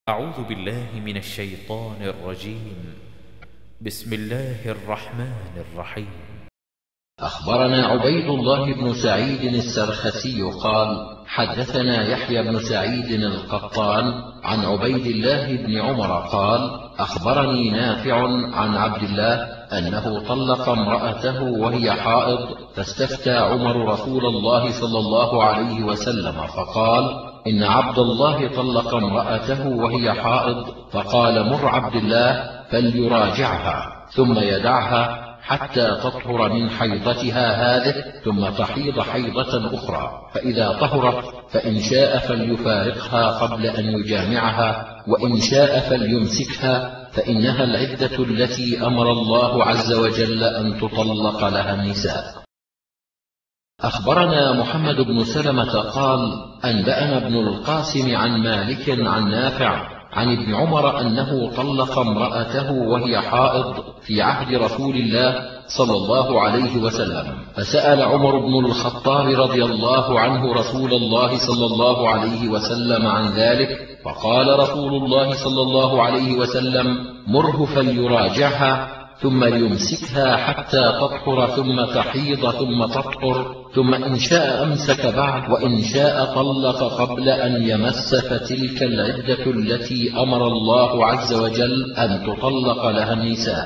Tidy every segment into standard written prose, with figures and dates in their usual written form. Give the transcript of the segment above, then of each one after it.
أعوذ بالله من الشيطان الرجيم. بسم الله الرحمن الرحيم. أخبرنا عبيد الله بن سعيد السرخسي قال: حدثنا يحيى بن سعيد القطان عن عبيد الله بن عمر قال: أخبرني نافع عن عبد الله أنه طلق امرأته وهي حائض، فاستفتى عمر رسول الله صلى الله عليه وسلم فقال: إن عبد الله طلق امرأته وهي حائض، فقال: مر عبد الله فليراجعها ثم يدعها حتى تطهر من حيضتها هذه، ثم تحيض حيضة أخرى، فإذا طهرت فإن شاء فليفارقها قبل أن يجامعها، وإن شاء فليمسكها، فإنها العدة التي أمر الله عز وجل أن تطلق لها النساء. أخبرنا محمد بن سلمة قال: أنبأنا ابن القاسم عن مالك عن نافع عن ابن عمر أنه طلق امرأته وهي حائض في عهد رسول الله صلى الله عليه وسلم، فسأل عمر بن الخطاب رضي الله عنه رسول الله صلى الله عليه وسلم عن ذلك، فقال رسول الله صلى الله عليه وسلم: مره فليراجعها ثم يمسكها حتى تطهر ثم تحيض ثم تطهر، ثم إن شاء أمسك بعد، وإن شاء طلق قبل أن يمس، فتلك العدة التي أمر الله عز وجل أن تطلق لها النساء.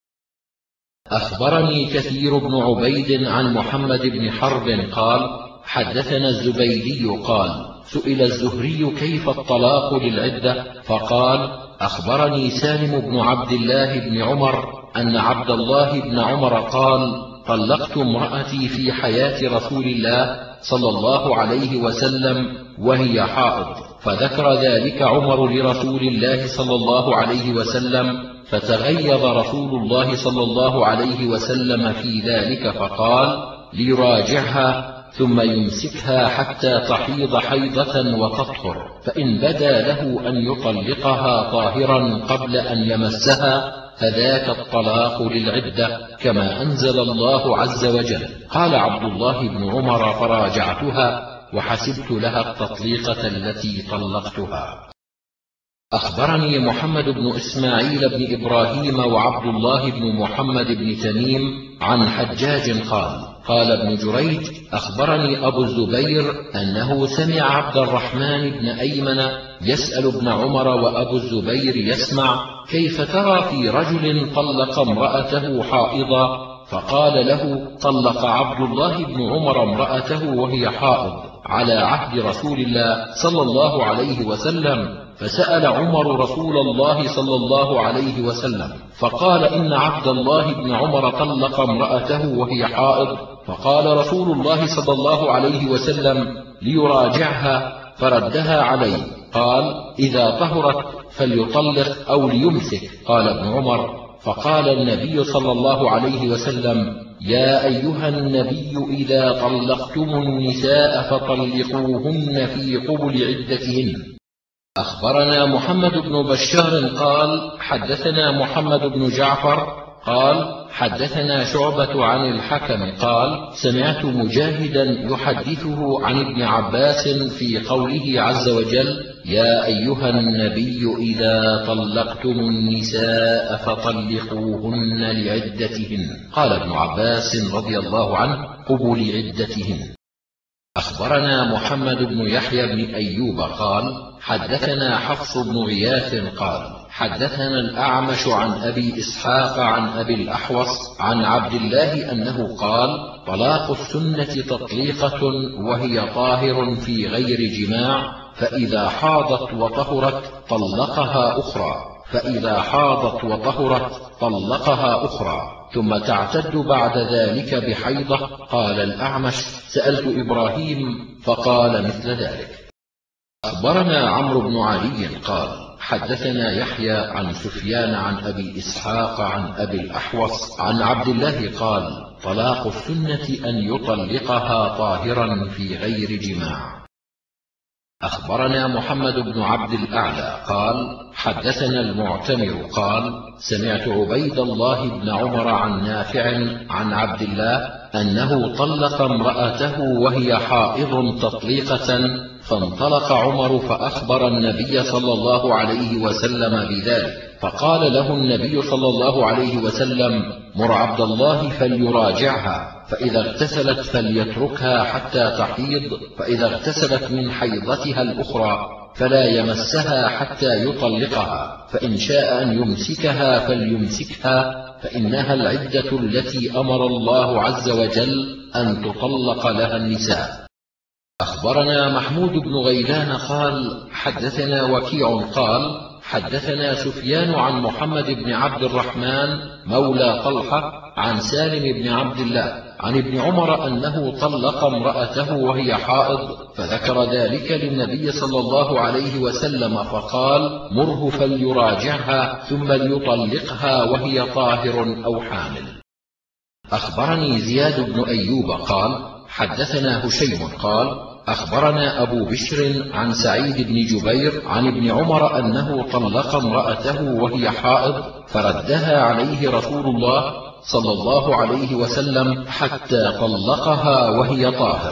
أخبرني كثير بن عبيد عن محمد بن حرب قال: حدثنا الزبيدي قال: سئل الزهري كيف الطلاق للعدة، فقال: أخبرني سالم بن عبد الله بن عمر أن عبد الله بن عمر قال: طلقت امرأتي في حياة رسول الله صلى الله عليه وسلم وهي حائض، فذكر ذلك عمر لرسول الله صلى الله عليه وسلم، فتغيظ رسول الله صلى الله عليه وسلم في ذلك، فقال: ليراجعها ثم يمسكها حتى تحيض حيضة وتطهر، فإن بدا له أن يطلقها طاهرا قبل أن يمسها فذاك الطلاق للعدة، كما أنزل الله عز وجل. قال عبد الله بن عمر: فراجعتها وحسبت لها التطليقة التي طلقتها. أخبرني محمد بن إسماعيل بن إبراهيم وعبد الله بن محمد بن تميم عن حجاج قال: قال ابن جريج: أخبرني أبو الزبير أنه سمع عبد الرحمن بن أيمن يسأل ابن عمر وأبو الزبير يسمع: كيف ترى في رجل طلق امرأته حائضا؟ فقال له: طلق عبد الله بن عمر امرأته وهي حائض على عهد رسول الله صلى الله عليه وسلم، فسأل عمر رسول الله صلى الله عليه وسلم، فقال: إن عبد الله بن عمر طلق امرأته وهي حائض، فقال رسول الله صلى الله عليه وسلم: ليراجعها، فردها عليه، قال: إذا طهرت فليطلق أو ليمسك. قال ابن عمر: فقال النبي صلى الله عليه وسلم: يا أيها النبي إذا طلقتم النساء فطلقوهن في قبل عدتهن. أخبرنا محمد بن بشار قال: حدثنا محمد بن جعفر قال: حدثنا شعبة عن الحكم قال: سمعت مجاهدا يحدثه عن ابن عباس في قوله عز وجل: يا أيها النبي إذا طلقتم النساء فطلقوهن لعدتهن. قال ابن عباس رضي الله عنه: قبل عدتهن. أخبرنا محمد بن يحيى بن أيوب قال: حدثنا حفص بن غياث قال: حدثنا الأعمش عن أبي إسحاق عن أبي الأحوص عن عبد الله أنه قال: طلاق السنة تطليقة وهي طاهر في غير جماع، فإذا حاضت وطهرت طلقها أخرى، فإذا حاضت وطهرت طلقها أخرى، ثم تعتد بعد ذلك بحيضة. قال الأعمش: سألت إبراهيم فقال مثل ذلك. أخبرنا عمرو بن علي قال: حدثنا يحيى عن سفيان عن أبي إسحاق عن أبي الأحوص عن عبد الله قال: طلاق السنة أن يطلقها طاهرا في غير جماع. أخبرنا محمد بن عبد الأعلى قال: حدثنا المعتمر قال: سمعت عبيد الله بن عمر عن نافع عن عبد الله أنه طلق امرأته وهي حائض تطليقة، فانطلق عمر فأخبر النبي صلى الله عليه وسلم بذلك، فقال له النبي صلى الله عليه وسلم: مر عبد الله فليراجعها، فإذا اغتسلت فليتركها حتى تحيض، فإذا اغتسلت من حيضتها الأخرى فلا يمسها حتى يطلقها، فإن شاء أن يمسكها فليمسكها، فإنها العدة التي أمر الله عز وجل أن تطلق لها النساء. أخبرنا محمود بن غيلان قال: حدثنا وكيع قال: حدثنا سفيان عن محمد بن عبد الرحمن مولى طلحة عن سالم بن عبد الله عن ابن عمر أنه طلق امرأته وهي حائض، فذكر ذلك للنبي صلى الله عليه وسلم فقال: مره فليراجعها ثم ليطلقها وهي طاهر أو حامل. أخبرني زياد بن أيوب قال: حدثنا هشيم قال: أخبرنا أبو بشر عن سعيد بن جبير عن ابن عمر أنه طلق امرأته وهي حائض، فردها عليه رسول الله صلى الله عليه وسلم حتى طلقها وهي طاهر.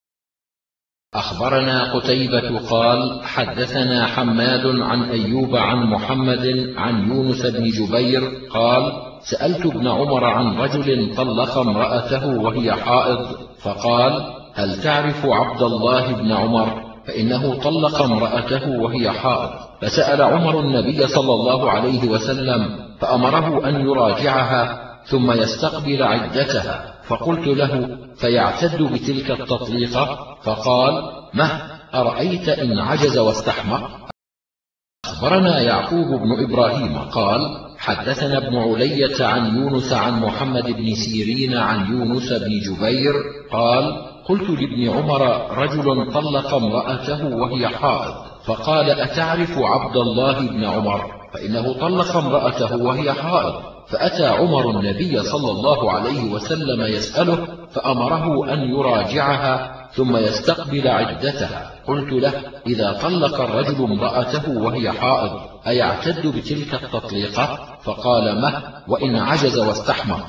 أخبرنا قتيبة قال: حدثنا حماد عن أيوب عن محمد عن يونس بن جبير قال: سألت ابن عمر عن رجل طلق امرأته وهي حائض، فقال: هل تعرف عبد الله بن عمر؟ فإنه طلق امرأته وهي حائض. فسأل عمر النبي صلى الله عليه وسلم فأمره أن يراجعها ثم يستقبل عدتها، فقلت له: فيعتد بتلك التطليقة؟ فقال: مه، أرأيت إن عجز واستحمق؟ أخبرنا يعقوب بن إبراهيم قال: حدثنا ابن علية عن يونس عن محمد بن سيرين عن يونس بن جبير قال: قلت لابن عمر: رجل طلق امرأته وهي حائض، فقال: أتعرف عبد الله بن عمر؟ فإنه طلق امرأته وهي حائض. فأتى عمر النبي صلى الله عليه وسلم يسأله، فأمره أن يراجعها ثم يستقبل عدتها. قلت له: إذا طلق الرجل امرأته وهي حائض أيعتد بتلك التطليقة؟ فقال: مه، وإن عجز واستحمق.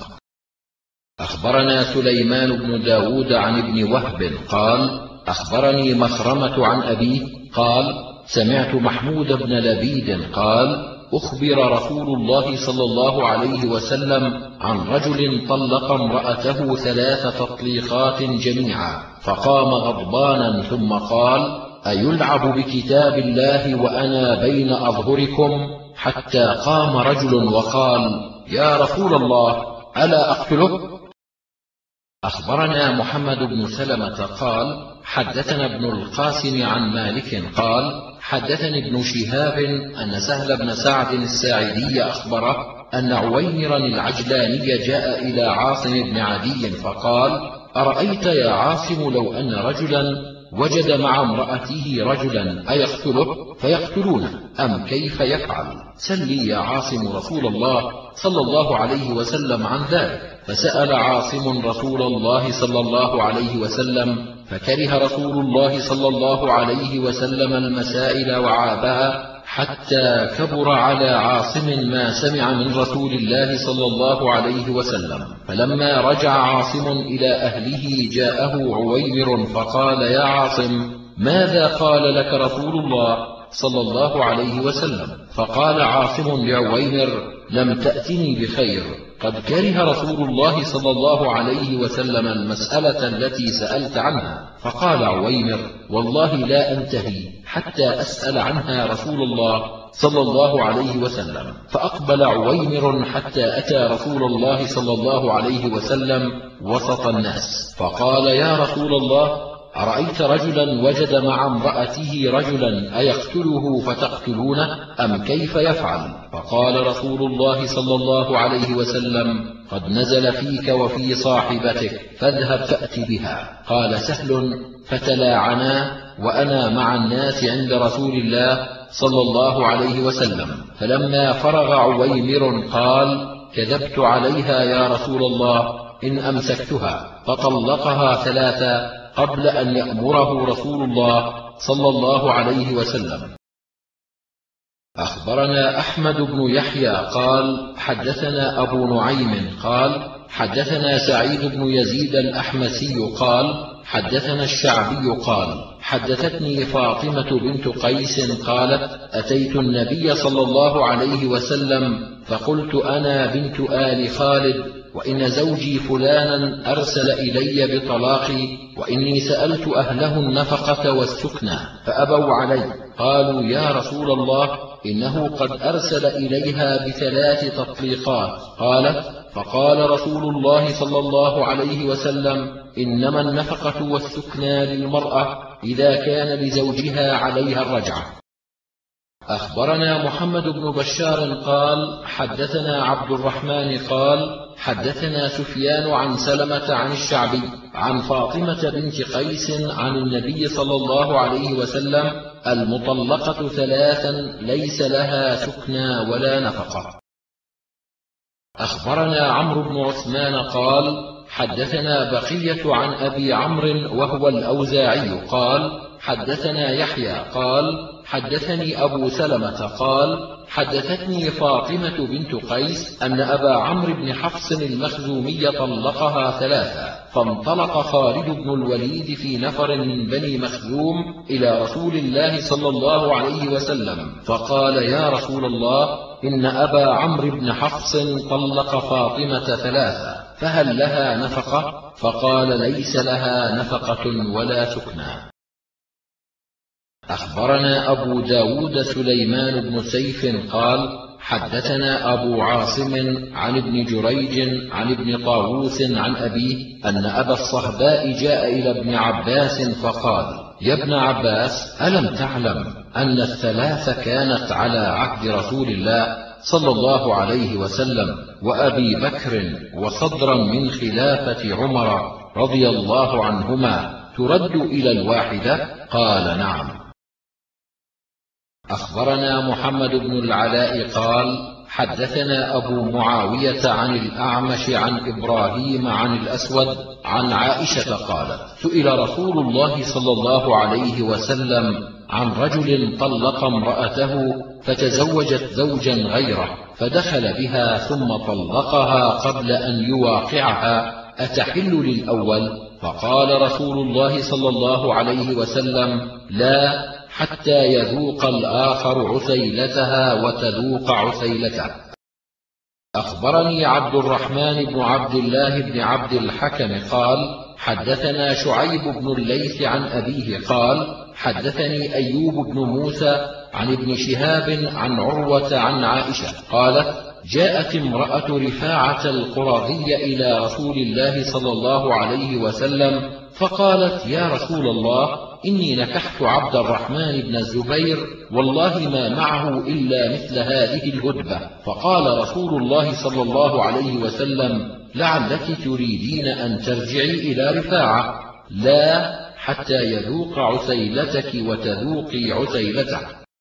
أخبرنا سليمان بن داود عن ابن وهب قال: أخبرني مخرمة عن أبيه قال: سمعت محمود بن لبيد قال: أخبر رسول الله صلى الله عليه وسلم عن رجل طلق امرأته 3 تطليقات جميعا، فقام غضبانا ثم قال: أيلعب بكتاب الله وأنا بين أظهركم؟ حتى قام رجل وقال: يا رسول الله، ألا أقتله؟ أخبرنا محمد بن سلمة قال: حدثنا ابن القاسم عن مالك قال: حدثني ابن شهاب أن سهل بن سعد الساعدي أخبره أن عويمرا العجلاني جاء إلى عاصم بن عدي فقال: أرأيت يا عاصم لو أن رجلا وجد مع امرأته رجلا أيقتله؟ فيقتلونه، أم كيف يفعل؟ سل لي يا عاصم رسول الله صلى الله عليه وسلم عن ذلك. فسأل عاصم رسول الله صلى الله عليه وسلم، فكره رسول الله صلى الله عليه وسلم المسائل وعابها، حتى كبر على عاصم ما سمع من رسول الله صلى الله عليه وسلم. فلما رجع عاصم إلى أهله جاءه عويمر فقال: يا عاصم، ماذا قال لك رسول الله صلى الله عليه وسلم؟ فقال عاصم لعويمر: لم تأتني بخير، قد كره رسول الله صلى الله عليه وسلم المسألة التي سألت عنها. فقال عويمر: والله لا أنتهي حتى أسأل عنها رسول الله صلى الله عليه وسلم. فأقبل عويمر حتى أتى رسول الله صلى الله عليه وسلم وسط الناس، فقال: يا رسول الله، أرأيت رجلا وجد مع امرأته رجلا أيقتله فتقتلونه، أم كيف يفعل؟ فقال رسول الله صلى الله عليه وسلم: قد نزل فيك وفي صاحبتك، فاذهب فأت بها. قال سهل: فتلاعنا وأنا مع الناس عند رسول الله صلى الله عليه وسلم. فلما فرغ عويمر قال: كذبت عليها يا رسول الله إن أمسكتها. فطلقها 3 قبل أن يأمره رسول الله صلى الله عليه وسلم. أخبرنا أحمد بن يحيى قال: حدثنا أبو نعيم قال: حدثنا سعيد بن يزيد الأحمسي قال حدثنا الشعبي قال حدثتني فاطمة بنت قيس قالت أتيت النبي صلى الله عليه وسلم فقلت أنا بنت آل خالد وإن زوجي فلانا أرسل إلي بطلاقي وإني سألت أهله النفقة والسكنى فأبوا علي. قالوا يا رسول الله إنه قد أرسل إليها ب3 تطليقات. قالت فقال رسول الله صلى الله عليه وسلم إنما النفقة والسكنى للمرأة إذا كان لزوجها عليها الرجعة. أخبرنا محمد بن بشار قال حدثنا عبد الرحمن قال حدثنا سفيان عن سلمة عن الشعبي عن فاطمة بنت قيس عن النبي صلى الله عليه وسلم المطلقة 3 ليس لها سكنى ولا نفقة. أخبرنا عمرو بن عثمان قال حدثنا بقية عن أبي عمرو وهو الأوزاعي قال حدثنا يحيى قال حدثني أبو سلمة قال حدثتني فاطمة بنت قيس أن أبا عمرو بن حفص المخزومي طلقها 3 فانطلق خالد بن الوليد في نفر من بني مخزوم إلى رسول الله صلى الله عليه وسلم فقال يا رسول الله إن أبا عمرو بن حفص طلق فاطمة 3 فهل لها نفقة؟ فقال ليس لها نفقة ولا سكنى. أخبرنا أبو داود سليمان بن سيف قال حدثنا أبو عاصم عن ابن جريج عن ابن طاووس عن أبيه أن أبا الصهباء جاء إلى ابن عباس فقال يا ابن عباس ألم تعلم أن 3 كانت على عهد رسول الله صلى الله عليه وسلم وأبي بكر وصدرا من خلافة عمر رضي الله عنهما ترد إلى 1؟ قال نعم. أخبرنا محمد بن العلاء قال حدثنا أبو معاوية عن الأعمش عن إبراهيم عن الأسود عن عائشة قالت سئل رسول الله صلى الله عليه وسلم عن رجل طلق امرأته فتزوجت زوجا غيره فدخل بها ثم طلقها قبل أن يواقعها أتحل للأول؟ فقال رسول الله صلى الله عليه وسلم لا حتى يذوق الآخر عسيلتها وتذوق عسيلته. أخبرني عبد الرحمن بن عبد الله بن عبد الحكم قال حدثنا شعيب بن الليث عن أبيه قال حدثني أيوب بن موسى عن ابن شهاب عن عروة عن عائشة قالت جاءت امرأة رفاعة القرظي إلى رسول الله صلى الله عليه وسلم فقالت يا رسول الله إني نكحت عبد الرحمن بن الزبير والله ما معه إلا مثل هذه الهدبة. فقال رسول الله صلى الله عليه وسلم لعلك تريدين أن ترجعي إلى رفاعة. لا حتى يذوق عسيلتك وتذوقي عسيلته.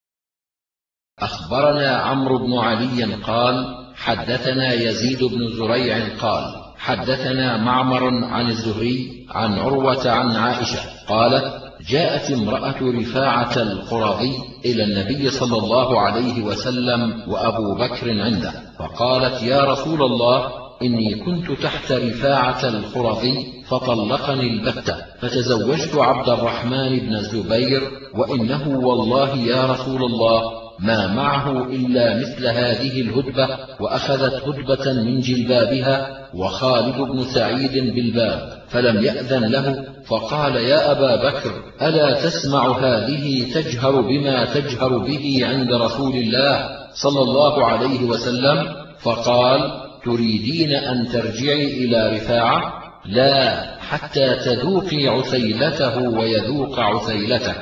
أخبرنا عمرو بن علي قال حدثنا يزيد بن زريع قال حدثنا معمر عن الزهري عن عروة عن عائشة قالت جاءت امرأة رفاعة القرظي إلى النبي صلى الله عليه وسلم وأبو بكر عنده فقالت يا رسول الله إني كنت تحت رفاعة القرظي فطلقني البتة فتزوجت عبد الرحمن بن الزبير وإنه والله يا رسول الله ما معه إلا مثل هذه الهدبة وأخذت هدبة من جلبابها وخالد بن سعيد بالباب فلم يأذن له فقال يا أبا بكر ألا تسمع هذه تجهر بما تجهر به عند رسول الله صلى الله عليه وسلم؟ فقال تريدين أن ترجعي إلى رفاعة؟ لا حتى تذوقي عسيلته ويذوق عسيلتك.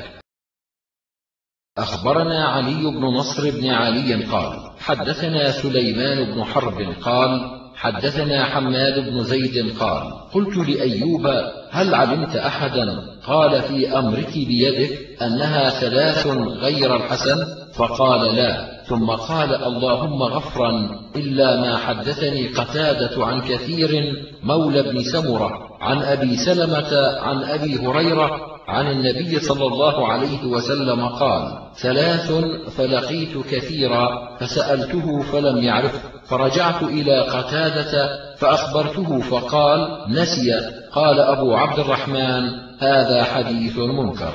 أخبرنا علي بن نصر بن علي قال حدثنا سليمان بن حرب قال حدثنا حماد بن زيد قال قلت لأيوب هل علمت أحدا قال في أمرك بيدك أنها 3 غير الحسن؟ فقال لا. ثم قال اللهم غفرا إلا ما حدثني قتادة عن كثير مولى بن سمرة عن أبي سلمة عن أبي هريرة عن النبي صلى الله عليه وسلم قال: 3 فلقيت كثيرا فسألته فلم يعرف، فرجعت إلى قتادة فأخبرته فقال: نسي. قال أبو عبد الرحمن: هذا حديث منكر.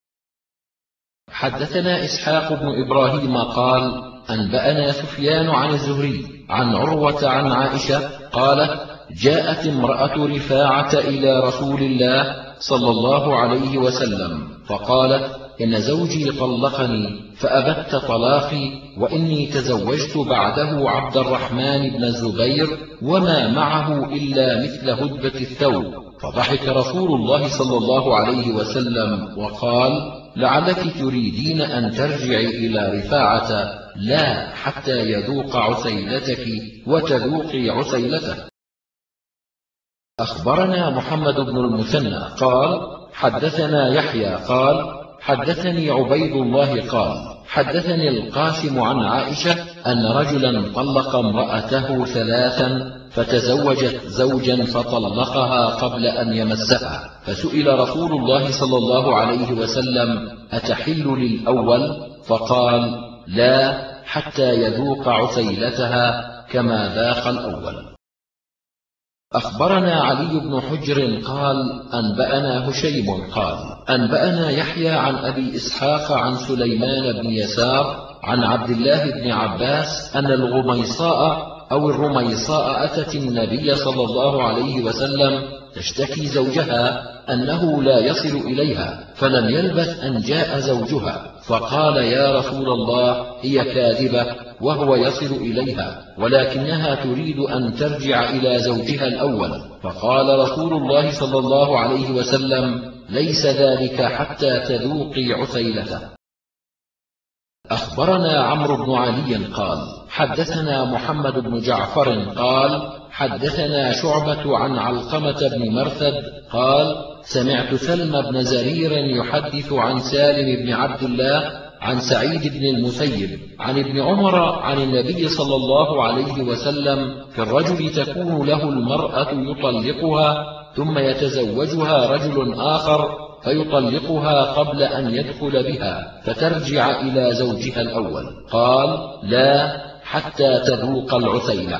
حدثنا إسحاق بن إبراهيم قال: أنبأنا سفيان عن الزهري عن عروة عن عائشة قالت: جاءت امرأة رفاعة إلى رسول الله صلى الله عليه وسلم فقالت: إن زوجي طلقني فأبت طلاقي، وإني تزوجت بعده عبد الرحمن بن الزبير وما معه إلا مثل هدبة الثوب. فضحك رسول الله صلى الله عليه وسلم وقال: لعلك تريدين أن ترجعي إلى رفاعة، لا حتى يذوق عسيلتك وتذوقي عسيلته. أخبرنا محمد بن المثنى قال: حدثنا يحيى قال: حدثني عبيد الله قال: حدثني القاسم عن عائشة أن رجلا طلق امرأته 3 فتزوجت زوجا فطلقها قبل أن يمسها، فسئل رسول الله صلى الله عليه وسلم: أتحل للأول؟ فقال: لا حتى يذوق عسيلتها كما ذاق الأول. أخبرنا علي بن حجر قال: أنبأنا هشيم قال: أنبأنا يحيى عن أبي إسحاق عن سليمان بن يسار عن عبد الله بن عباس أن الغميصاء أو الرميصاء أتت النبي صلى الله عليه وسلم تشتكي زوجها أنه لا يصل إليها، فلم يلبث أن جاء زوجها فقال: يا رسول الله، هي كاذبة وهو يصل إليها، ولكنها تريد أن ترجع إلى زوجها الأول. فقال رسول الله صلى الله عليه وسلم: ليس ذلك حتى تذوقي عسيلته. أخبرنا عمرو بن علي قال: حدثنا محمد بن جعفر قال: حدثنا شعبة عن علقمة بن مرثد قال: سمعت سلم بن زرير يحدث عن سالم بن عبد الله عن سعيد بن المسيب عن ابن عمر عن النبي صلى الله عليه وسلم في الرجل تكون له المرأة يطلقها ثم يتزوجها رجل آخر فيطلقها قبل أن يدخل بها فترجع إلى زوجها الأول. قال: لا حتى تذوق العسيلة.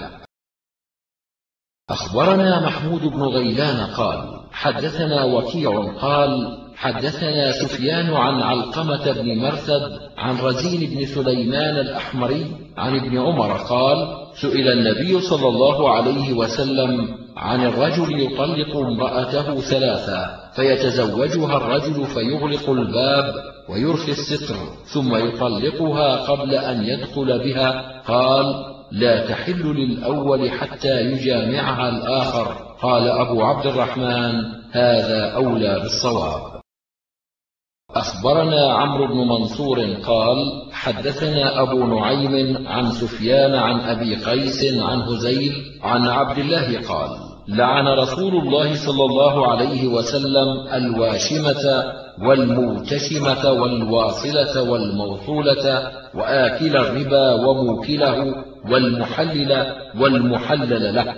أخبرنا محمود بن غيلان قال: حدثنا وكيع قال: حدثنا سفيان عن علقمة بن مرثد عن رزين بن سليمان الأحمري عن ابن عمر قال: سئل النبي صلى الله عليه وسلم عن الرجل يطلق امرأته 3 فيتزوجها الرجل فيغلق الباب ويرخي الستر ثم يطلقها قبل أن يدخل بها، قال: لا تحل للأول حتى يجامعها الآخر. قال أبو عبد الرحمن: هذا أولى بالصواب. أخبرنا عمرو بن منصور قال: حدثنا أبو نعيم عن سفيان عن أبي قيس عن هزيل عن عبد الله قال: لعن رسول الله صلى الله عليه وسلم الواشمة والموتشمة والواصلة والموصولة وآكل الربا وموكله والمحلل والمحلل له.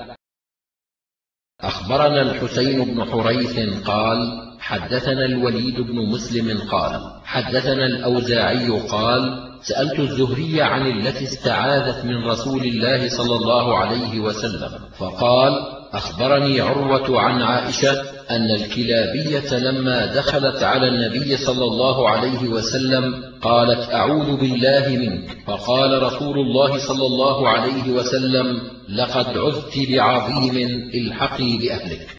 أخبرنا الحسين بن حريث قال: حدثنا الوليد بن مسلم قال: حدثنا الأوزاعي قال: سألت الزهري عن التي استعاذت من رسول الله صلى الله عليه وسلم فقال: أخبرني عروة عن عائشة أن الكلابية لما دخلت على النبي صلى الله عليه وسلم قالت: أعوذ بالله منك، فقال رسول الله صلى الله عليه وسلم: لقد عذت بعظيم، الحقي بأهلك.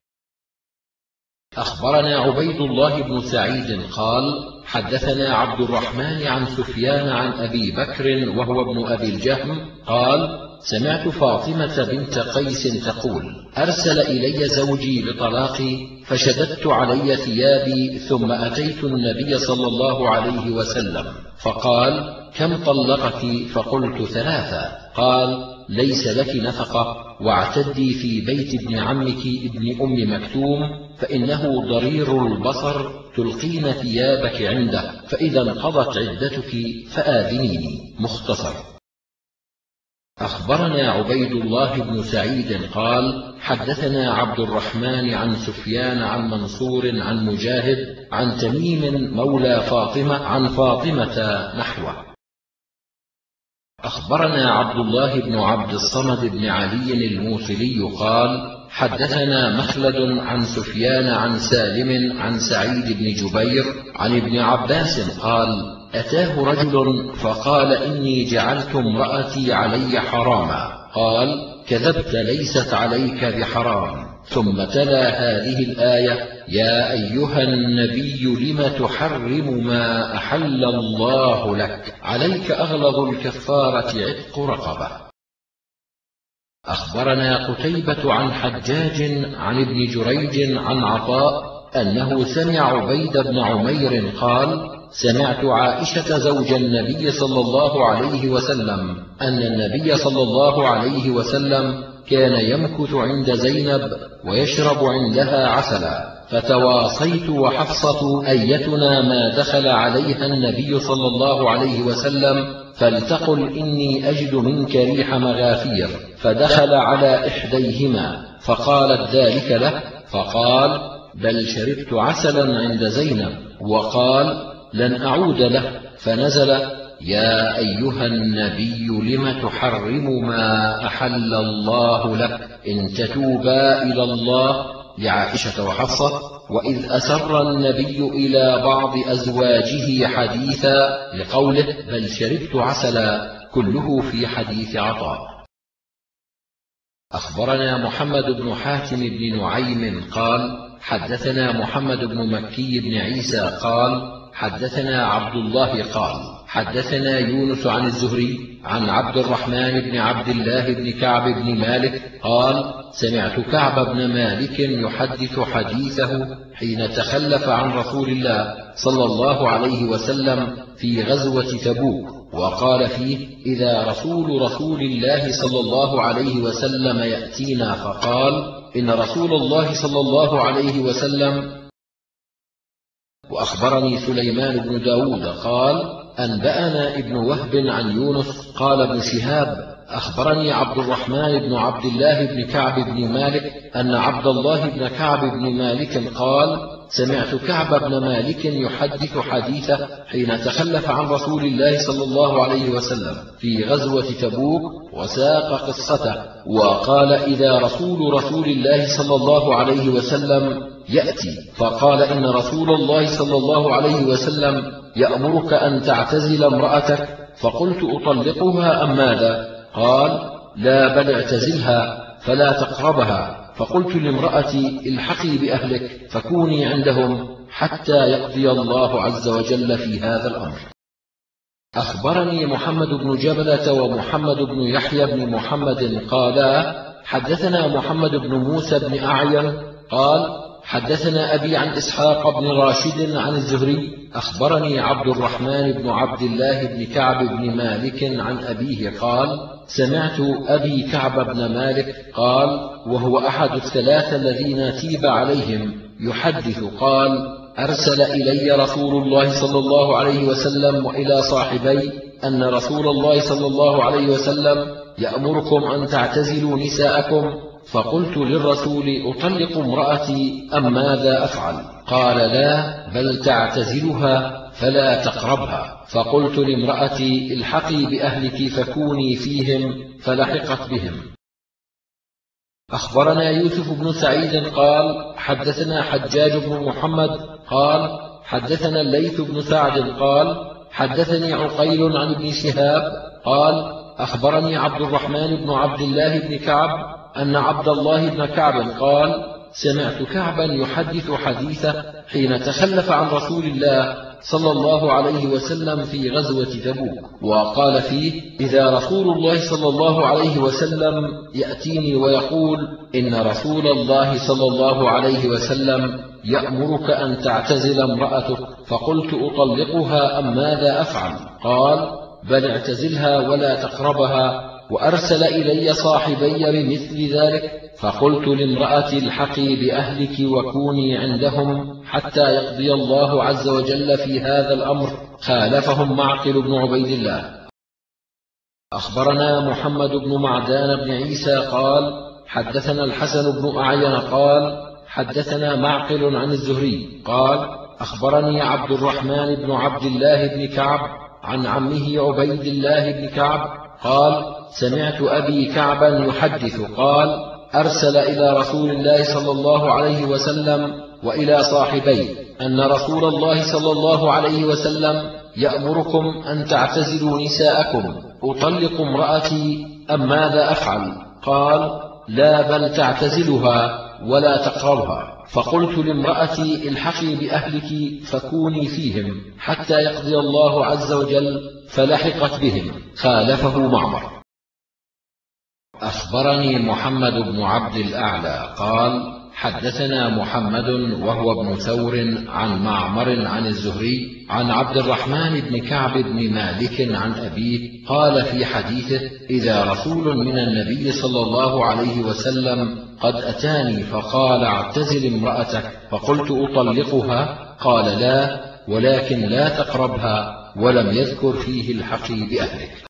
أخبرنا عبيد الله بن سعيد قال: حدثنا عبد الرحمن عن سفيان عن أبي بكر وهو ابن أبي الجهم قال: سمعت فاطمة بنت قيس تقول: أرسل إلي زوجي بطلاقي فشددت علي ثيابي ثم أتيت النبي صلى الله عليه وسلم فقال: كم طلقك؟ فقلت: 3. قال: ليس لك نفقة، واعتدي في بيت ابن عمك ابن أم مكتوم فإنه ضرير البصر، تلقين ثيابك عنده، فإذا انقضت عدتك فآذنيني. مختصر. أخبرنا عبيد الله بن سعيد قال حدثنا عبد الرحمن عن سفيان عن منصور عن مجاهد عن تميم مولى فاطمة عن فاطمة نحوه. أخبرنا عبد الله بن عبد الصمد بن علي الموصلي قال حدثنا مخلد عن سفيان عن سالم عن سعيد بن جبير عن ابن عباس قال أتاه رجل فقال إني جعلت امرأتي علي حراما. قال كذبت، ليست عليك بحرام. ثم تلا هذه الآية يا أيها النبي لم تحرم ما أحل الله لك، عليك أغلظ الكفارة عتق رقبة. أخبرنا قتيبة عن حجاج عن ابن جريج عن عطاء أنه سمع عبيد بن عمير قال سمعت عائشة زوج النبي صلى الله عليه وسلم أن النبي صلى الله عليه وسلم كان يمكث عند زينب ويشرب عندها عسلا، فتواصيت وحفصة أيتنا ما دخل عليها النبي صلى الله عليه وسلم فلتقل إني أجد منك ريح مغافير، فدخل على إحديهما فقالت ذلك له، فقال بل شربت عسلا عند زينب، وقال لن أعود له، فنزل يا أيها النبي لم تحرم ما أحل الله لك إن تتوبا إلى الله لعائشة وحفصة. وإذ أسر النبي إلى بعض أزواجه حديثا لقوله بل شربت عسلا، كله في حديث عطاء. أخبرنا محمد بن حاتم بن نعيم قال حدثنا محمد بن مكي بن عيسى قال حدثنا عبد الله قال حدثنا يونس عن الزهري عن عبد الرحمن بن عبد الله بن كعب بن مالك قال سمعت كعب بن مالك يحدث حديثه حين تخلف عن رسول الله صلى الله عليه وسلم في غزوة تبوك، وقال فيه إذا رسول الله صلى الله عليه وسلم يأتينا، فقال إن رسول الله صلى الله عليه وسلم. وأخبرني سليمان بن داود قال أنبأنا ابن وهب عن يونس قال ابن شهاب أخبرني عبد الرحمن بن عبد الله بن كعب بن مالك أن عبد الله بن كعب بن مالك قال سمعت كعب بن مالك يحدث حديثه حين تخلف عن رسول الله صلى الله عليه وسلم في غزوة تبوك، وساق قصته وقال إذا رسول الله صلى الله عليه وسلم يأتي، فقال إن رسول الله صلى الله عليه وسلم يأمرك أن تعتزل امرأتك، فقلت أطلقها أم ماذا؟ قال لا بل اعتزلها فلا تقربها، فقلت لامرأتي الحقي بأهلك فكوني عندهم حتى يقضي الله عز وجل في هذا الأمر. أخبرني محمد بن جبلة ومحمد بن يحيى بن محمد قالا حدثنا محمد بن موسى بن أعين قال حدثنا أبي عن إسحاق بن راشد عن الزهري أخبرني عبد الرحمن بن عبد الله بن كعب بن مالك عن أبيه قال سمعت أبي كعب بن مالك قال وهو أحد الثلاثة الذين تيب عليهم يحدث قال أرسل إلي رسول الله صلى الله عليه وسلم وإلى صاحبي أن رسول الله صلى الله عليه وسلم يأمركم أن تعتزلوا نساءكم، فقلت للرسول أطلق امرأتي أم ماذا أفعل؟ قال لا بل تعتزلها فلا تقربها، فقلت لامرأتي الحقي بأهلك فكوني فيهم، فلحقت بهم. أخبرنا يوسف بن سعيد قال حدثنا حجاج بن محمد قال حدثنا الليث بن سعد قال حدثني عقيل عن ابن شهاب قال أخبرني عبد الرحمن بن عبد الله بن كعب أن عبد الله بن كعب قال سمعت كعبا يحدث حديثه حين تخلف عن رسول الله صلى الله عليه وسلم في غزوة تبوك، وقال فيه إذا رسول الله صلى الله عليه وسلم يأتيني ويقول إن رسول الله صلى الله عليه وسلم يأمرك أن تعتزل امرأتك، فقلت أطلقها أم ماذا أفعل؟ قال بل اعتزلها ولا تقربها، وأرسل إلي صاحبي بمثل ذلك، فقلت لامرأتي الحقي بأهلك وكوني عندهم حتى يقضي الله عز وجل في هذا الأمر. خالفهم معقل بن عبيد الله. أخبرنا محمد بن معدان بن عيسى قال حدثنا الحسن بن أعين قال حدثنا معقل عن الزهري قال أخبرني عبد الرحمن بن عبد الله بن كعب عن عمه عبيد الله بن كعب قال سمعت أبي كعبا يحدث قال أرسل إلى رسول الله صلى الله عليه وسلم وإلى صاحبيه أن رسول الله صلى الله عليه وسلم يأمركم أن تعتزلوا نساءكم أطلق امرأتي أم ماذا أفعل؟ قال لا بل تعتزلها ولا تقربها. فقلت لامرأتي الحقي بأهلك فكوني فيهم حتى يقضي الله عز وجل، فلحقت بهم. خالفه معمر. أخبرني محمد بن عبد الأعلى قال حدثنا محمد وهو ابن ثور عن معمر عن الزهري عن عبد الرحمن بن كعب بن مالك عن أبيه قال في حديثه إذا رسول من النبي صلى الله عليه وسلم قد أتاني فقال اعتزل امرأتك، فقلت أطلقها؟ قال لا، ولكن لا تقربها، ولم يذكر فيه الحقي بأهلك.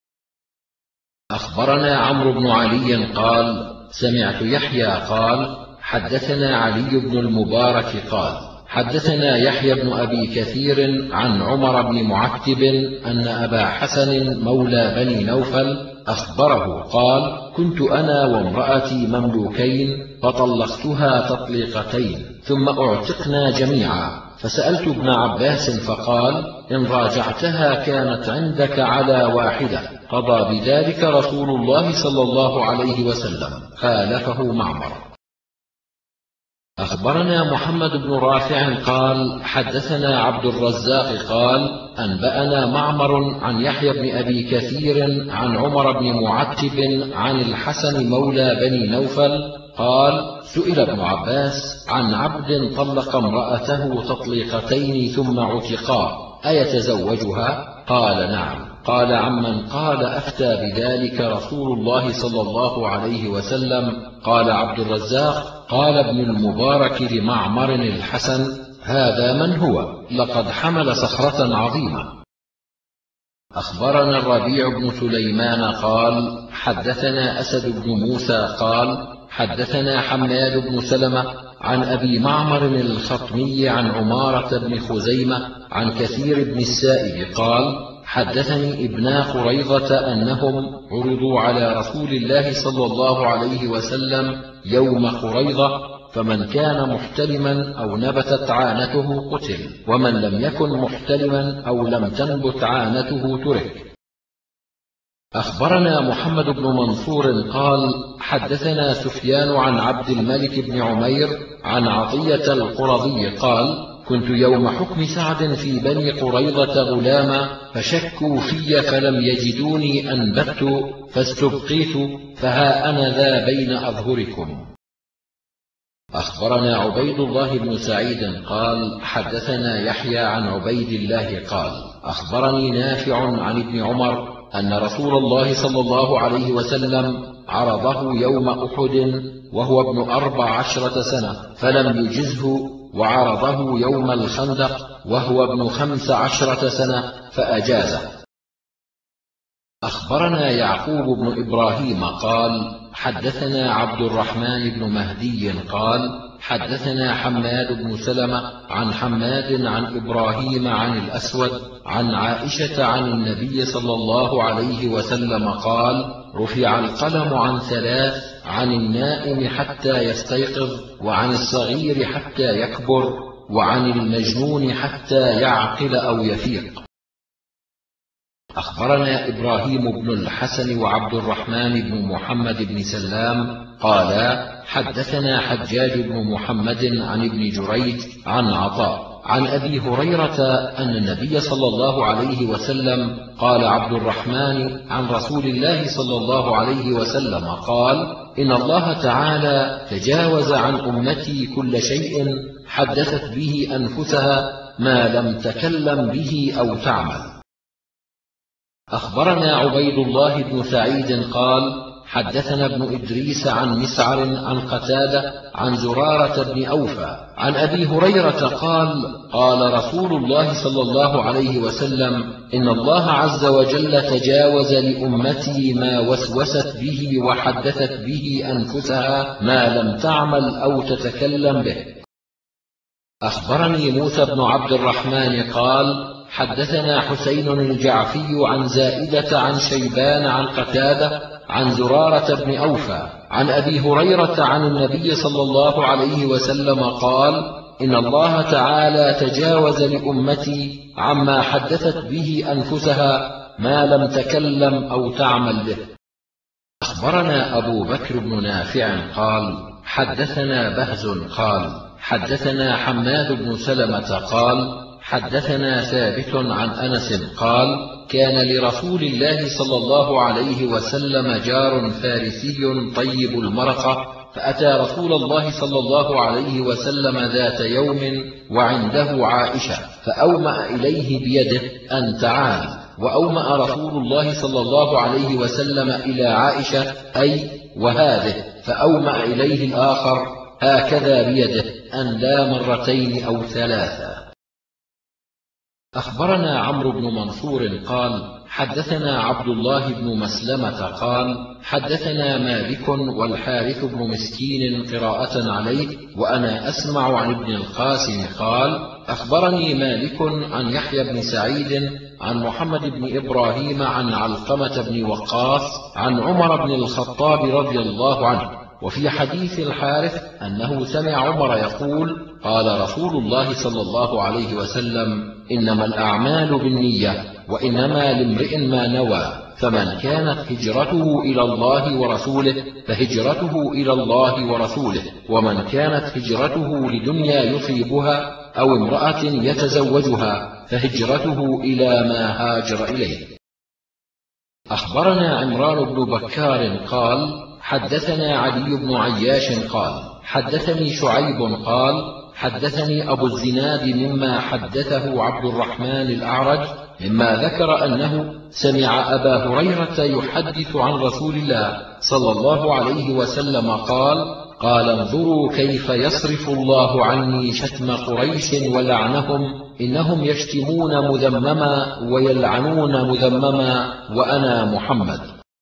أخبرنا عمرو بن علي قال سمعت يحيى قال حدثنا علي بن المبارك قال حدثنا يحيى بن أبي كثير عن عمر بن معتب أن أبا حسن مولى بني نوفل أخبره قال كنت أنا وامرأتي مملوكين فطلقتها تطليقتين ثم أعتقنا جميعا، فسألت ابن عباس فقال إن راجعتها كانت عندك على واحدة، قضى بذلك رسول الله صلى الله عليه وسلم. خالفه معمر. أخبرنا محمد بن رافع قال حدثنا عبد الرزاق قال أنبأنا معمر عن يحيى بن أبي كثير عن عمر بن معتب عن الحسن مولى بني نوفل قال سئل ابن عباس عن عبد طلق امرأته تطليقتين ثم عتقا أيتزوجها؟ قال نعم. قال عمن قال أفتى بذلك رسول الله صلى الله عليه وسلم؟ قال عبد الرزاق قال ابن المبارك لمعمر الحسن هذا من هو؟ لقد حمل صخرة عظيمة. أخبرنا الربيع بن سليمان قال حدثنا أسد بن موسى قال حدثنا حماد بن سلمة عن أبي معمر الخطمي عن عمارة بن خزيمة عن كثير بن السائب قال حدثني ابنا قريظة أنهم عرضوا على رسول الله صلى الله عليه وسلم يوم قريظة، فمن كان محتلما أو نبتت عانته قتل، ومن لم يكن محتلما أو لم تنبت عانته ترك. أخبرنا محمد بن منصور قال حدثنا سفيان عن عبد الملك بن عمير عن عطية القرظي قال كنت يوم حكم سعد في بني قريظة غلاما فشكوا في فلم يجدوني أنبت فاستبقيت، فها أنا ذا بين أظهركم. أخبرنا عبيد الله بن سعيد قال حدثنا يحيى عن عبيد الله قال أخبرني نافع عن ابن عمر أن رسول الله صلى الله عليه وسلم عرضه يوم أحد وهو ابن 14 سنة فلم يجزه، وعرضه يوم الخندق وهو ابن 15 سنة فأجازه. أخبرنا يعقوب بن إبراهيم قال حدثنا عبد الرحمن بن مهدي قال حدثنا حماد بن سلمة عن حماد عن إبراهيم عن الأسود عن عائشة عن النبي صلى الله عليه وسلم قال رفع القلم عن 3: عن النائم حتى يستيقظ، وعن الصغير حتى يكبر، وعن المجنون حتى يعقل أو يفيق. أخبرنا إبراهيم بن الحسن وعبد الرحمن بن محمد بن سلام قالا حدثنا حجاج بن محمد عن ابن جريج عن عطاء عن أبي هريرة أن النبي صلى الله عليه وسلم قال عبد الرحمن عن رسول الله صلى الله عليه وسلم قال إن الله تعالى تجاوز عن أمتي كل شيء حدثت به أنفسها ما لم تكلم به أو تعمل. أخبرنا عبيد الله بن سعيد قال حدثنا ابن إدريس عن مسعر عن قتادة عن زرارة بن أوفى عن أبي هريرة قال: قال رسول الله صلى الله عليه وسلم: إن الله عز وجل تجاوز لأمتي ما وسوست به وحدثت به أنفسها ما لم تعمل أو تتكلم به. أخبرني موسى بن عبد الرحمن قال: حدثنا حسين الجعفي عن زائدة عن شيبان عن قتادة عن زرارة بن أوفى عن أبي هريرة عن النبي صلى الله عليه وسلم قال: إن الله تعالى تجاوز لأمتي عما حدثت به أنفسها ما لم تكلم أو تعمل به. أخبرنا أبو بكر بن نافع قال: حدثنا بهز قال: حدثنا حماد بن سلمة قال: حدثنا ثابت عن أنس قال: كان لرسول الله صلى الله عليه وسلم جار فارسي طيب المرقة، فأتى رسول الله صلى الله عليه وسلم ذات يوم وعنده عائشة، فأومأ إليه بيده أن تعال، وأومأ رسول الله صلى الله عليه وسلم إلى عائشة أي وهذه، فأومأ إليه الآخر هكذا بيده أن لا مرتين أو ثلاثا. أخبرنا عمرو بن منصور قال: حدثنا عبد الله بن مسلمة قال: حدثنا مالك والحارث بن مسكين قراءة عليه وأنا أسمع عن ابن القاسم قال: أخبرني مالك عن يحيى بن سعيد عن محمد بن إبراهيم عن علقمة بن وقاص عن عمر بن الخطاب رضي الله عنه. وفي حديث الحارث أنه سمع عمر يقول: قال رسول الله صلى الله عليه وسلم: إنما الأعمال بالنية وإنما لامرئ ما نوى، فمن كانت هجرته إلى الله ورسوله فهجرته إلى الله ورسوله، ومن كانت هجرته لدنيا يصيبها أو امرأة يتزوجها فهجرته إلى ما هاجر إليه. أخبرنا عمران بن بكار قال: حدثنا علي بن عياش قال: حدثني شعيب قال: حدثني أبو الزناد مما حدثه عبد الرحمن الأعرج مما ذكر أنه سمع أبا هريرة يحدث عن رسول الله صلى الله عليه وسلم قال: قال: انظروا كيف يصرف الله عني شتم قريش ولعنهم، إنهم يشتمون مذمما ويلعنون مذمما وأنا محمد.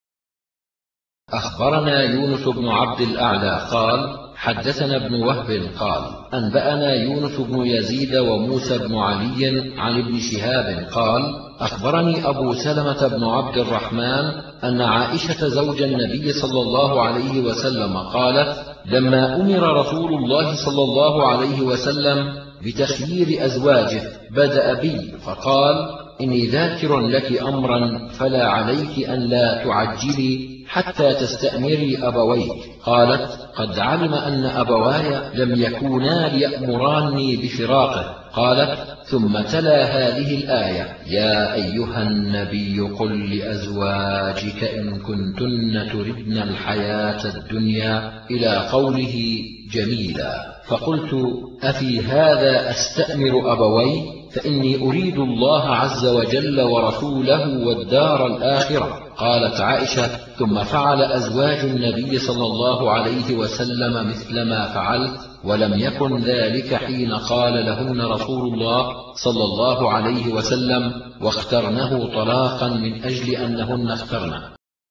أخبرنا يونس بن عبد الأعلى قال: حدثنا ابن وهب قال: أنبأنا يونس بن يزيد وموسى بن علي عن ابن شهاب قال: أخبرني أبو سلمة بن عبد الرحمن أن عائشة زوج النبي صلى الله عليه وسلم قالت: لما أمر رسول الله صلى الله عليه وسلم بتخيير أزواجه بدأ بي فقال: إني ذاكر لك أمرا فلا عليك أن لا تعجلي حتى تستأمري أبويك. قالت: قد علم أن أبواي لم يكونا ليأمراني بفراقه. قالت: ثم تلا هذه الآية: يا أيها النبي قل لأزواجك إن كنتن تردن الحياة الدنيا إلى قوله جميلا. فقلت: أفي هذا أستأمر أبوي؟ فإني أريد الله عز وجل ورسوله والدار الآخرة. قالت عائشة: ثم فعل أزواج النبي صلى الله عليه وسلم مثل ما فعلت، ولم يكن ذلك حين قال لهن رسول الله صلى الله عليه وسلم: واخترنه طلاقا من أجل أنهن اخترنه.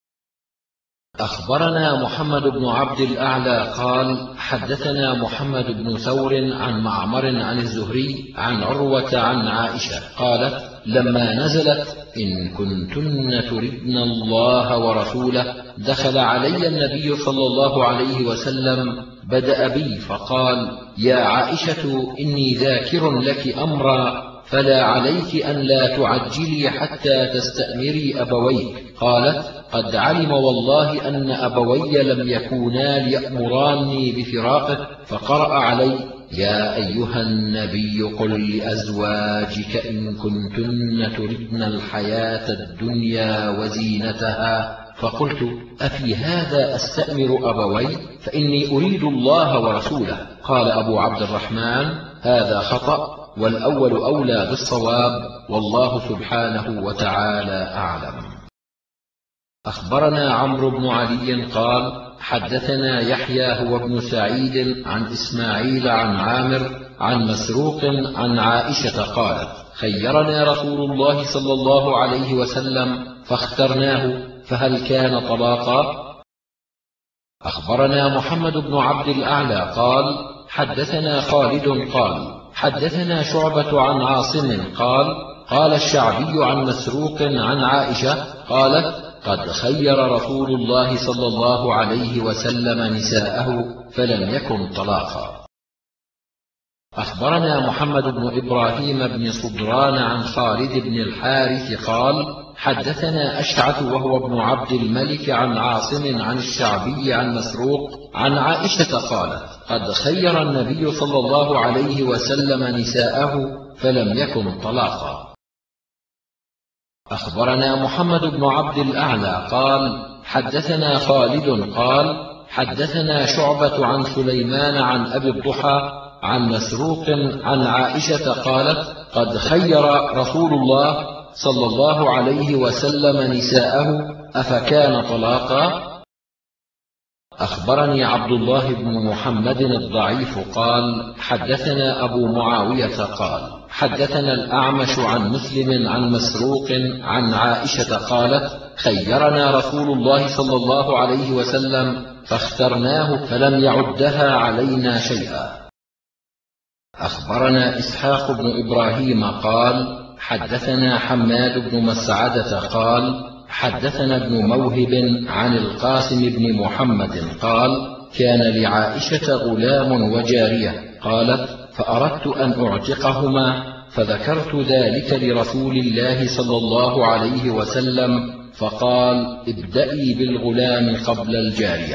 أخبرنا محمد بن عبد الأعلى قال: حدثنا محمد بن ثور عن معمر عن الزهري عن عروة عن عائشة قالت: لما نزلت إن كنتن تردن الله ورسوله دخل علي النبي صلى الله عليه وسلم بدأ بي فقال: يا عائشة إني ذاكر لك أمرا فلا عليك أن لا تعجلي حتى تستأمري أبويك. قالت: قد علم والله أن أبوي لم يكونا ليأمراني بفراقه. فقرأ علي: يا أيها النبي قل لأزواجك إن كنتن تردن الحياة الدنيا وزينتها. فقلت: أفي هذا أستأمر أبوي؟ فإني أريد الله ورسوله. قال أبو عبد الرحمن: هذا خطأ، والأول أولى بالصواب، والله سبحانه وتعالى أعلم. أخبرنا عمرو بن علي قال حدثنا يحيى هو ابن سعيد عن إسماعيل عن عامر عن مسروق عن عائشة قالت خيرنا رسول الله صلى الله عليه وسلم فاخترناه فهل كان طلاقا؟ أخبرنا محمد بن عبد الأعلى قال حدثنا خالد قال حدثنا شعبة عن عاصم قال قال الشعبي عن مسروق عن عائشة قالت قد خير رسول الله صلى الله عليه وسلم نساءه فلم يكن طلاقا. أخبرنا محمد بن إبراهيم بن صدران عن خالد بن الحارث قال حدثنا أشعث وهو ابن عبد الملك عن عاصم عن الشعبي عن مسروق عن عائشة قالت قد خير النبي صلى الله عليه وسلم نساءه فلم يكن طلاقا. أخبرنا محمد بن عبد الأعلى قال حدثنا خالد قال حدثنا شعبة عن سليمان عن أبي الضحى عن مسروق عن عائشة قالت قد خير رسول الله صلى الله عليه وسلم نساءه أفكان طلاقا؟ أخبرني عبد الله بن محمد الضعيف قال حدثنا أبو معاوية قال حدثنا الأعمش عن مسلم عن مسروق عن عائشة قالت خيرنا رسول الله صلى الله عليه وسلم فاخترناه فلم يعدها علينا شيئا. أخبرنا إسحاق بن إبراهيم قال حدثنا حماد بن مسعدة قال حدثنا ابن موهب عن القاسم بن محمد قال كان لعائشة غلام وجارية قالت فأردت أن أعتقهما فذكرت ذلك لرسول الله صلى الله عليه وسلم فقال ابدئي بالغلام قبل الجارية.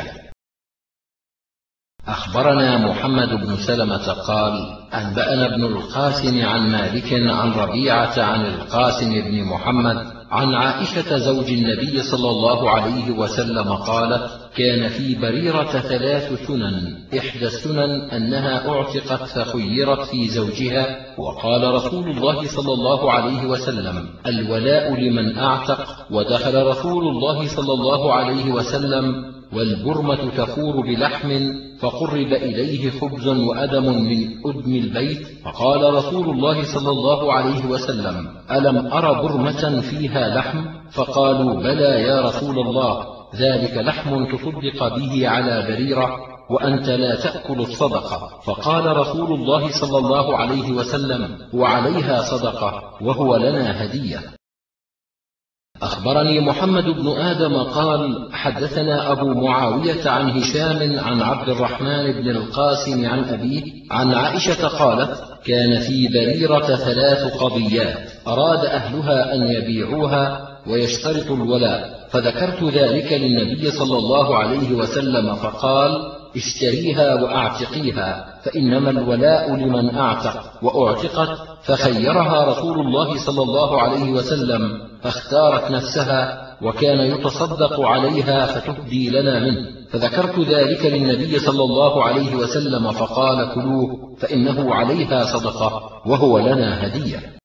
أخبرنا محمد بن سلمة قال أنبأنا ابن القاسم عن مالك عن ربيعة عن القاسم بن محمد عن عائشة زوج النبي صلى الله عليه وسلم قالت كان في بريرة 3 سنن إحدى السنن أنها أعتقت فخيرت في زوجها وقال رسول الله صلى الله عليه وسلم الولاء لمن أعتق ودخل رسول الله صلى الله عليه وسلم والبرمة تفور بلحم فقرب إليه خبز وأدم من أدم البيت فقال رسول الله صلى الله عليه وسلم ألم أر برمة فيها لحم؟ فقالوا بلى يا رسول الله ذلك لحم تصدق به على بريرة وأنت لا تأكل الصدقة. فقال رسول الله صلى الله عليه وسلم وعليها صدقة وهو لنا هدية. أخبرني محمد بن آدم قال حدثنا أبو معاوية عن هشام عن عبد الرحمن بن القاسم عن أبيه عن عائشة قالت كان في بريرة 3 قضيات أراد أهلها أن يبيعوها ويشترطوا الولاء فذكرت ذلك للنبي صلى الله عليه وسلم فقال اشتريها وأعتقيها فإنما الولاء لمن أعتق وأعتقت فخيرها رسول الله صلى الله عليه وسلم فاختارت نفسها وكان يتصدق عليها فتهدي لنا منه فذكرت ذلك للنبي صلى الله عليه وسلم فقال كلوه فإنه عليها صدقة وهو لنا هدية.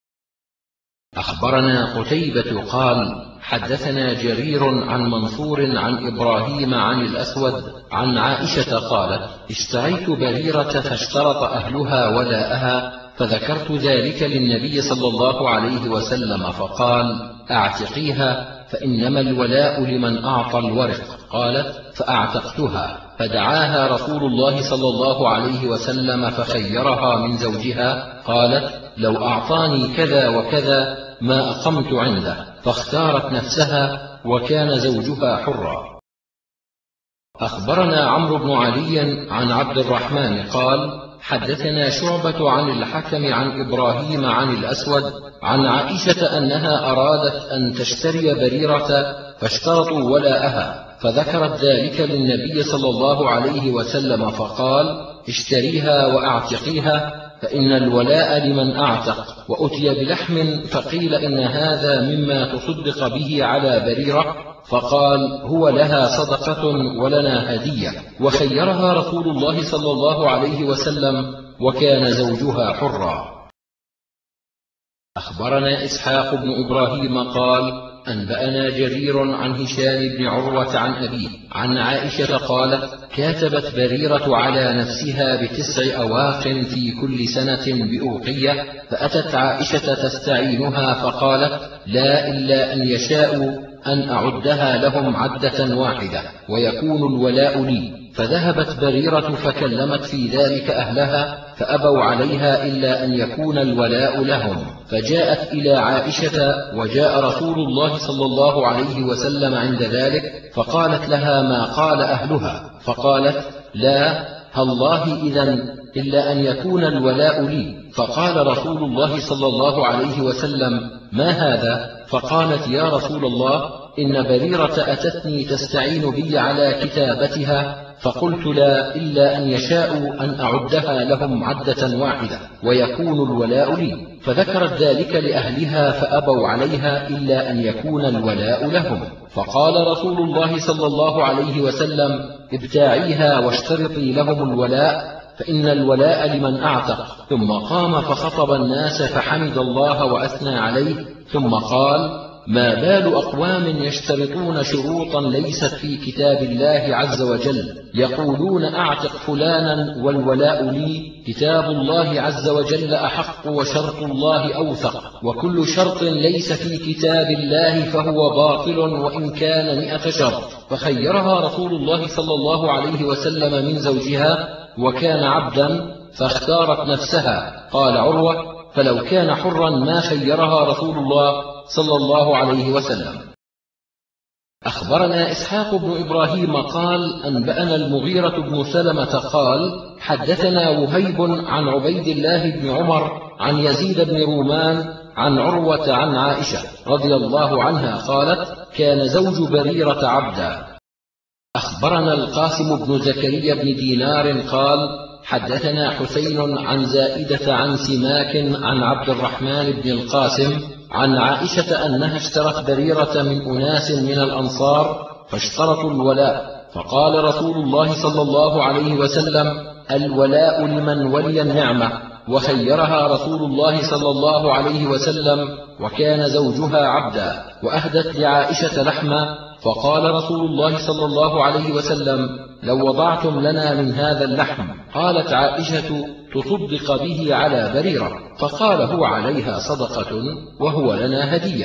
أخبرنا قتيبة قال حدثنا جرير عن منصور عن إبراهيم عن الأسود عن عائشة قالت اشتريت بريرة فاشترط أهلها ولاءها فذكرت ذلك للنبي صلى الله عليه وسلم فقال أعتقيها فإنما الولاء لمن أعطى الورق قالت فأعتقتها فدعاها رسول الله صلى الله عليه وسلم فخيرها من زوجها قالت لو أعطاني كذا وكذا ما أقمت عنده فاختارت نفسها وكان زوجها حرا. أخبرنا عمرو بن علي عن عبد الرحمن قال حدثنا شعبة عن الحكم عن إبراهيم عن الأسود عن عائشة أنها أرادت أن تشتري بريرة فاشترطوا ولاءها فذكرت ذلك للنبي صلى الله عليه وسلم فقال اشتريها وأعتقيها فإن الولاء لمن أعتق وأتي بلحم فقيل إن هذا مما تصدق به على بريرة فقال هو لها صدقة ولنا هدية وخيرها رسول الله صلى الله عليه وسلم وكان زوجها حرا. أخبرنا إسحاق بن إبراهيم قال أنبأنا جرير عن هشام بن عروة عن أبيه عن عائشة قالت كاتبت بريرة على نفسها ب9 أواق في كل سنة بأوقية، فأتت عائشة تستعينها فقالت لا إلا أن يشاءوا أن أعدها لهم عدة واحدة ويكون الولاء لي. فذهبت بريرة فكلمت في ذلك أهلها فأبوا عليها إلا أن يكون الولاء لهم، فجاءت إلى عائشة وجاء رسول الله صلى الله عليه وسلم عند ذلك، فقالت لها ما قال أهلها، فقالت لا الله إذن إلا أن يكون الولاء لي. فقال رسول الله صلى الله عليه وسلم ما هذا؟ فقالت يا رسول الله إن بريرة أتتني تستعين بي على كتابتها، فقلت لا إلا أن يشاءوا أن أعدها لهم عدة واحدة ويكون الولاء لي. فذكرت ذلك لأهلها فأبوا عليها إلا أن يكون الولاء لهم. فقال رسول الله صلى الله عليه وسلم ابتاعيها واشترطي لهم الولاء فإن الولاء لمن أعتق. ثم قام فخطب الناس فحمد الله وأثنى عليه، ثم قال ما بال أقوام يشترطون شروطا ليست في كتاب الله عز وجل، يقولون أعتق فلانا والولاء لي، كتاب الله عز وجل أحق وشرط الله أوثق، وكل شرط ليس في كتاب الله فهو باطل وإن كان 100 شرط. فخيرها رسول الله صلى الله عليه وسلم من زوجها وكان عبدا فاختارت نفسها. قال عروة فلو كان حرا ما خيرها رسول الله صلى الله عليه وسلم. أخبرنا إسحاق بن إبراهيم قال أنبأنا المغيرة بن سلمة قال حدثنا وهيب عن عبيد الله بن عمر عن يزيد بن رومان عن عروة عن عائشة رضي الله عنها قالت كان زوج بريرة عبدا. أخبرنا القاسم بن زكريا بن دينار قال حدثنا حسين عن زائدة عن سماك عن عبد الرحمن بن القاسم عن عائشة أنها اشترت بريرة من أناس من الأنصار فاشترطوا الولاء، فقال رسول الله صلى الله عليه وسلم الولاء لمن ولي النعمة، وخيرها رسول الله صلى الله عليه وسلم وكان زوجها عبدا، وأهدت لعائشة لحما، فقال رسول الله صلى الله عليه وسلم لو وضعتم لنا من هذا اللحم. قالت عائشة تصدق به على بريرة، فقال هو عليها صدقة وهو لنا هدية.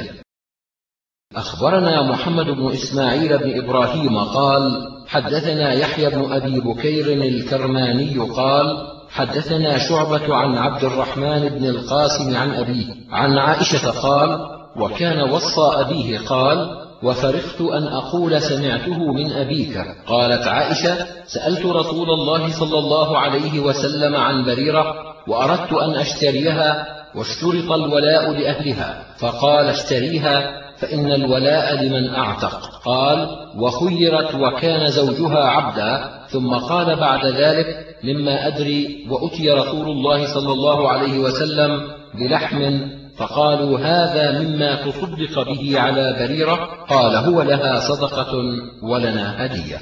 أخبرنا محمد بن إسماعيل بن إبراهيم قال حدثنا يحيى بن أبي بكير الكرماني قال حدثنا شعبة عن عبد الرحمن بن القاسم عن أبيه عن عائشة قال وكان وصى أبيه قال وفرحت أن أقول سمعته من أبيك. قالت عائشة سألت رسول الله صلى الله عليه وسلم عن بريرة وأردت أن أشتريها واشترط الولاء لأهلها، فقال اشتريها فإن الولاء لمن أعتق. قال وخيرت وكان زوجها عبدا، ثم قال بعد ذلك مما أدري وأتي رسول الله صلى الله عليه وسلم بلحم فقالوا هذا مما تصدق به على بريرة، قال هو لها صدقة ولنا هدية.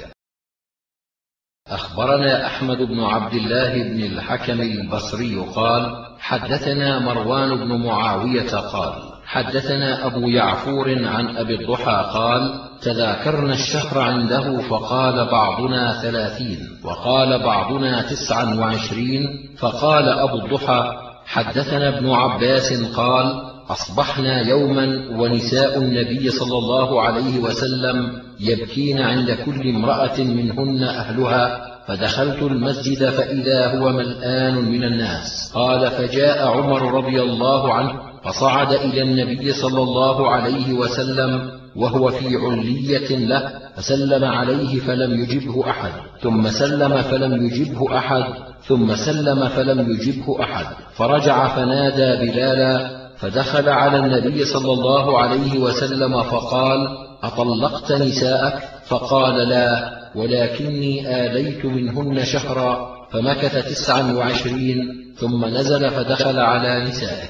أخبرنا أحمد بن عبد الله بن الحكم البصري قال حدثنا مروان بن معاوية قال حدثنا أبو يعفور عن أبي الضحى قال تذاكرنا الشهر عنده فقال بعضنا 30 وقال بعضنا 29، فقال أبو الضحى حدثنا ابن عباس قال أصبحنا يوما ونساء النبي صلى الله عليه وسلم يبكين عند كل امرأة منهن أهلها، فدخلت المسجد فإذا هو ملآن من الناس. قال فجاء عمر رضي الله عنه فصعد إلى النبي صلى الله عليه وسلم وهو في علية له، فسلم عليه فلم يجبه أحد، ثم سلم فلم يجبه أحد، ثم سلم فلم يجبه أحد، فرجع فنادى بلالا، فدخل على النبي صلى الله عليه وسلم فقال أطلقت نساءك؟ فقال لا، ولكني آليت منهن شهرا، فمكث 29 ثم نزل فدخل على نسائه.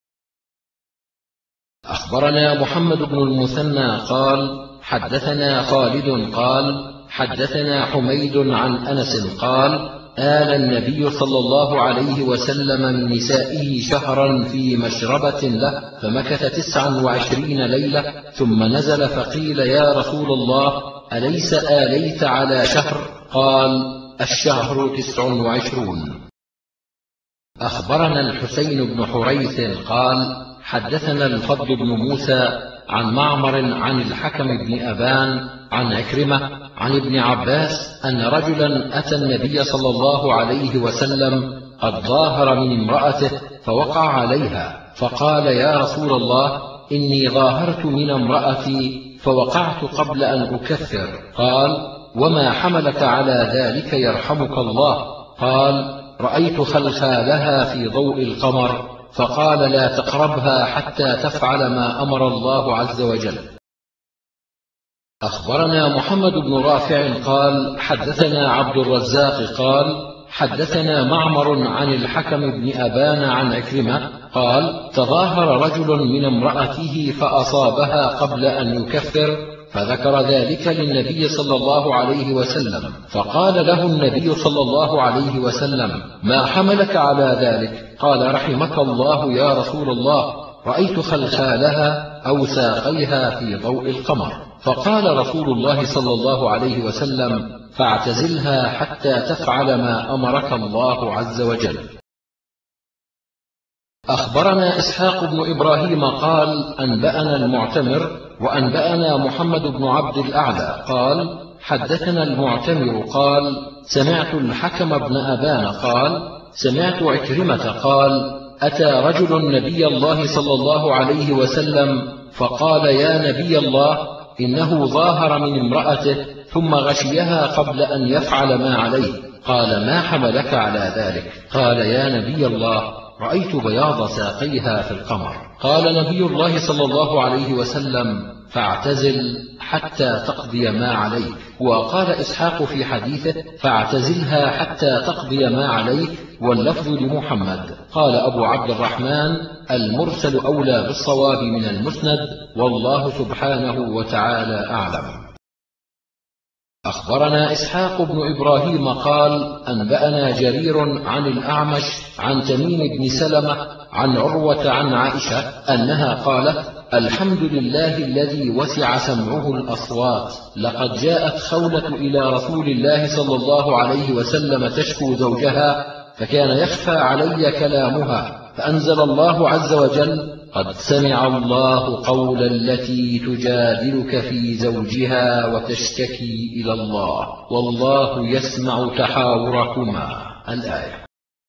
أخبرنا محمد بن المثنى قال حدثنا خالد قال حدثنا حميد عن أنس قال آل النبي صلى الله عليه وسلم من نسائه شهرا في مشربة له، فمكث 29 ليلة، ثم نزل فقيل: يا رسول الله، أليس آليت على شهر؟ قال: الشهر 29. أخبرنا الحسين بن حريث قال: حدثنا الفضل بن موسى عن معمر عن الحكم بن أبان عن عكرمة عن ابن عباس أن رجلا أتى النبي صلى الله عليه وسلم قد ظاهر من امرأته فوقع عليها، فقال: يا رسول الله، إني ظاهرت من امرأتي فوقعت قبل أن أكفر. قال: وما حملك على ذلك يرحمك الله؟ قال: رأيت خلخالها في ضوء القمر، فقال: لا تقربها حتى تفعل ما أمر الله عز وجل. أخبرنا محمد بن رافع قال: حدثنا عبد الرزاق قال: حدثنا معمر عن الحكم بن أبان عن عكرمة قال: تظاهر رجل من امرأته فأصابها قبل أن يكفر، فذكر ذلك للنبي صلى الله عليه وسلم، فقال له النبي صلى الله عليه وسلم: ما حملك على ذلك؟ قال: رحمك الله يا رسول الله، رأيت خلخالها أو ساقيها في ضوء القمر. فقال رسول الله صلى الله عليه وسلم: فاعتزلها حتى تفعل ما أمرك الله عز وجل. أخبرنا إسحاق بن إبراهيم قال: أنبأنا المعتمر وأنبأنا محمد بن عبد الأعلى قال: حدثنا المعتمر قال: سمعت الحكم بن أبان قال: سمعت عكرمة قال: أتى رجل النبي الله صلى الله عليه وسلم فقال: يا نبي الله، إنه ظاهر من امرأته ثم غشيها قبل أن يفعل ما عليه. قال: ما حملك على ذلك؟ قال: يا نبي الله، رأيت بياض ساقيها في القمر. قال نبي الله صلى الله عليه وسلم: فاعتزل حتى تقضي ما عليك. وقال إسحاق في حديثه: فاعتزلها حتى تقضي ما عليك، واللفظ لمحمد. قال أبو عبد الرحمن: المرسل أولى بالصواب من المسند، والله سبحانه وتعالى أعلم. أخبرنا إسحاق بن إبراهيم قال: أنبأنا جرير عن الأعمش عن تميم بن سلمة عن عروة عن عائشة أنها قالت: الحمد لله الذي وسع سمعه الأصوات، لقد جاءت خولة إلى رسول الله صلى الله عليه وسلم تشكو زوجها، فكان يخفى علي كلامها، فأنزل الله عز وجل: قد سمع الله قول التي تجادلك في زوجها وتشتكي إلى الله والله يسمع تحاوركما. الآية.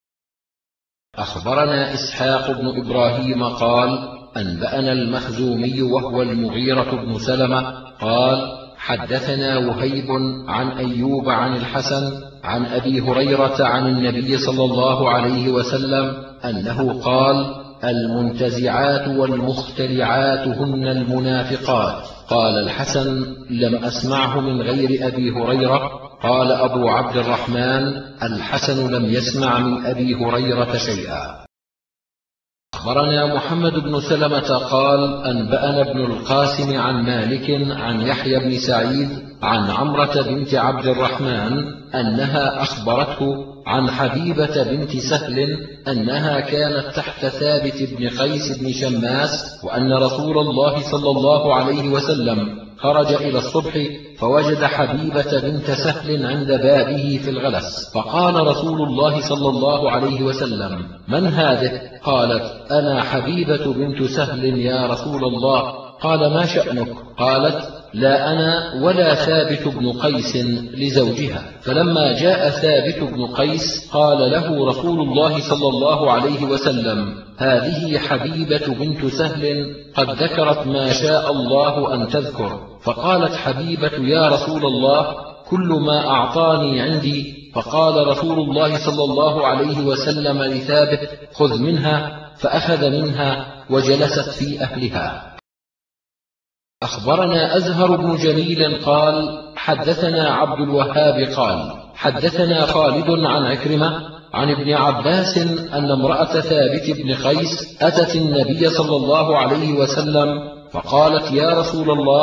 أخبرنا إسحاق بن إبراهيم قال: أنبأنا المخزومي وهو المغيرة بن سلمة قال: حدثنا وهيب عن أيوب عن الحسن عن أبي هريرة عن النبي صلى الله عليه وسلم أنه قال: المنتزعات والمخترعات هن المنافقات. قال الحسن: لم أسمعه من غير أبي هريرة. قال أبو عبد الرحمن: الحسن لم يسمع من أبي هريرة شيئا. أخبرنا محمد بن سلمة قال: أنبأنا ابن القاسم عن مالك عن يحيى بن سعيد عن عمرة بنت عبد الرحمن أنها أخبرته عن حبيبة بنت سهل أنها كانت تحت ثابت بن قيس بن شماس، وأن رسول الله صلى الله عليه وسلم خرج إلى الصبح فوجد حبيبة بنت سهل عند بابه في الغلس، فقال رسول الله صلى الله عليه وسلم: من هذه؟ قالت: أنا حبيبة بنت سهل يا رسول الله. قال: ما شأنك؟ قالت: لا أنا ولا ثابت بن قيس لزوجها. فلما جاء ثابت بن قيس قال له رسول الله صلى الله عليه وسلم: هذه حبيبة بنت سهل قد ذكرت ما شاء الله أن تذكر. فقالت حبيبة: يا رسول الله، كل ما أعطاني عندي. فقال رسول الله صلى الله عليه وسلم لثابت: خذ منها. فأخذ منها وجلست في أهلها. أخبرنا أزهر بن جميل قال: حدثنا عبد الوهاب قال: حدثنا خالد عن عكرمة عن ابن عباس أن امرأة ثابت بن قيس أتت النبي صلى الله عليه وسلم فقالت: يا رسول الله،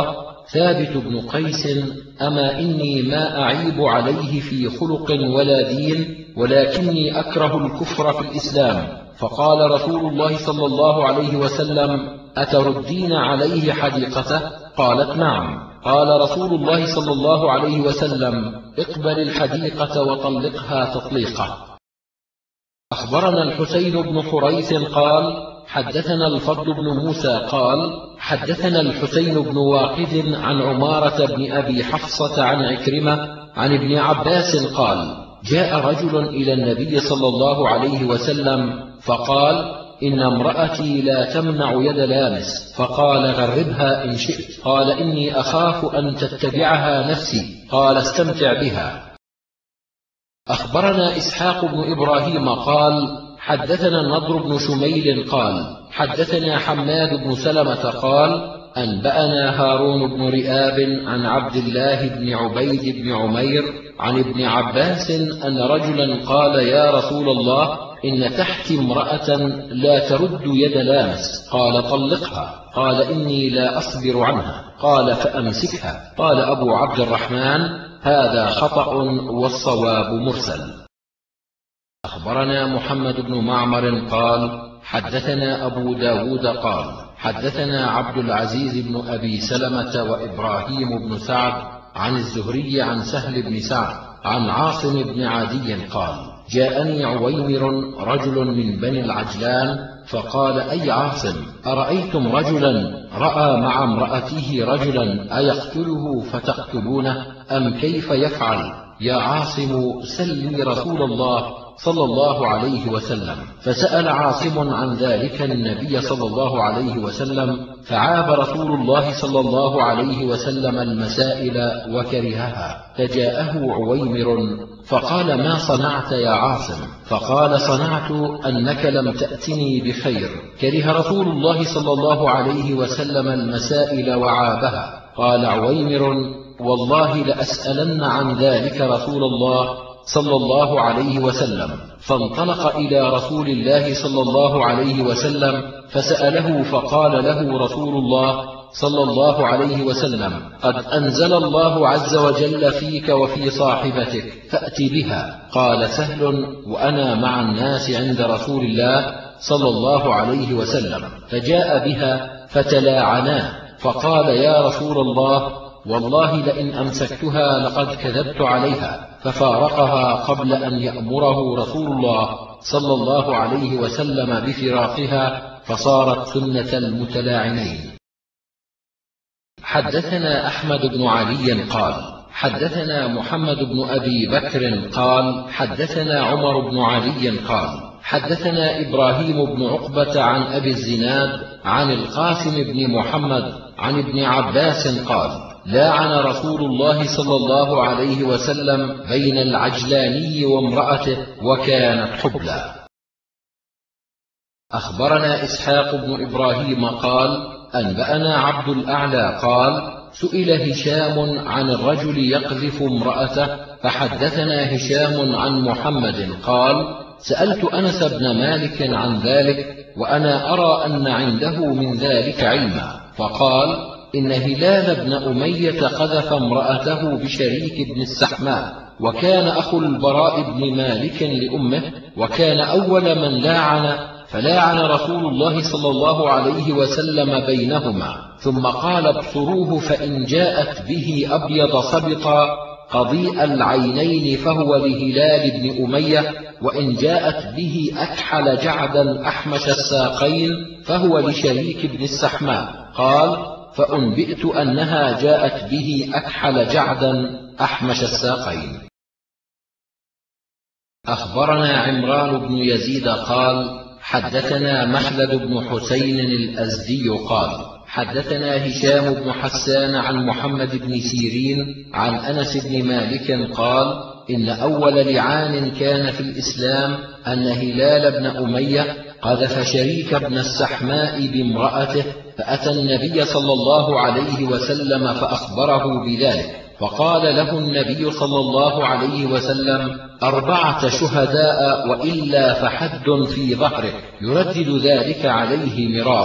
ثابت بن قيس: أما إني ما أعيب عليه في خلق ولا دين، ولكني أكره الكفر في الإسلام. فقال رسول الله صلى الله عليه وسلم: أتردين عليه حديقته؟ قالت: نعم. قال رسول الله صلى الله عليه وسلم: اقبل الحديقة وطلقها تطليقة. أخبرنا الحسين بن حريث قال: حدثنا الفضل بن موسى قال: حدثنا الحسين بن واقد عن عمارة بن أبي حفصة عن عكرمة عن ابن عباس قال: جاء رجل إلى النبي صلى الله عليه وسلم فقال: إن امرأتي لا تمنع يد لامس. فقال: غربها إن شئت. قال: إني أخاف أن تتبعها نفسي. قال: استمتع بها. أخبرنا إسحاق بن إبراهيم قال: حدثنا النضر بن شميل قال: حدثنا حماد بن سلمة قال: أنبأنا هارون بن رئاب عن عبد الله بن عبيد بن عمير عن ابن عباس أن رجلا قال: يا رسول الله، إن تحتي امرأة لا ترد يد لامس. قال: طلقها. قال: إني لا أصبر عنها. قال: فأمسكها. قال أبو عبد الرحمن: هذا خطأ والصواب مرسل. أخبرنا محمد بن معمر قال: حدثنا أبو داود قال: حدثنا عبد العزيز بن أبي سلمة وإبراهيم بن سعد عن الزهري عن سهل بن سعد عن عاصم بن عدي قال: جاءني عويمر رجل من بني العجلان فقال: أي عاصم، أرأيتم رجلا رأى مع امرأته رجلا أيقتله فتقتلونه أم كيف يفعل؟ يا عاصم سلني رسول الله صلى الله عليه وسلم. فسأل عاصم عن ذلك النبي صلى الله عليه وسلم، فعاب رسول الله صلى الله عليه وسلم المسائل وكرهها. فجاءه عويمر فقال: ما صنعت يا عاصم؟ فقال: صنعت أنك لم تأتني بخير. كره رسول الله صلى الله عليه وسلم المسائل وعابها. قال عويمر: والله لأسألن عن ذلك رسول الله صلى الله عليه وسلم. فانطلق إلى رسول الله صلى الله عليه وسلم فسأله، فقال له رسول الله صلى الله عليه وسلم: قد أنزل الله عز وجل فيك وفي صاحبتك، فأت بها. قال سهل: وأنا مع الناس عند رسول الله صلى الله عليه وسلم. فجاء بها فتلاعنا، فقال: يا رسول الله، والله لئن أمسكتها لقد كذبت عليها. ففارقها قبل أن يأمره رسول الله صلى الله عليه وسلم بفراقها، فصارت سنة المتلاعنين. حدثنا أحمد بن علي قال: حدثنا محمد بن أبي بكر قال: حدثنا عمر بن علي قال: حدثنا إبراهيم بن عقبة عن أبي الزناد عن القاسم بن محمد عن ابن عباس قال: لاعن رسول الله صلى الله عليه وسلم بين العجلاني وامرأته وكانت حبلى. أخبرنا إسحاق بن إبراهيم قال: أنبأنا عبد الأعلى قال: سئل هشام عن الرجل يقذف امرأته، فحدثنا هشام عن محمد قال: سألت أنس بن مالك عن ذلك، وأنا أرى أن عنده من ذلك علما. فقال: إن هلال بن أمية قذف امرأته بشريك بن السحماء، وكان أخو البراء بن مالك لأمه، وكان أول من لاعن، فلاعن رسول الله صلى الله عليه وسلم بينهما، ثم قال: ابصروه، فإن جاءت به أبيض صبطا قضيء العينين فهو لهلال بن أمية، وإن جاءت به أكحل جعدا أحمش الساقين فهو لشريك بن السحماء. قال: فأنبئت أنها جاءت به أكحل جعدا أحمش الساقين. أخبرنا عمران بن يزيد قال: حدثنا مخلد بن حسين الأزدي قال: حدثنا هشام بن حسان عن محمد بن سيرين عن أنس بن مالك قال: إن أول لعان كان في الإسلام أن هلال بن أمية قذف شريك بن السحماء بامرأته، فأتى النبي صلى الله عليه وسلم فأخبره بذلك، فقال له النبي صلى الله عليه وسلم: 4 شهداء، وإلا فحد في ظهرك. يردد ذلك عليه مرارا.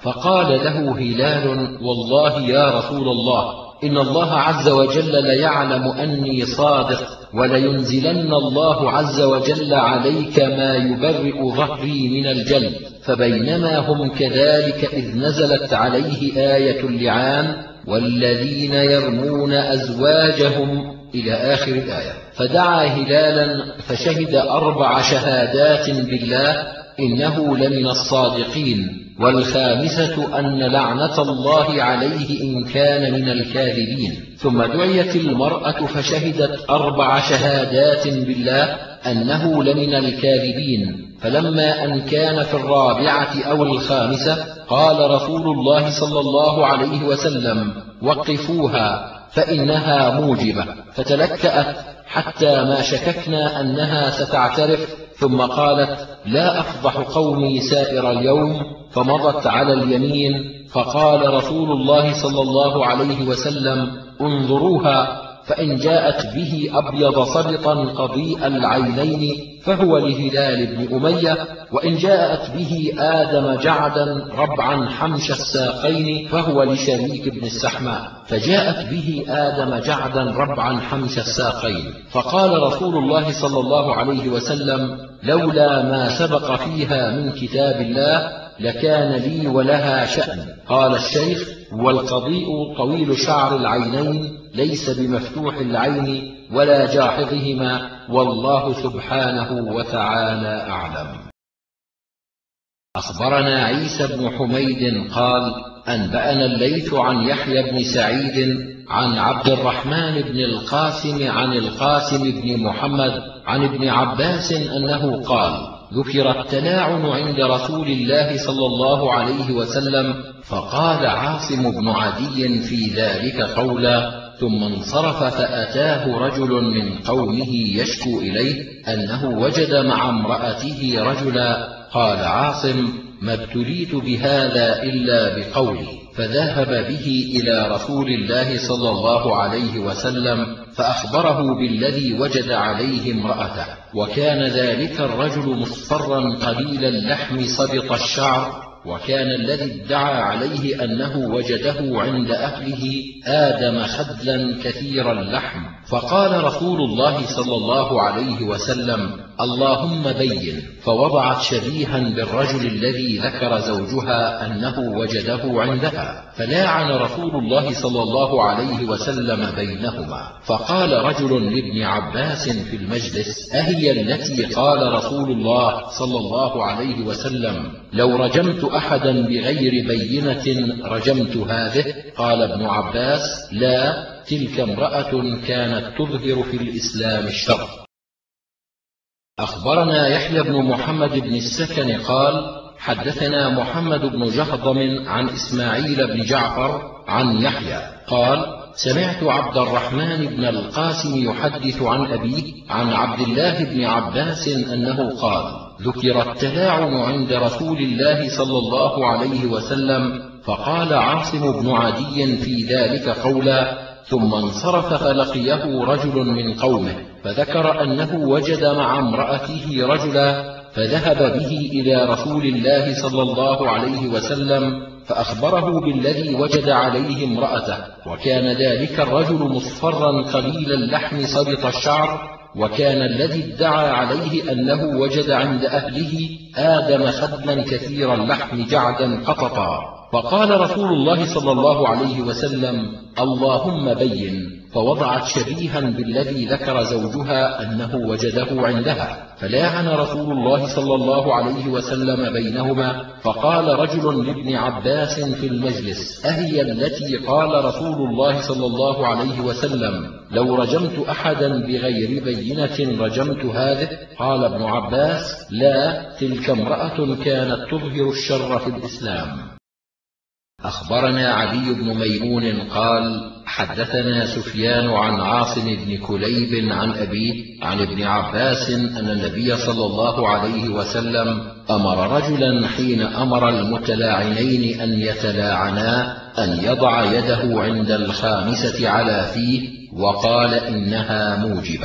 فقال له هلال: والله يا رسول الله، إن الله عز وجل ليعلم أني صادق، ولينزلن الله عز وجل عليك ما يبرئ ظهري من الجلد. فبينما هم كذلك إذ نزلت عليه آية اللعان: والذين يرمون أزواجهم إلى آخر الآية. فدعا هلالا فشهد 4 شهادات بالله إنه لمن الصادقين، والخامسة أن لعنة الله عليه إن كان من الكاذبين. ثم دعيت المرأة فشهدت 4 شهادات بالله أنه لمن الكاذبين. فلما أن كان في الرابعة أو الخامسة قال رسول الله صلى الله عليه وسلم: وقفوها فإنها موجبة. فتلكأت حتى ما شككنا أنها ستعترف، ثم قالت: لا أفضح قومي سائر اليوم. فمضت على اليمين. فقال رسول الله صلى الله عليه وسلم: انظروها، فإن جاءت به أبيض صبطا قضيء العينين فهو لهلال بن أمية، وإن جاءت به آدم جعدا ربعا حمش الساقين فهو لشريك بن السحماء. فجاءت به آدم جعدا ربعا حمش الساقين. فقال رسول الله صلى الله عليه وسلم: لولا ما سبق فيها من كتاب الله لكان لي ولها شأن. قال الشيخ: والقضيء طويل شعر العينين، ليس بمفتوح العين ولا جاحظهما، والله سبحانه وتعالى أعلم. أخبرنا عيسى بن حميد قال: أنبأنا الليث عن يحيى بن سعيد عن عبد الرحمن بن القاسم عن القاسم بن محمد عن ابن عباس أنه قال: ذكر التلاعن عند رسول الله صلى الله عليه وسلم، فقال عاصم بن عدي في ذلك قولا، ثم انصرف فأتاه رجل من قومه يشكو إليه أنه وجد مع امرأته رجلا. قال عاصم: ما ابتليت بهذا إلا بقولي. فذهب به إلى رسول الله صلى الله عليه وسلم فأخبره بالذي وجد عليه امرأته، وكان ذلك الرجل مصفرا قليل اللحم صبط الشعر، وكان الذي ادعى عليه أنه وجده عند أهله آدم خدلا كثير اللحم. فقال رسول الله صلى الله عليه وسلم: اللهم بين. فوضعت شبيها بالرجل الذي ذكر زوجها أنه وجده عندها، فلاعن رسول الله صلى الله عليه وسلم بينهما. فقال رجل لابن عباس في المجلس: أهي التي قال رسول الله صلى الله عليه وسلم: لو رجمت أحدا بغير بينة رجمت هذه؟ قال ابن عباس: لا، تلك امرأة كانت تظهر في الإسلام الشر. أخبرنا يحيى بن محمد بن السكن قال: حدثنا محمد بن جهضم عن إسماعيل بن جعفر عن يحيى قال: سمعت عبد الرحمن بن القاسم يحدث عن أبيه عن عبد الله بن عباس أنه قال: ذكر التلاعن عند رسول الله صلى الله عليه وسلم، فقال عاصم بن عدي في ذلك قولا، ثم انصرف فلقيه رجل من قومه فذكر أنه وجد مع امرأته رجلا، فذهب به إلى رسول الله صلى الله عليه وسلم فأخبره بالذي وجد عليه امرأته، وكان ذلك الرجل مصفرا قليل اللحم صبط الشعر، وكان الذي ادعى عليه أنه وجد عند أهله آدم خدلا كثير اللحم جعدا قططا. فقال رسول الله صلى الله عليه وسلم: اللهم بين. فوضعت شبيها بالذي ذكر زوجها أنه وجده عندها، فلاعن رسول الله صلى الله عليه وسلم بينهما. فقال رجل لابن عباس في المجلس: أهي التي قال رسول الله صلى الله عليه وسلم: لو رجمت أحدا بغير بينة رجمت هذه؟ قال ابن عباس: لا، تلك امرأة كانت تظهر الشر في الإسلام. أخبرنا علي بن ميمون قال: حدثنا سفيان عن عاصم بن كليب عن أبيه عن ابن عباس أن النبي صلى الله عليه وسلم أمر رجلا حين أمر المتلاعنين أن يتلاعنا أن يضع يده عند الخامسة على فيه، وقال إنها موجبة.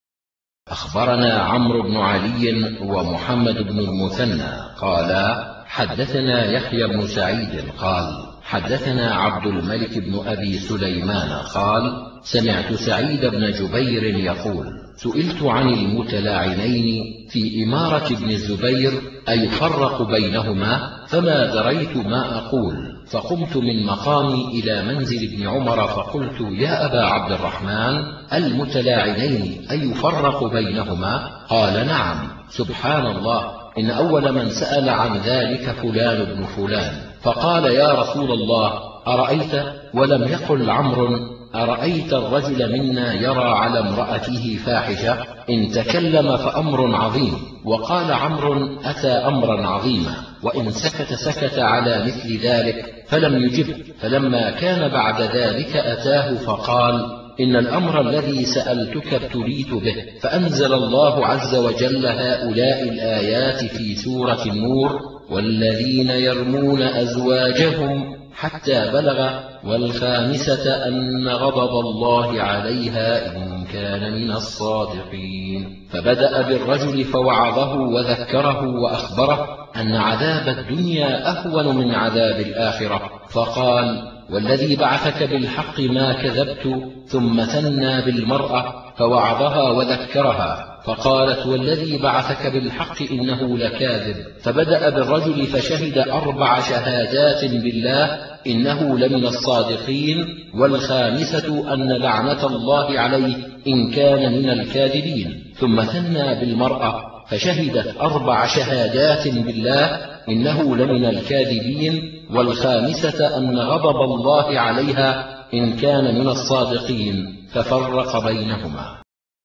أخبرنا عمرو بن علي ومحمد بن المثنى قالا: حدثنا يحيى بن سعيد قال حدثنا عبد الملك بن أبي سليمان قال سمعت سعيد بن جبير يقول سئلت عن المتلاعنين في إمارة ابن الزبير أيفرق بينهما فما دريت ما أقول، فقمت من مقامي إلى منزل ابن عمر فقلت يا أبا عبد الرحمن المتلاعنين أيفرق بينهما؟ قال نعم. سبحان الله، إن أول من سأل عن ذلك فلان بن فلان. فقال يا رسول الله أرأيت، ولم يقل عمرو أرأيت الرجل منا يرى على امرأته فاحشة؟ إن تكلم فأمر عظيم، وقال عمرو أتى أمرا عظيما، وإن سكت سكت على مثل ذلك فلم يجب. فلما كان بعد ذلك أتاه فقال إن الأمر الذي سألتك ابتليت به، فأنزل الله عز وجل هؤلاء الآيات في سورة النور والذين يرمون أزواجهم حتى بلغ والخامسة أن غضب الله عليها إن كان من الصادقين. فبدأ بالرجل فوعظه وذكره وأخبره أن عذاب الدنيا أهون من عذاب الآخرة، فقال والذي بعثك بالحق ما كذبت، ثم ثنى بالمرأة فوعظها وذكرها، فقالت والذي بعثك بالحق إنه لكاذب. فبدأ بالرجل فشهد 4 شهادات بالله إنه لمن الصادقين، والخامسة أن لعنة الله عليه إن كان من الكاذبين. ثم ثنى بالمرأة فشهدت 4 شهادات بالله إنه لمن الكاذبين، والخامسة أن غضب الله عليها إن كان من الصادقين، ففرق بينهما.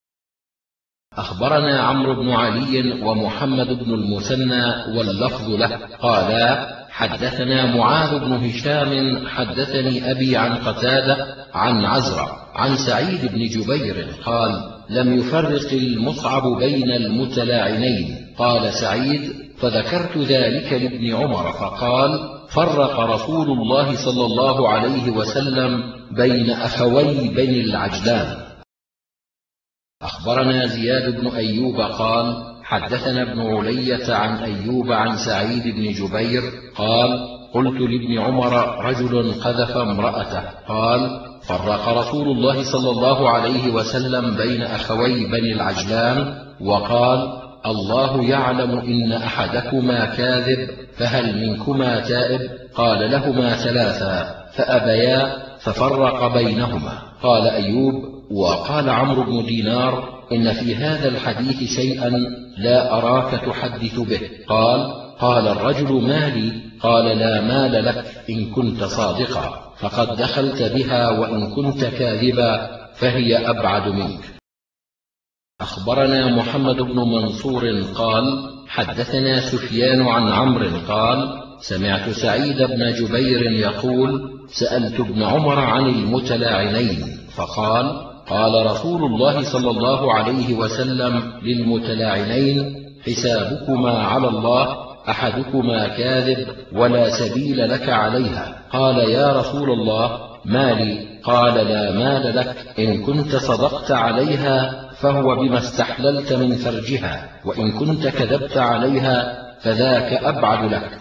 أخبرنا عمرو بن علي ومحمد بن المثنى واللفظ له قالا حدثنا معاذ بن هشام حدثني أبي عن قتادة عن عزرة عن سعيد بن جبير قال لم يفرق المصعب بين المتلاعنين. قال سعيد فذكرت ذلك لابن عمر فقال فرق رسول الله صلى الله عليه وسلم بين أخوي بني العجلان. أخبرنا زياد بن أيوب قال حدثنا ابن علية عن أيوب عن سعيد بن جبير قال قلت لابن عمر رجل قذف امرأته، قال فرق رسول الله صلى الله عليه وسلم بين أخوي بني العجلان وقال الله يعلم إن أحدكما كاذب، فهل منكما تائب؟ قال لهما 3 فأبيا ففرق بينهما. قال أيوب وقال عمرو بن دينار إن في هذا الحديث شيئا لا أراك تحدث به. قال الرجل مالي؟ قال لا مال لك إن كنت صادقا، فقد دخلت بها، وإن كنت كاذبا فهي أبعد منك. أخبرنا محمد بن منصور قال حدثنا سفيان عن عمرو قال سمعت سعيد بن جبير يقول سألت ابن عمر عن المتلاعنين فقال قال رسول الله صلى الله عليه وسلم للمتلاعنين حسابكما على الله، أحدكما كاذب ولا سبيل لك عليها. قال يا رسول الله مالي؟ قال لا مال لك إن كنت صدقت عليها فهو بما استحللت من فرجها، وإن كنت كذبت عليها فذاك أبعد لك.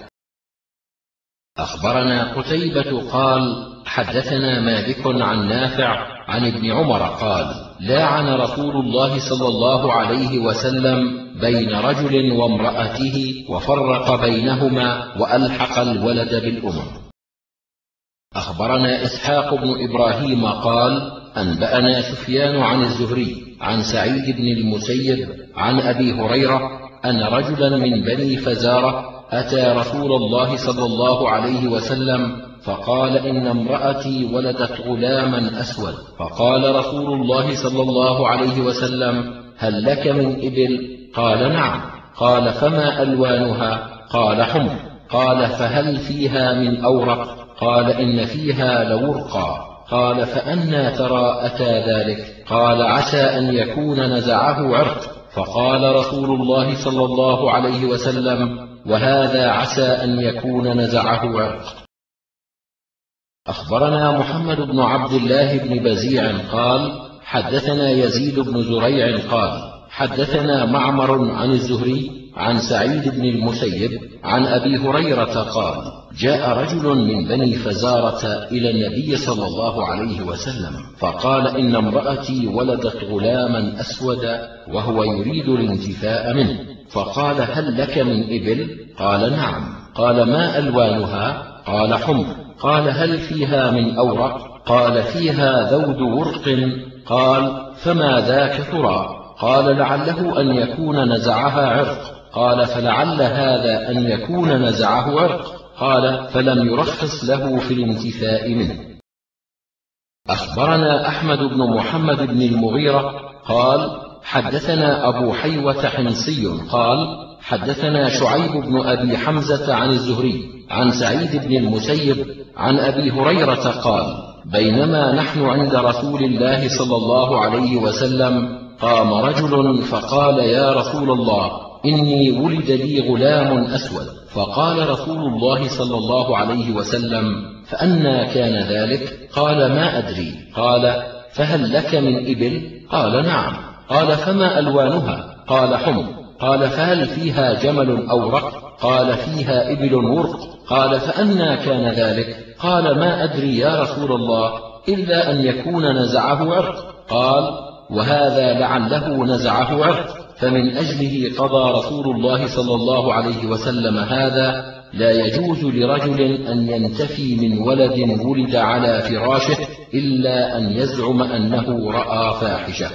أخبرنا قتيبة قال حدثنا مالك عن نافع عن ابن عمر قال لاعن رسول الله صلى الله عليه وسلم بين رجل وامرأته وفرق بينهما وألحق الولد بالأم. أخبرنا إسحاق بن إبراهيم قال أنبأنا سفيان عن الزهري عن سعيد بن المسيب عن أبي هريرة أن رجلا من بني فزارة أتى رسول الله صلى الله عليه وسلم فقال إن امرأتي ولدت غلاما أسود، فقال رسول الله صلى الله عليه وسلم هل لك من إبل؟ قال نعم. قال فما ألوانها؟ قال حمر. قال فهل فيها من أورق؟ قال إن فيها لورقا. قال فأنى ترى أتى ذلك؟ قال عسى أن يكون نزعه عرق. فقال رسول الله صلى الله عليه وسلم وهذا عسى أن يكون نزعه عرق. أخبرنا محمد بن عبد الله بن بزيع قال حدثنا يزيد بن زريع قال حدثنا معمر عن الزهري عن سعيد بن المسيب عن أبي هريرة قال: جاء رجل من بني فزارة إلى النبي صلى الله عليه وسلم فقال: إن امرأتي ولدت غلاما أسودا وهو يريد الانتفاء منه، فقال: هل لك من إبل؟ قال: نعم. قال: ما ألوانها؟ قال: حمر. قال: هل فيها من أورق؟ قال: فيها ذود ورق. قال: فما ذاك ترى؟ قال: لعله أن يكون نزعها عرق. قال: فلعل هذا أن يكون نزعه عرق. قال: فلم يرخص له في الانتفاء منه. أخبرنا أحمد بن محمد بن المغيرة قال: حدثنا أبو حيوة حمصي قال: حدثنا شعيب بن أبي حمزة عن الزهري عن سعيد بن المسيب عن أبي هريرة قال: بينما نحن عند رسول الله صلى الله عليه وسلم قام رجل فقال: يا رسول الله، إني ولد لي غلام أسود. فقال رسول الله صلى الله عليه وسلم: فأنى كان ذلك؟ قال: ما أدري. قال: فهل لك من إبل؟ قال: نعم. قال: فما ألوانها؟ قال: حمر. قال: فهل فيها جمل أورق؟ قال: فيها إبل ورق. قال: فأنى كان ذلك؟ قال: ما أدري يا رسول الله، إلا أن يكون نزعه عرق. قال: وهذا لعله نزعه عرق، فمن أجله قضى رسول الله صلى الله عليه وسلم هذا: لا يجوز لرجل أن ينتفي من ولد ولد على فراشه إلا أن يزعم أنه رأى فاحشة.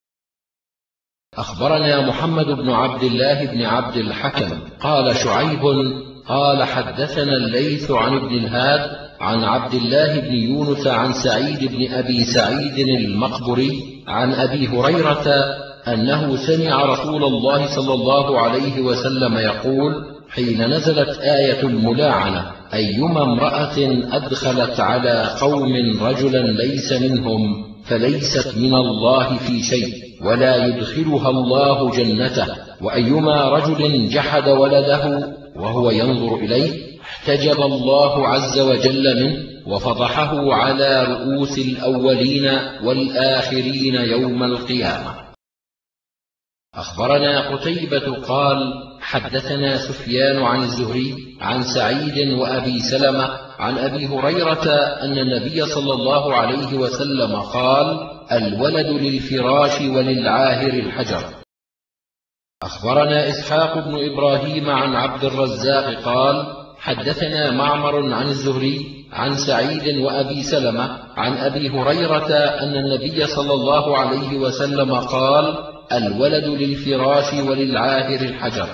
أخبرنا محمد بن عبد الله بن عبد الحكم قال: شعيب قال: حدثنا الليث عن ابن الهاد عن عبد الله بن يونس عن سعيد بن أبي سعيد المقبري عن أبي هريرة أنه سمع رسول الله صلى الله عليه وسلم يقول حين نزلت آية الملاعنة: أيما امرأة أدخلت على قوم رجلا ليس منهم فليست من الله في شيء، ولا يدخلها الله جنته، وأيما رجل جحد ولده وهو ينظر إليه احتجب الله عز وجل منه وفضحه على رؤوس الأولين والآخرين يوم القيامة. أخبرنا قتيبة قال: حدثنا سفيان عن الزهري عن سعيد وأبي سلمة عن أبي هريرة أن النبي صلى الله عليه وسلم قال: الولد للفراش وللعاهر الحجر. أخبرنا إسحاق بن إبراهيم عن عبد الرزاق قال: حدثنا معمر عن الزهري عن سعيد وأبي سلمة عن أبي هريرة أن النبي صلى الله عليه وسلم قال: الولد للفراش وللعاهر الحجر.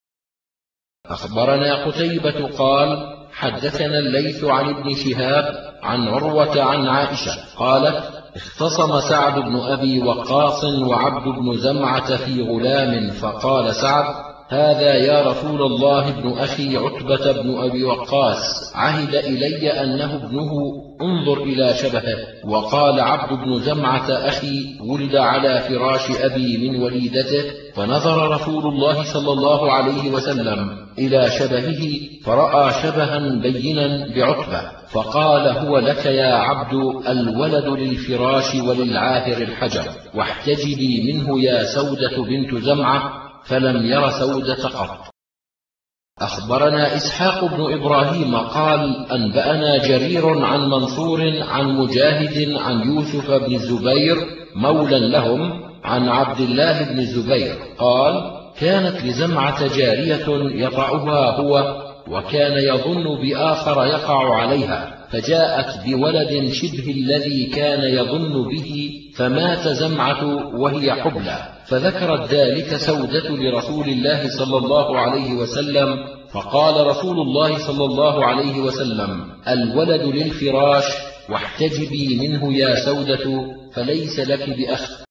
أخبرنا قتيبة قال: حدثنا الليث عن ابن شهاب عن عروة عن عائشة قالت: اختصم سعد بن أبي وقاص وعبد بن زمعة في غلام، فقال سعد: هذا يا رسول الله ابن أخي عتبة بن أبي وقاص، عهد إلي أنه ابنه، انظر إلى شبهه. وقال عبد بن زمعة: أخي ولد على فراش أبي من وليدته. فنظر رسول الله صلى الله عليه وسلم إلى شبهه فرأى شبها بينا بعتبة، فقال: هو لك يا عبد، الولد للفراش وللعاهر الحجر، واحتجبي منه يا سودة بنت زمعة. فلم ير سودة قط. أخبرنا إسحاق بن إبراهيم قال: أنبأنا جرير عن منصور عن مجاهد عن يوسف بن الزبير مولى لهم عن عبد الله بن الزبير قال: كانت لزمعة جارية يطأها هو، وكان يظن بآخر يقع عليها، فجاءت بولد شبه الذي كان يظن به، فمات زمعة وهي حبلى. فذكرت ذلك سودة لرسول الله صلى الله عليه وسلم، فقال رسول الله صلى الله عليه وسلم: الولد للفراش، واحتجبي منه يا سودة، فليس لك بأخ.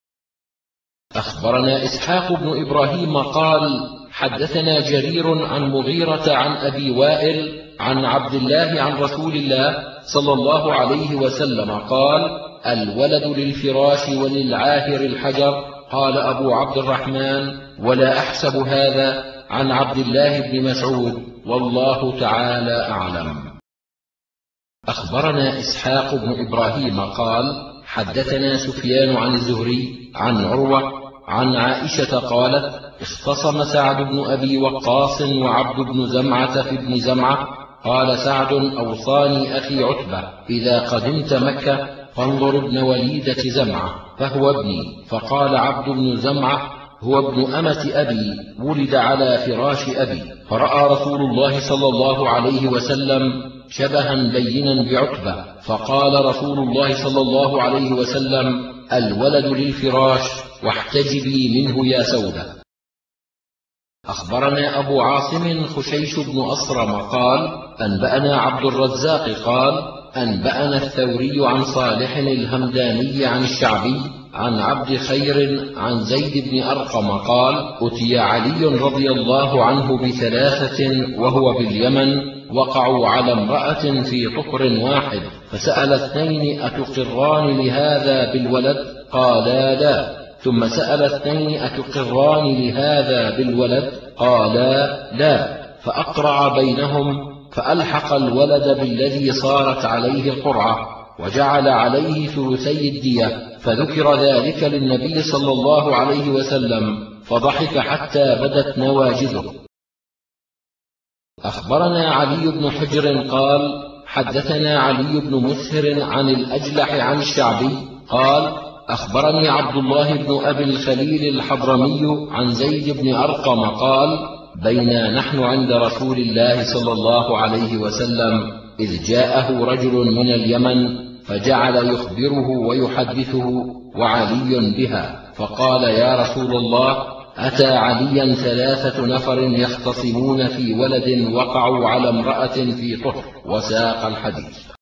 أخبرنا إسحاق بن إبراهيم قال: حدثنا جرير عن مغيرة عن أبي وائل عن عبد الله عن رسول الله صلى الله عليه وسلم قال: الولد للفراش وللعاهر الحجر. قال أبو عبد الرحمن: ولا أحسب هذا عن عبد الله بن مسعود، والله تعالى أعلم. أخبرنا إسحاق بن إبراهيم قال: حدثنا سفيان عن الزهري عن عروة عن عائشة قالت: اختصم سعد بن أبي وقاص وعبد بن زمعة في ابن زمعة. قال سعد: أوصاني أخي عتبة إذا قدمت مكة فانظر ابن وليدة زمعة فهو ابني. فقال عبد بن زمعة: هو ابن أمة أبي، ولد على فراش أبي. فرأى رسول الله صلى الله عليه وسلم شبها بينا بعتبة، فقال رسول الله صلى الله عليه وسلم: الولد للفراش واحتجبي منه يا سودة. أخبرنا أبو عاصم خشيش بن أصرم قال: أنبأنا عبد الرزاق قال: أنبأنا الثوري عن صالح الهمداني عن الشعبي عن عبد خير عن زيد بن أرقم قال: أتي علي رضي الله عنه بثلاثة وهو باليمن، وقعوا على امرأة في طهر واحد، فسأل اثنين: أتقران لهذا بالولد؟ قالا لا. ثم سأل اثنين: أتقران لهذا بالولد؟ قالا لا. فأقرع بينهم، فألحق الولد بالذي صارت عليه القرعة، وجعل عليه ثلثي الدية، فذكر ذلك للنبي صلى الله عليه وسلم، فضحك حتى بدت نواجذه. أخبرنا علي بن حجر قال: حدثنا علي بن مسهر عن الأجلح عن الشعبي قال: أخبرني عبد الله بن أبي الخليل الحضرمي عن زيد بن أرقم قال: بينا نحن عند رسول الله صلى الله عليه وسلم إذ جاءه رجل من اليمن، فجعل يخبره ويحدثه وعلي بها، فقال: يا رسول الله، أتى عليا 3 نفر يختصمون في ولد وقعوا على امرأة في طهر، وساق الحديث.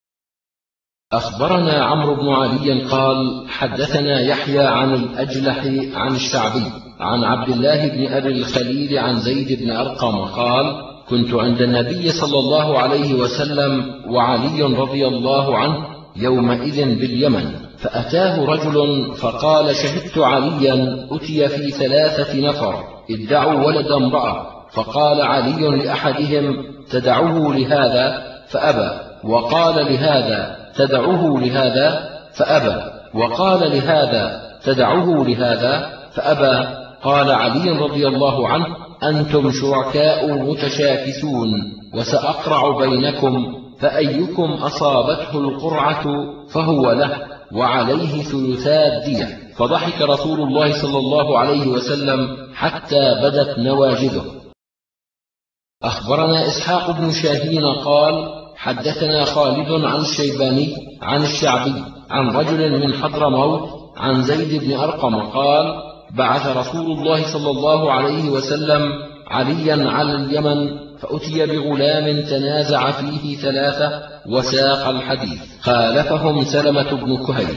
أخبرنا عمرو بن علي قال: حدثنا يحيى عن الأجلح عن الشعبي عن عبد الله بن أبي الخليل عن زيد بن أرقم قال: كنت عند النبي صلى الله عليه وسلم وعلي رضي الله عنه يومئذ باليمن، فأتاه رجل فقال: شهدت عليا أتي في 3 نفر ادعوا ولد امرأة، فقال علي لأحدهم: تدعه لهذا؟ فأبى. وقال لهذا: تدعه لهذا؟ فأبى. وقال لهذا: تدعه لهذا؟ فأبى. قال علي رضي الله عنه: أنتم شركاء متشاكسون، وسأقرع بينكم، فأيكم أصابته القرعة فهو له، وعليه ثلثا الدية. فضحك رسول الله صلى الله عليه وسلم حتى بدت نواجذه. أخبرنا إسحاق بن شاهين قال: حدثنا خالد عن الشيباني عن الشعبي عن رجل من حضرموت عن زيد بن أرقم قال: بعث رسول الله صلى الله عليه وسلم عليا على اليمن، فأتي بغلام تنازع فيه 3، وساق الحديث. خالفهم سلمة بن كهيل.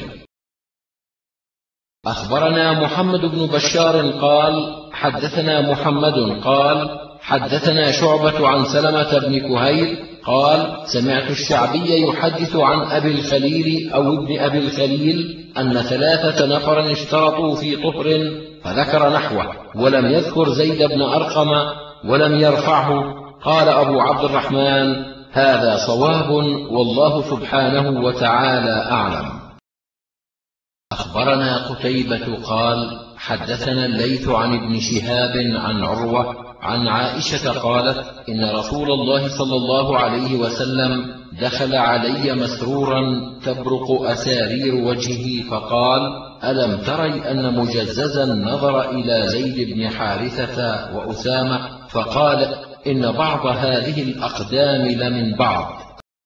أخبرنا محمد بن بشار قال: حدثنا محمد قال: حدثنا شعبة عن سلمة بن كهيل قال: سمعت الشعبي يحدث عن أبي الخليل أو ابن أبي الخليل أن 3 نفرا اشترطوا في طهر، فذكر نحوه، ولم يذكر زيد بن أرقم ولم يرفعه. قال أبو عبد الرحمن: هذا صواب، والله سبحانه وتعالى أعلم. أخبرنا قتيبة قال: حدثنا الليث عن ابن شهاب عن عروة عن عائشة قالت: إن رسول الله صلى الله عليه وسلم دخل علي مسرورا تبرق أسارير وجهه، فقال: ألم تري أن مجززا نظر إلى زيد بن حارثة وأسامة، فقال: إن بعض هذه الأقدام لمن بعض.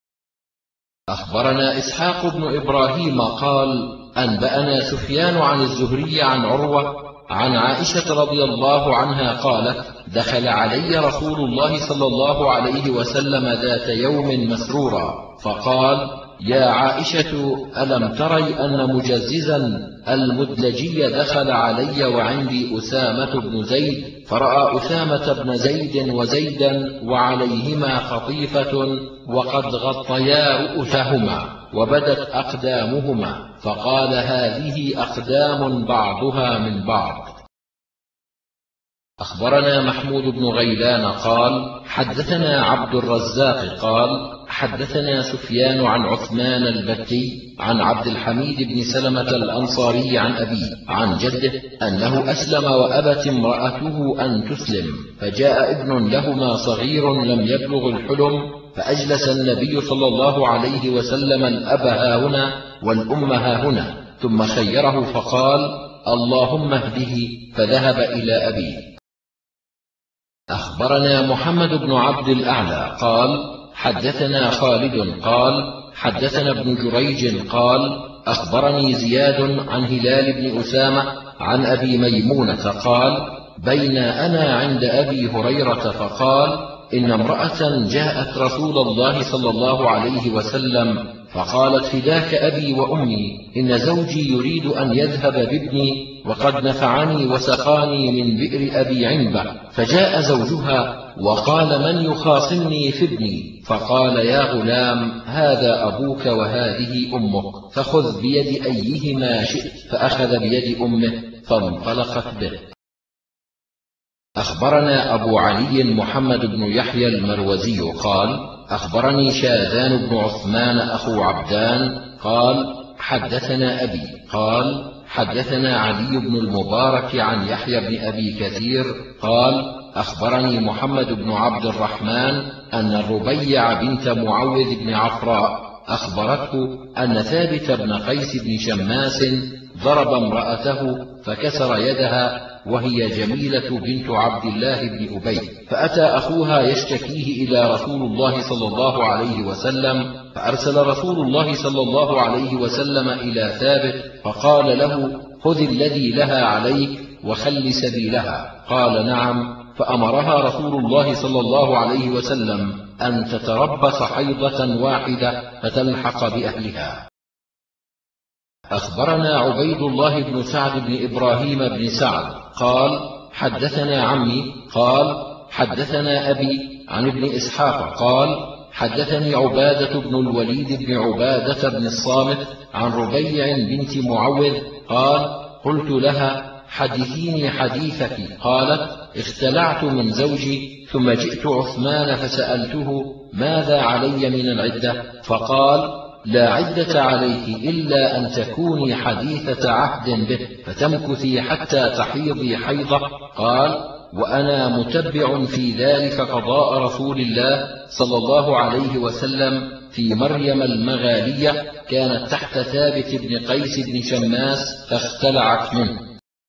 أخبرنا إسحاق بن إبراهيم قال: أنبأنا سفيان عن الزهري عن عروة عن عائشة رضي الله عنها قالت: دخل علي رسول الله صلى الله عليه وسلم ذات يوم مسرورا، فقال: يا عائشة، ألم تري أن مجززا المدلجي دخل علي وعندي أسامة بن زيد، فرأى أسامة بن زيد وزيدا وعليهما خطيفة، وقد غطيا رؤوسهما وبدت أقدامهما، فقال: هذه أقدام بعضها من بعض. أخبرنا محمود بن غيلان قال: حدثنا عبد الرزاق قال: حدثنا سفيان عن عثمان البتي عن عبد الحميد بن سلمة الأنصاري عن أبيه عن جده أنه أسلم وأبت امرأته أن تسلم، فجاء ابن لهما صغير لم يبلغ الحلم، فأجلس النبي صلى الله عليه وسلم الأب هاهنا والأم هاهنا، ثم خيره فقال: اللهم اهده، فذهب إلى أبيه. أخبرنا محمد بن عبد الأعلى قال: حدثنا خالد قال: حدثنا ابن جريج قال: أخبرني زياد عن هلال بن أسامة عن أبي ميمونة قال: بين أنا عند أبي هريرة فقال: إن امرأة جاءت رسول الله صلى الله عليه وسلم فقالت: فداك أبي وأمي، إن زوجي يريد أن يذهب بابني وقد نفعني وسقاني من بئر أبي عنبة. فجاء زوجها وقال: من يخاصمني في ابني؟ فقال: يا غلام، هذا أبوك وهذه أمك، فخذ بيد أيهما شئت، فأخذ بيد أمه فانطلقت به. أخبرنا أبو علي محمد بن يحيى المروزي قال: أخبرني شاذان بن عثمان أخو عبدان قال: حدثنا أبي قال: حدثنا علي بن المبارك عن يحيى بن أبي كثير قال: أخبرني محمد بن عبد الرحمن أن الربيع بنت معوذ بن عفراء أخبرته أن ثابت بن قيس بن شماس ضرب امرأته فكسر يدها، وهي جميلة بنت عبد الله بن أبي، فأتى أخوها يشتكيه إلى رسول الله صلى الله عليه وسلم، فأرسل رسول الله صلى الله عليه وسلم إلى ثابت فقال له: خذ الذي لها عليك وخل سبيلها. قال: نعم. فأمرها رسول الله صلى الله عليه وسلم أن تتربص حيضة واحدة فتلحق بأهلها. أخبرنا عبيد الله بن سعد بن إبراهيم بن سعد قال: حدثنا عمي قال: حدثنا أبي عن ابن إسحاق قال: حدثني عبادة بن الوليد بن عبادة بن الصامت عن ربيع بنت معوذ قال: قلت لها: حدثيني حديثك. قالت: اختلعت من زوجي ثم جئت عثمان فسألته: ماذا علي من العدة؟ فقال: لا عدة عليك إلا أن تكوني حديثة عهد به، فتمكثي حتى تحيضي حيضة. قال: وأنا متبع في ذلك قضاء رسول الله صلى الله عليه وسلم في مريم المغالية، كانت تحت ثابت بن قيس بن شماس فاختلعت منه.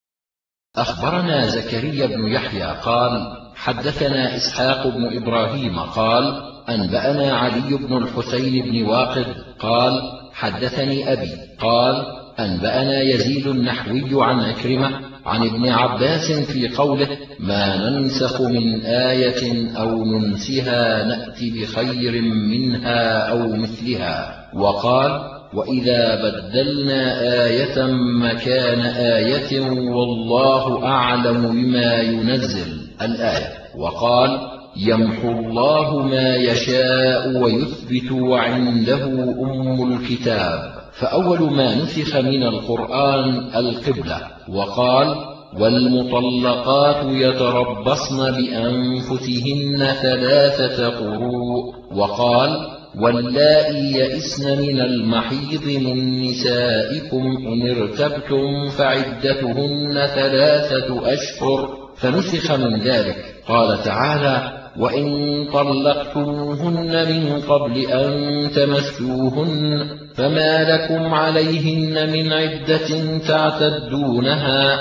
أخبرنا زكريا بن يحيى قال: حدثنا إسحاق بن إبراهيم قال: أنبأنا علي بن الحسين بن واقد قال: حدثني أبي قال: أنبأنا يزيد النحوي عن عكرمة عن ابن عباس في قوله: ما ننسخ من آية أو ننسها نأتي بخير منها أو مثلها. وقال: وإذا بدلنا آية مكان آية والله أعلم بما ينزل الآية. وقال: يمحو الله ما يشاء ويثبت وعنده أم الكتاب. فأول ما نسخ من القرآن القبلة. وقال: والمطلقات يتربصن بأنفسهن 3 قروء. وقال: واللائي يئسن من المحيض من نسائكم إن ارتبتم فعدتهن 3 أشهر، فنسخ من ذلك. قال تعالى: وإن طلقتموهن من قبل أن تمسوهن فما لكم عليهن من عدة تعتدونها.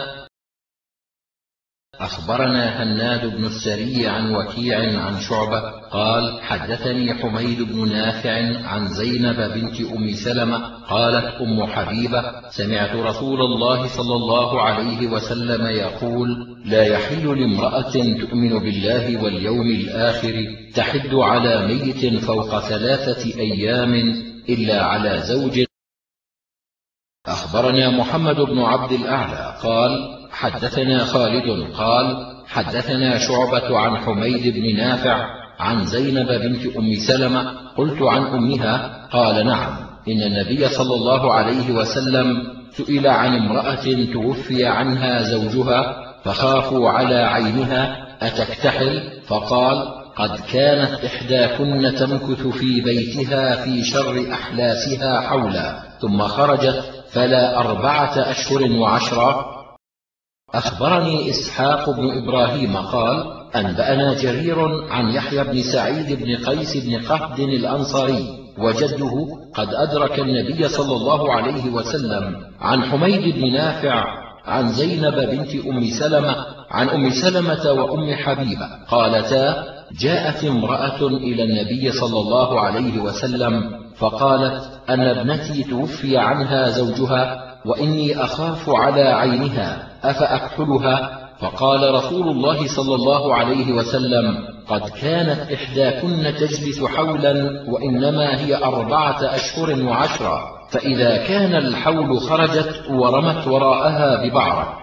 أخبرنا هناد بن السري عن وكيع عن شعبة قال: حدثني حميد بن نافع عن زينب بنت أم سلمة قالت أم حبيبة: سمعت رسول الله صلى الله عليه وسلم يقول: لا يحل لامرأة تؤمن بالله واليوم الآخر تحد على ميت فوق 3 أيام إلا على زوج. أخبرنا محمد بن عبد الأعلى قال: حدثنا خالد قال: حدثنا شعبة عن حميد بن نافع عن زينب بنت أم سلمة. قلت عن أمها. قال: نعم، إن النبي صلى الله عليه وسلم سئل عن امرأة توفي عنها زوجها فخافوا على عينها أتكتحل؟ فقال: قد كانت إحداكن تمكث في بيتها في شر أحلاسها حولا، ثم خرجت فلا 4 أشهر و10. أخبرني إسحاق بن إبراهيم قال أنبأنا جرير عن يحيى بن سعيد بن قيس بن قهد الأنصاري وجده قد أدرك النبي صلى الله عليه وسلم، عن حميد بن نافع عن زينب بنت أم سلمة عن أم سلمة وأم حبيبة قالتا: جاءت امرأة إلى النبي صلى الله عليه وسلم فقالت أن ابنتي توفي عنها زوجها وإني أخاف على عينها أفأكحلها؟ فقال رسول الله صلى الله عليه وسلم: قد كانت إحداكن تجلس حولا وإنما هي 4 أشهر و10، فإذا كان الحول خرجت ورمت وراءها ببعرة.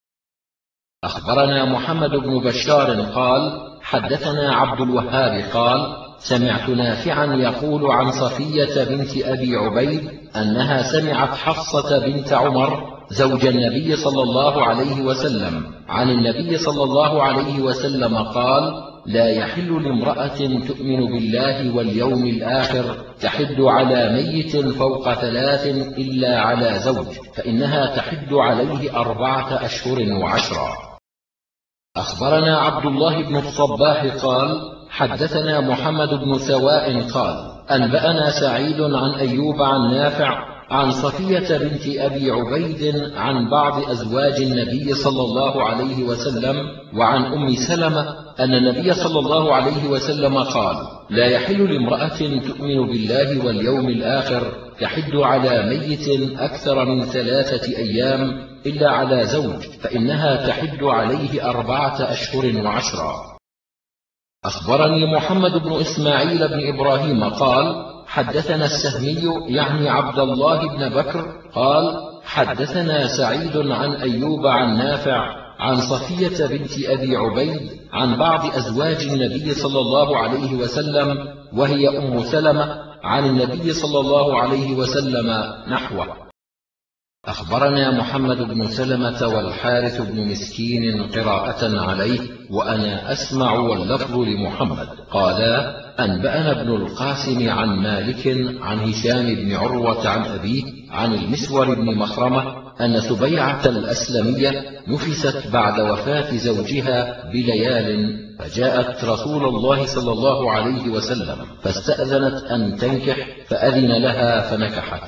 أخبرنا محمد بن بشار قال حدثنا عبد الوهاب قال سمعت نافعا يقول عن صفية بنت أبي عبيد أنها سمعت حفصة بنت عمر زوج النبي صلى الله عليه وسلم عن النبي صلى الله عليه وسلم قال: لا يحل لامرأة تؤمن بالله واليوم الآخر تحد على ميت فوق 3 إلا على زوج، فإنها تحد عليه 4 أشهر و10. أخبرنا عبد الله بن الصباح قال حدثنا محمد بن سواء قال أنبأنا سعيد عن أيوب عن نافع عن صفية بنت أبي عبيد عن بعض أزواج النبي صلى الله عليه وسلم وعن أم سلمة أن النبي صلى الله عليه وسلم قال: لا يحل لامرأة تؤمن بالله واليوم الآخر تحد على ميت أكثر من 3 أيام إلا على زوج، فإنها تحد عليه 4 أشهر و10. أخبرني محمد بن إسماعيل بن إبراهيم قال حدثنا السهمي يعني عبد الله بن بكر قال حدثنا سعيد عن أيوب عن نافع عن صفية بنت أبي عبيد عن بعض أزواج النبي صلى الله عليه وسلم وهي أم سلمة عن النبي صلى الله عليه وسلم نحوه. أخبرنا محمد بن سلمة والحارث بن مسكين قراءة عليه وأنا أسمع واللفظ لمحمد قالا: أنبأنا ابن القاسم عن مالك عن هشام بن عروة عن أبيه عن المسور بن مخرمة أن سبيعة الأسلمية نفست بعد وفاة زوجها بليال، فجاءت رسول الله صلى الله عليه وسلم فاستأذنت أن تنكح فأذن لها فنكحت.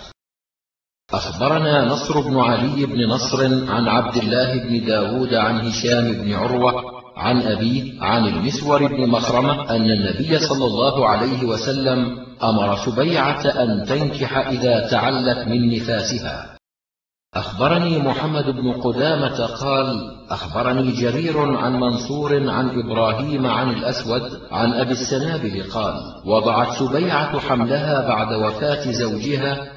أخبرنا نصر بن علي بن نصر عن عبد الله بن داود عن هشام بن عروة عن أبيه عن المسور بن مخرمة أن النبي صلى الله عليه وسلم أمر سبيعة أن تنكح إذا تعلت من نفاسها. أخبرني محمد بن قدامة قال أخبرني جرير عن منصور عن إبراهيم عن الأسود عن أبي السنابل قال: وضعت سبيعة حملها بعد وفاة زوجها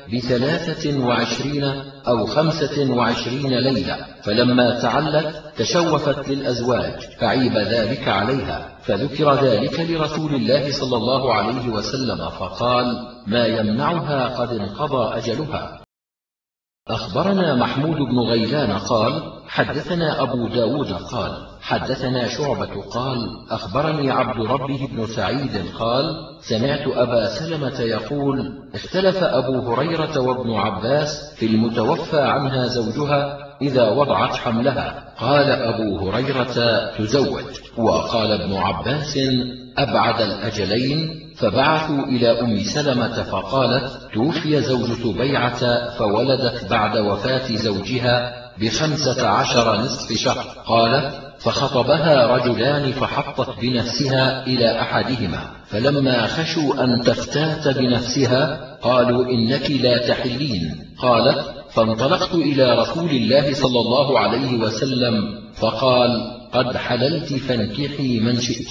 ب23 أو 25 ليلة، فلما تعلت تشوفت للأزواج فعيب ذلك عليها، فذكر ذلك لرسول الله صلى الله عليه وسلم فقال: ما يمنعها قد انقضى أجلها. أخبرنا محمود بن غيلان قال حدثنا أبو داود قال حدثنا شعبة قال أخبرني عبد ربه بن سعيد قال سمعت أبا سلمة يقول: اختلف أبو هريرة وابن عباس في المتوفى عنها زوجها إذا وضعت حملها، قال أبو هريرة: تزوج، وقال ابن عباس: أبعد الأجلين، فبعثوا إلى أم سلمة فقالت: توفي زوج سبيعة فولدت بعد وفاة زوجها ب15 نصف شهر، قالت: فخطبها رجلان فحطت بنفسها إلى أحدهما، فلما خشوا أن تفتات بنفسها قالوا: إنك لا تحلين، قالت: فانطلقت إلى رسول الله صلى الله عليه وسلم فقال: قد حللت فانكحي من شئت.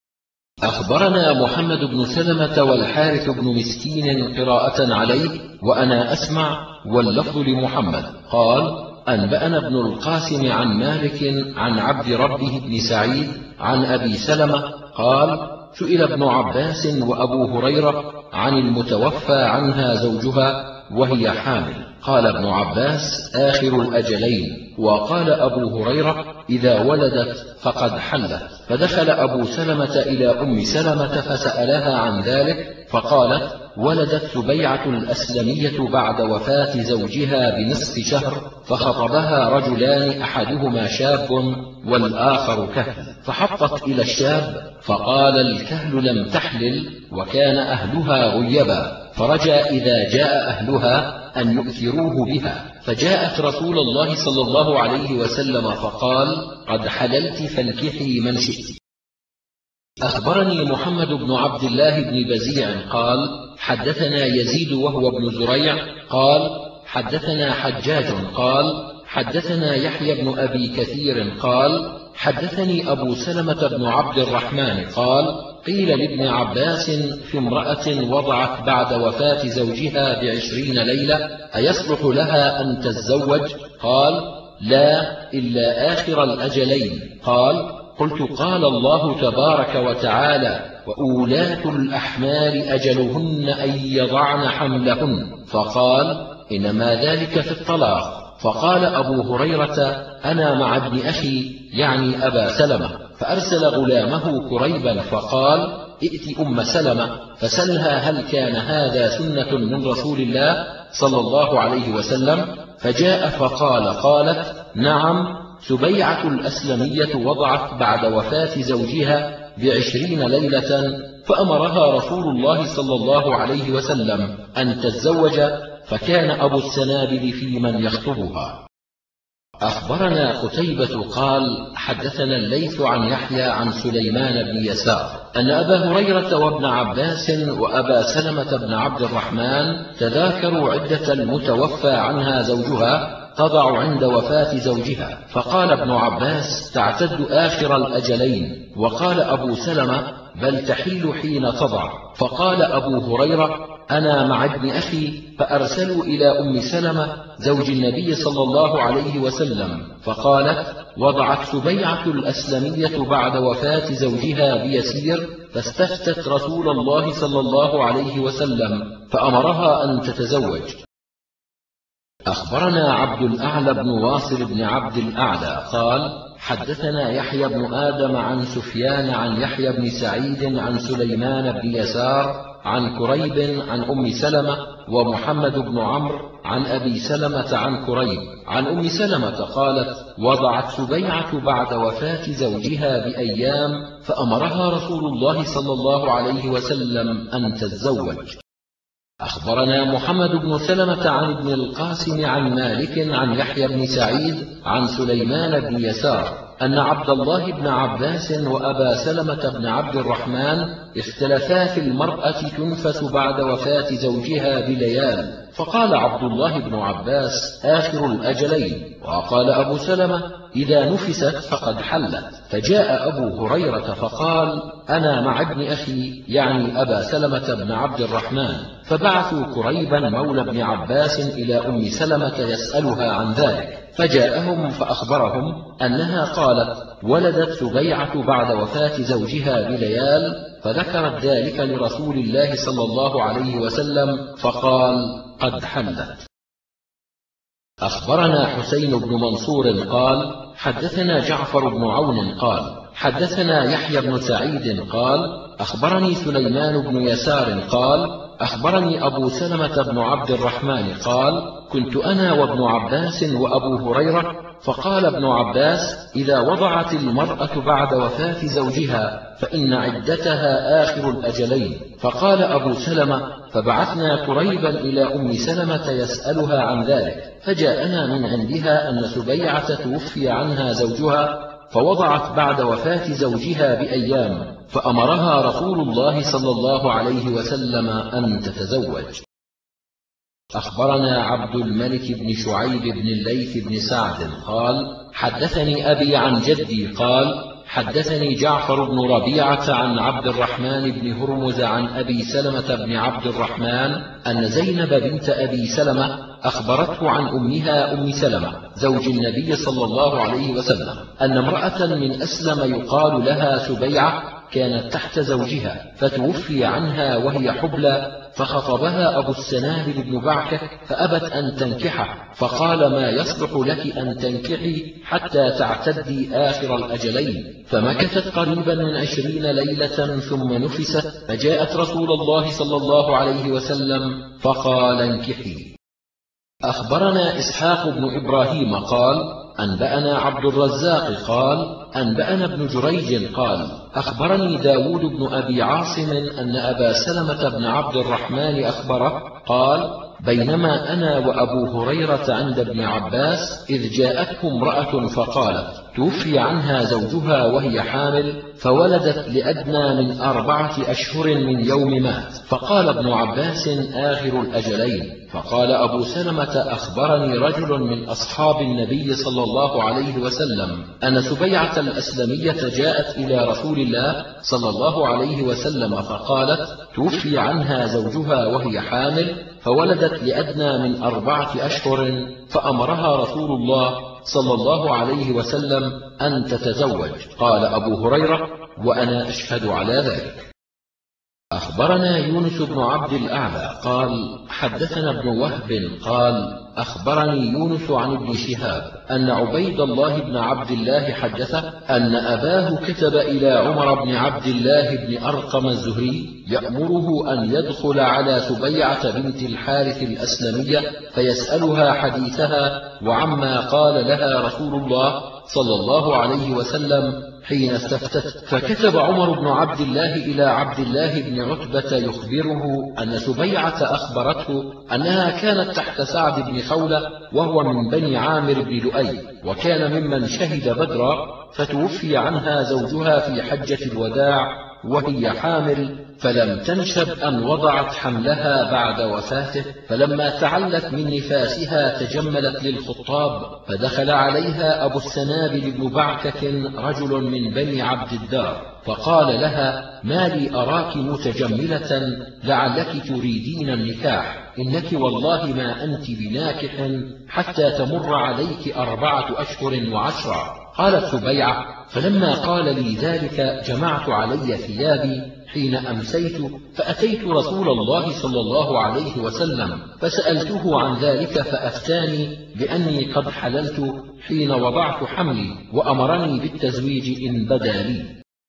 أخبرنا محمد بن سلمة والحارث بن مسكين قراءة عليه وأنا أسمع واللفظ لمحمد قال: أنبأنا ابن القاسم عن مالك عن عبد ربه بن سعيد عن أبي سلمة قال: سئل ابن عباس وأبو هريرة عن المتوفى عنها زوجها وهي حامل. قال ابن عباس: آخر الأجلين. وقال أبو هريرة: إذا ولدت فقد حلت. فدخل أبو سلمة إلى أم سلمة فسألها عن ذلك، فقالت: ولدت سبيعة الأسلمية بعد وفاة زوجها بنصف شهر، فخطبها رجلان أحدهما شاب والآخر كهل، فحطت إلى الشاب، فقال الكهل: لم تحلل، وكان أهلها غيبا، فرجى إذا جاء أهلها أن يؤثروه بها. فجاءت رسول الله صلى الله عليه وسلم فقال: قد حللت فانكحي من شئت. أخبرني محمد بن عبد الله بن بزيع قال: حدثنا يزيد وهو ابن زريع قال: حدثنا حجاج قال: حدثنا يحيى بن أبي كثير قال: حدثني أبو سلمة بن عبد الرحمن قال: قيل لابن عباس في امرأة وضعت بعد وفاة زوجها ب20 ليلة أيصلح لها أن تتزوج؟ قال: لا، إلا آخر الأجلين. قال: قلت: قال الله تبارك وتعالى: وأولاة الأحمال أجلهن أن يضعن حملهن. فقال: إنما ذلك في الطلاق. فقال أبو هريرة: أنا مع ابن أخي، يعني أبا سلمة، فأرسل غلامه كريبا فقال: ائت أم سلمة فسلها هل كان هذا سنة من رسول الله صلى الله عليه وسلم؟ فجاء فقال: قالت: نعم، سبيعة الأسلمية وضعت بعد وفاة زوجها ب20 ليلة، فأمرها رسول الله صلى الله عليه وسلم أن تتزوج، فكان أبو السنابل في من يخطبها. أخبرنا قتيبة قال: حدثنا الليث عن يحيى عن سليمان بن يسار أن أبا هريرة وابن عباس وأبا سلمة بن عبد الرحمن تذاكروا عدة المتوفى عنها زوجها تضع عند وفاة زوجها، فقال ابن عباس: تعتد آخر الأجلين. وقال أبو سلمة: بل تحل حين تضع. فقال أبو هريرة: أنا مع ابن أخي، فأرسلوا إلى أم سلمة زوج النبي صلى الله عليه وسلم، فقالت: وضعت سبيعة الأسلمية بعد وفاة زوجها بيسير، فاستفتت رسول الله صلى الله عليه وسلم فأمرها أن تتزوج. أخبرنا عبد الأعلى بن واصل بن عبد الأعلى قال: حدثنا يحيى بن آدم عن سفيان عن يحيى بن سعيد عن سليمان بن يسار عن كريب عن أم سلمة ومحمد بن عمرو عن أبي سلمة عن كريب عن أم سلمة قالت: وضعت سبيعة بعد وفاة زوجها بأيام، فأمرها رسول الله صلى الله عليه وسلم أن تتزوج. أخبرنا محمد بن سلمة عن ابن القاسم عن مالك عن يحيى بن سعيد عن سليمان بن يسار أن عبد الله بن عباس وأبا سلمة بن عبد الرحمن اختلفا في المرأة تنفس بعد وفاة زوجها بليال، فقال عبد الله بن عباس: آخر الأجلين. وقال أبو سلمة: إذا نفست فقد حلت. فجاء أبو هريرة فقال: أنا مع ابن أخي، يعني أبا سلمة بن عبد الرحمن، فبعثوا كريبا مولى ابن عباس إلى أم سلمة يسألها عن ذلك، فجاءهم فأخبرهم أنها قالت: ولدت سبيعة بعد وفاة زوجها بليال، فذكرت ذلك لرسول الله صلى الله عليه وسلم فقال: قد حلت. أخبرنا حسين بن منصور قال: حدثنا جعفر بن عون قال: حدثنا يحيى بن سعيد قال: أخبرني سليمان بن يسار قال: أخبرني أبو سلمة بن عبد الرحمن قال: كنت أنا وابن عباس وأبو هريرة، فقال ابن عباس: إذا وضعت المرأة بعد وفاة زوجها فإن عدتها آخر الأجلين. فقال أبو سلمة: فبعثنا كريبا إلى أم سلمة يسألها عن ذلك، فجاءنا من عندها أن سبيعة توفي عنها زوجها، فوضعت بعد وفاة زوجها بأيام، فأمرها رسول الله صلى الله عليه وسلم أن تتزوج. أخبرنا عبد الملك بن شعيب بن الليث بن سعد قال: حدثني أبي عن جدي قال: حدثني جعفر بن ربيعة عن عبد الرحمن بن هرمز عن أبي سلمة بن عبد الرحمن أن زينب بنت أبي سلمة أخبرته عن أمها أم سلمة زوج النبي صلى الله عليه وسلم أن امرأة من أسلم يقال لها سبيعة كانت تحت زوجها، فتوفي عنها وهي حبلى، فخطبها أبو السنابل بن بعكة فأبت أن تنكحه، فقال: ما يصلح لك أن تنكحي حتى تعتدي آخر الأجلين. فمكثت قريبا من 20 ليلة ثم نفست، فجاءت رسول الله صلى الله عليه وسلم فقال: انكحي. أخبرنا إسحاق بن إبراهيم قال: أنبأنا عبد الرزاق قال: أنبأنا ابن جريج قال: أخبرني داود بن أبي عاصم أن أبا سلمة بن عبد الرحمن أخبره قال: بينما أنا وأبو هريرة عند ابن عباس إذ جاءته امرأة فقالت: توفي عنها زوجها وهي حامل، فولدت لأدنى من 4 أشهر من يوم مات. فقال ابن عباس: آخر الأجلين. فقال أبو سلمة: أخبرني رجل من أصحاب النبي صلى الله عليه وسلم أن سبيعة الأسلمية جاءت إلى رسول الله صلى الله عليه وسلم فقالت: توفي عنها زوجها وهي حامل، فولدت لأدنى من 4 أشهر، فأمرها رسول الله صلى الله عليه وسلم أن تتزوج. قال أبو هريرة: وأنا أشهد على ذلك. أخبرنا يونس بن عبد الأعلى قال: حدثنا ابن وهب قال: أخبرني يونس عن ابن شهاب أن عبيد الله بن عبد الله حدثه أن أباه كتب إلى عمر بن عبد الله بن أرقم الزهري يأمره أن يدخل على سبيعة بنت الحارث الأسلمية فيسألها حديثها وعما قال لها رسول الله صلى الله عليه وسلم حين استفتت. فكتب عمر بن عبد الله إلى عبد الله بن عتبة يخبره أن سبيعة أخبرته أنها كانت تحت سعد بن خولة وهو من بني عامر بن لؤي، وكان ممن شهد بدرا، فتوفي عنها زوجها في حجة الوداع وهي حامل، فلم تنشب أن وضعت حملها بعد وفاته، فلما تعلت من نفاسها تجملت للخطاب، فدخل عليها أبو السنابل بن بعكة رجل من بني عبد الدار، فقال لها: ما لي أراك متجملة، لعلك تريدين النكاح، إنك والله ما أنت بناكح حتى تمر عليك 4 أشهر و10. قالت سبيعة: فلما قال لي ذلك جمعت علي ثيابي حين أمسيت، فأتيت رسول الله صلى الله عليه وسلم فسألته عن ذلك، فأفتاني بأني قد حللت حين وضعت حملي، وأمرني بالتزويج إن بدا لي.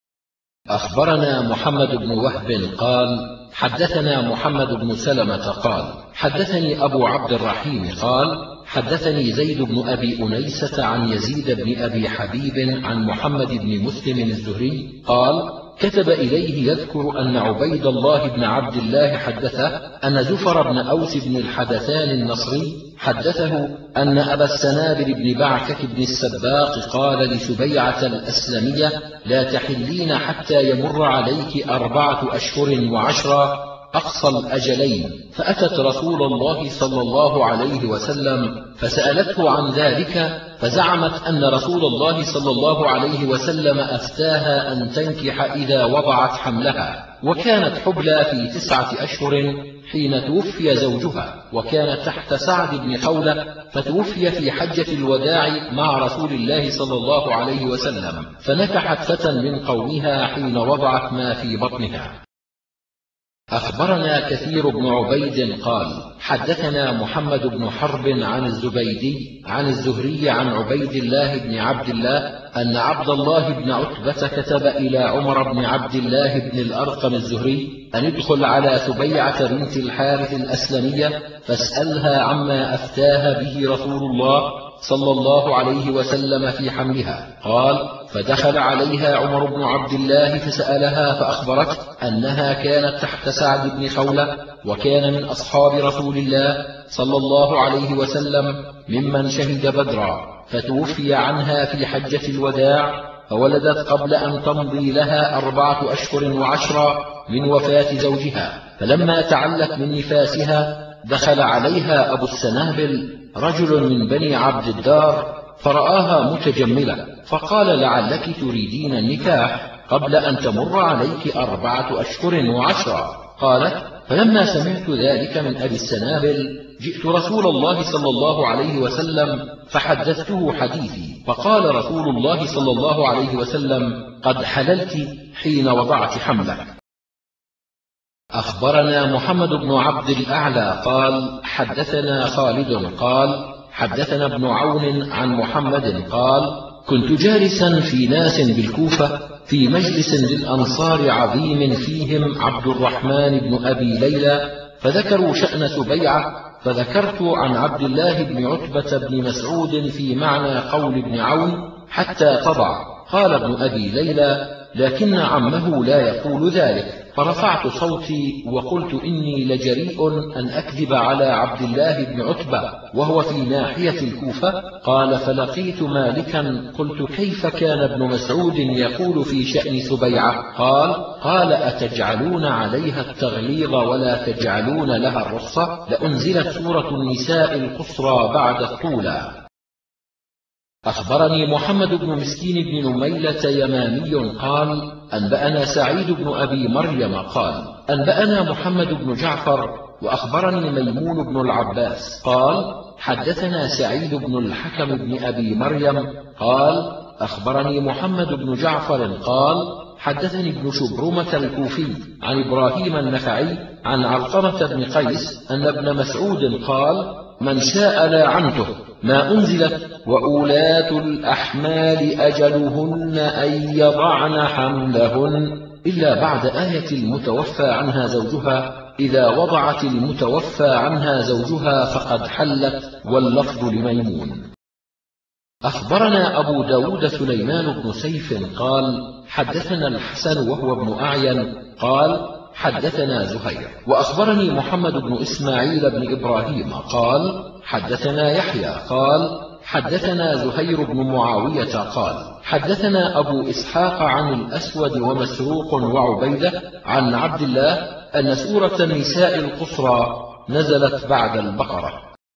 أخبرنا محمد بن وهب قال: حدثنا محمد بن سلمة قال: حدثني أبو عبد الرحيم قال: حدثني زيد بن أبي أنيسة عن يزيد بن أبي حبيب عن محمد بن مسلم الزهري قال: كتب إليه يذكر أن عبيد الله بن عبد الله حدثه أن زفر بن أوس بن الحدثان النصري حدثه أن أبا السنابل بن بعكة بن السباق قال لسبيعة الأسلمية: لا تحلين حتى يمر عليك 4 أشهر و10 أقصى الأجلين. فأتت رسول الله صلى الله عليه وسلم فسألته عن ذلك، فزعمت أن رسول الله صلى الله عليه وسلم أفتاها أن تنكح إذا وضعت حملها، وكانت حبلى في 9 أشهر حين توفي زوجها، وكانت تحت سعد بن خولة، فتوفي في حجة الوداع مع رسول الله صلى الله عليه وسلم، فنكحت فتى من قومها حين وضعت ما في بطنها. أخبرنا كثير بن عبيد قال: حدثنا محمد بن حرب عن الزبيدي عن الزهري عن عبيد الله بن عبد الله أن عبد الله بن عتبة كتب إلى عمر بن عبد الله بن الأرقم الزهري أن ادخل على سبيعة بنت الحارث الأسلمية فاسألها عما أفتاها به رسول الله صلى الله عليه وسلم في حملها. قال: فدخل عليها عمر بن عبد الله فسألها، فأخبرت أنها كانت تحت سعد بن خولة، وكان من أصحاب رسول الله صلى الله عليه وسلم ممن شهد بدرا، فتوفي عنها في حجة الوداع، فولدت قبل أن تمضي لها 4 أشهر و10 من وفاة زوجها. فلما تعلت من نفاسها دخل عليها أبو السنابل رجل من بني عبد الدار فرآها متجملة، فقال: لعلك تريدين النكاح قبل أن تمر عليك 4 أشهر و10. قالت: فلما سمعت ذلك من أبي السنابل جئت رسول الله صلى الله عليه وسلم فحدثته حديثي، فقال رسول الله صلى الله عليه وسلم: قد حللت حين وضعت حملك. أخبرنا محمد بن عبد الأعلى قال حدثنا خالد قال حدثنا ابن عون عن محمد قال كنت جالسا في ناس بالكوفة في مجلس للأنصار عظيم فيهم عبد الرحمن بن أبي ليلى، فذكروا شأن سبيعة، فذكرت عن عبد الله بن عتبة بن مسعود في معنى قول ابن عون حتى تضع. قال ابن أبي ليلى لكن عمه لا يقول ذلك، فرفعت صوتي وقلت إني لجريء أن أكذب على عبد الله بن عتبة وهو في ناحية الكوفة. قال فلقيت مالكا قلت كيف كان ابن مسعود يقول في شأن سبيعة؟ قال أتجعلون عليها التغليظ ولا تجعلون لها الرخصة؟ لأنزلت سورة النساء القصرى بعد الطولى. أخبرني محمد بن مسكين بن نميلة يمامي قال أنبأنا سعيد بن أبي مريم قال أنبأنا محمد بن جعفر وأخبرني ميمون بن العباس قال حدثنا سعيد بن الحكم بن أبي مريم قال أخبرني محمد بن جعفر قال حدثني ابن شبرمة الكوفي عن إبراهيم النخعي عن علقمة بن قيس أن ابن مسعود قال من شاء لاعنته ما أنزلت وأولاة الأحمال أجلهن أن يضعن حملهن إلا بعد آية المتوفى عنها زوجها، إذا وضعت المتوفى عنها زوجها فقد حلت، واللفظ لميمون. أخبرنا أبو داود سليمان بن سيف قال حدثنا الحسن وهو ابن أعين قال حدثنا زهير. وأخبرني محمد بن إسماعيل بن إبراهيم قال حدثنا يحيى قال حدثنا زهير بن معاوية قال حدثنا أبو إسحاق عن الأسود ومسروق وعبيدة عن عبد الله أن سورة النساء القصرى نزلت بعد البقرة.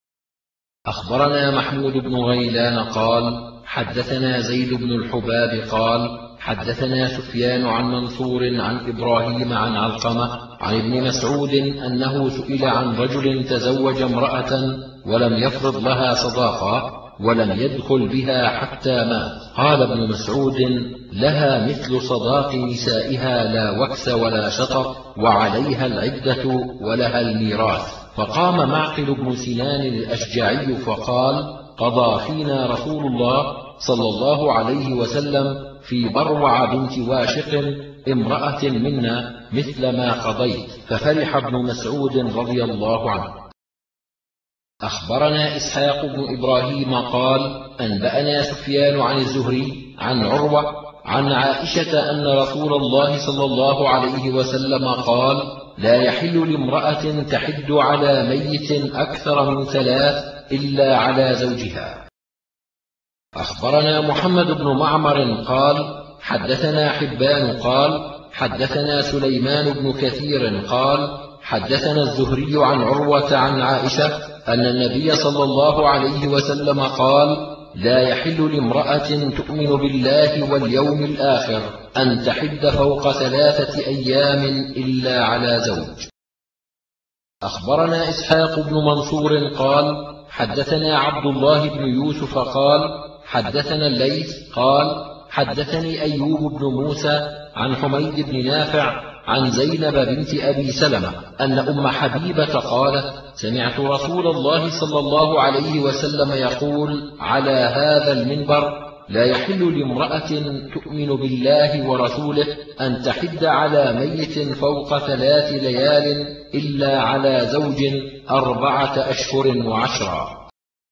أخبرنا محمود بن غيلان قال حدثنا زيد بن الحباب قال حدثنا سفيان عن منصور عن إبراهيم عن علقمة عن ابن مسعود أنه سئل عن رجل تزوج امرأة ولم يفرض لها صداقة ولم يدخل بها حتى مات. قال ابن مسعود لها مثل صداق نسائها لا وكس ولا شطر، وعليها العدة ولها الميراث. فقام معقل بن سنان الأشجعي فقال قضى فينا رسول الله صلى الله عليه وسلم في بروع بنت واشق امرأة منا مثل ما قضيت، ففرح ابن مسعود رضي الله عنه. أخبرنا إسحاق بن إبراهيم قال أنبأنا سفيان عن الزهري عن عروة عن عائشة أن رسول الله صلى الله عليه وسلم قال لا يحل لامرأة تحد على ميت أكثر من 3 إلا على زوجها. أخبرنا محمد بن معمر قال حدثنا حبان قال حدثنا سليمان بن كثير قال حدثنا الزهري عن عروة عن عائشة أن النبي صلى الله عليه وسلم قال لا يحل لامرأة تؤمن بالله واليوم الآخر أن تحد فوق 3 أيام إلا على زوج. أخبرنا إسحاق بن منصور قال حدثنا عبد الله بن يوسف قال حدثنا الليث قال حدثني أيوب بن موسى عن حميد بن نافع عن زينب بنت أبي سلمة أن أم حبيبة قالت سمعت رسول الله صلى الله عليه وسلم يقول على هذا المنبر لا يحل لامرأة تؤمن بالله ورسوله أن تحد على ميت فوق 3 ليال إلا على زوج 4 أشهر و10.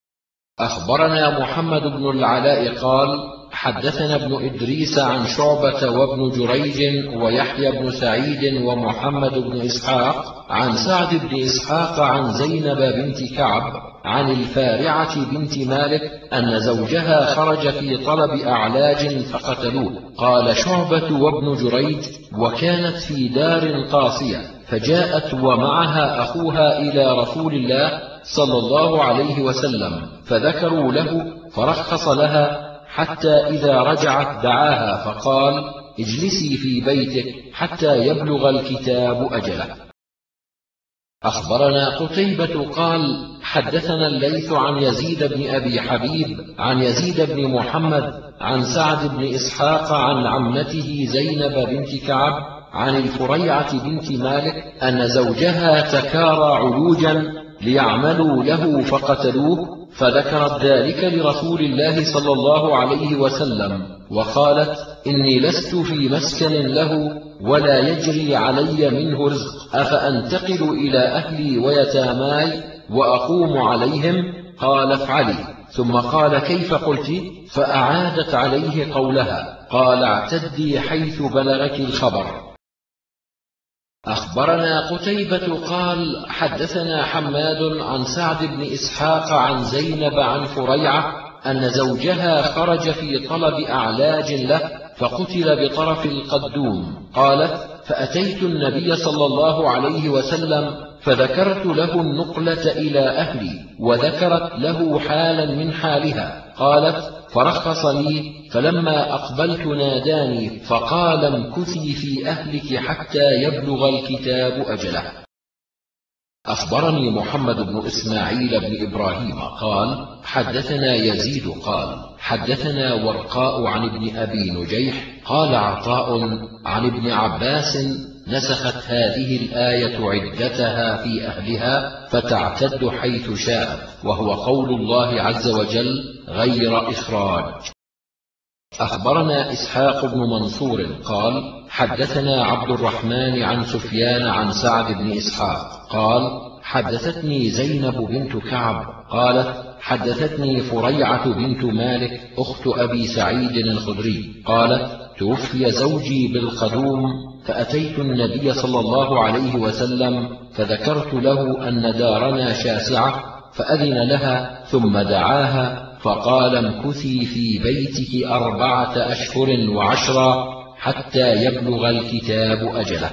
أخبرنا محمد بن العلاء قال حدثنا ابن إدريس عن شعبة وابن جريج ويحيى بن سعيد ومحمد بن إسحاق عن سعد بن إسحاق عن زينب بنت كعب عن الفارعة بنت مالك أن زوجها خرج في طلب أعلاج فقتلوه. قال شعبة وابن جريج وكانت في دار قاصية، فجاءت ومعها أخوها إلى رسول الله صلى الله عليه وسلم فذكروا له فرخص لها، حتى إذا رجعت دعاها فقال اجلسي في بيتك حتى يبلغ الكتاب أجله. أخبرنا قتيبة قال حدثنا الليث عن يزيد بن أبي حبيب عن يزيد بن محمد عن سعد بن إسحاق عن عمته زينب بنت كعب عن الفريعة بنت مالك أن زوجها تكارى علوجا ليعملوا له فقتلوه، فذكرت ذلك لرسول الله صلى الله عليه وسلم، وقالت: إني لست في مسكن له ولا يجري علي منه رزق، أفأنتقل إلى أهلي ويتاماي وأقوم عليهم؟ قال: افعلي. ثم قال: كيف قلت؟ فأعادت عليه قولها. قال: اعتدي حيث بلغك الخبر. أخبرنا قتيبة قال: حدثنا حماد عن سعد بن إسحاق عن زينب عن فريعة أن زوجها خرج في طلب أعلاج له فقتل بطرف القدوم. قالت: فأتيت النبي صلى الله عليه وسلم فذكرت له النقلة إلى أهلي، وذكرت له حالا من حالها. قالت: فرخص لي، فلما أقبلت ناداني فقال: امكثي في أهلك حتى يبلغ الكتاب أجله. أخبرني محمد بن إسماعيل بن إبراهيم قال: حدثنا يزيد قال: حدثنا ورقاء عن ابن أبي نجيح قال: عطاء عن ابن عباس: نسخت هذه الآية عدتها في أهلها فتعتد حيث شاءت، وهو قول الله عز وجل: غير إخراج. أخبرنا إسحاق بن منصور قال: حدثنا عبد الرحمن عن سفيان عن سعد بن إسحاق قال: حدثتني زينب بنت كعب قالت: حدثتني فريعة بنت مالك أخت أبي سعيد الخدري قالت: توفي زوجي بالقدوم، فأتيت النبي صلى الله عليه وسلم فذكرت له أن دارنا شاسعة، فأذن لها ثم دعاها فقال: امكثي في بيتك 4 أشهر و10 حتى يبلغ الكتاب أجله.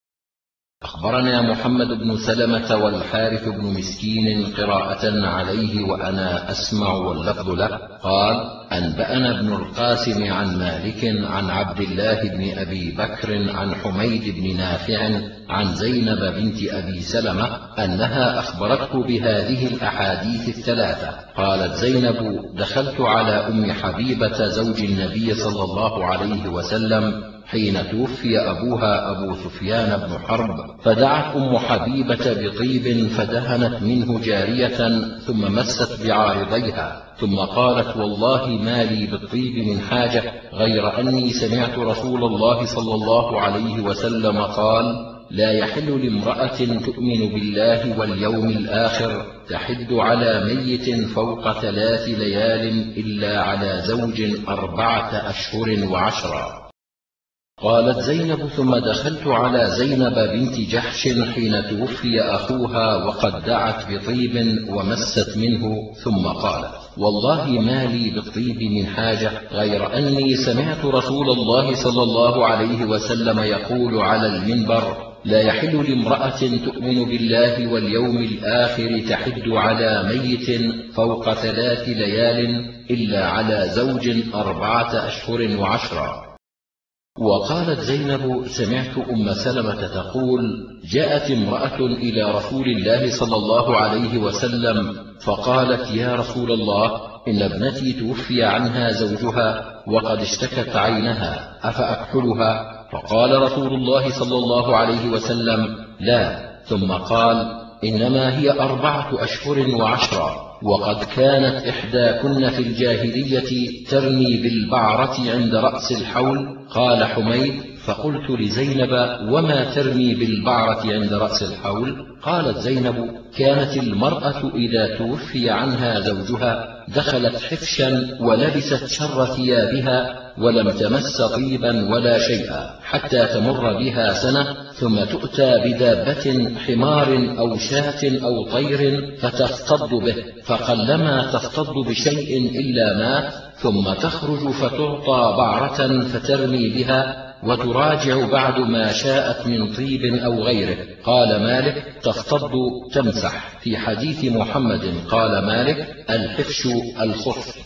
أخبرنا محمد بن سلمة والحارث بن مسكين قراءة عليه وأنا أسمع واللفظ له قال: أنبأنا ابن القاسم عن مالك عن عبد الله بن أبي بكر عن حميد بن نافع عن زينب بنت أبي سلمة أنها أخبرته بهذه الأحاديث الثلاثة. قالت زينب: دخلت على أم حبيبة زوج النبي صلى الله عليه وسلم حين توفي أبوها أبو سفيان بن حرب، فدعت أم حبيبة بطيب فدهنت منه جارية ثم مست بعارضيها، ثم قالت: والله ما لي بالطيب من حاجة غير أني سمعت رسول الله صلى الله عليه وسلم قال: لا يحل لامرأة تؤمن بالله واليوم الآخر تحد على ميت فوق 3 ليال إلا على زوج 4 أشهر و10. قالت زينب: ثم دخلت على زينب بنت جحش حين توفي أخوها وقد دعت بطيب ومست منه، ثم قالت: والله ما لي بالطيب من حاجة غير أني سمعت رسول الله صلى الله عليه وسلم يقول على المنبر: لا يحل لامرأة تؤمن بالله واليوم الآخر تحد على ميت فوق 3 ليال إلا على زوج 4 أشهر و10. وقالت زينب: سمعت أم سلمة تقول: جاءت امرأة إلى رسول الله صلى الله عليه وسلم فقالت: يا رسول الله، إن ابنتي توفي عنها زوجها وقد اشتكت عينها، أفأكحلها؟ فقال رسول الله صلى الله عليه وسلم: لا. ثم قال: إنما هي 4 أشهر و10، وقد كانت إحداكن في الجاهلية ترمي بالبعرة عند رأس الحول. قال حميد: فقلت لزينب: وما ترمي بالبعرة عند رأس الحول؟ قالت زينب: كانت المرأة إذا توفي عنها زوجها دخلت حفشا ولبست شر ثيابها ولم تمس طيبا ولا شيئا حتى تمر بها سنة، ثم تؤتى بدابة حمار أو شاة أو طير فتفتض به، فقلما تفتض بشيء إلا مات، ثم تخرج فتعطى بعرة فترمي بها وتراجع بعد ما شاءت من طيب أو غيره. قال مالك: تفتض تمسح. في حديث محمد قال مالك: الحفش الخف.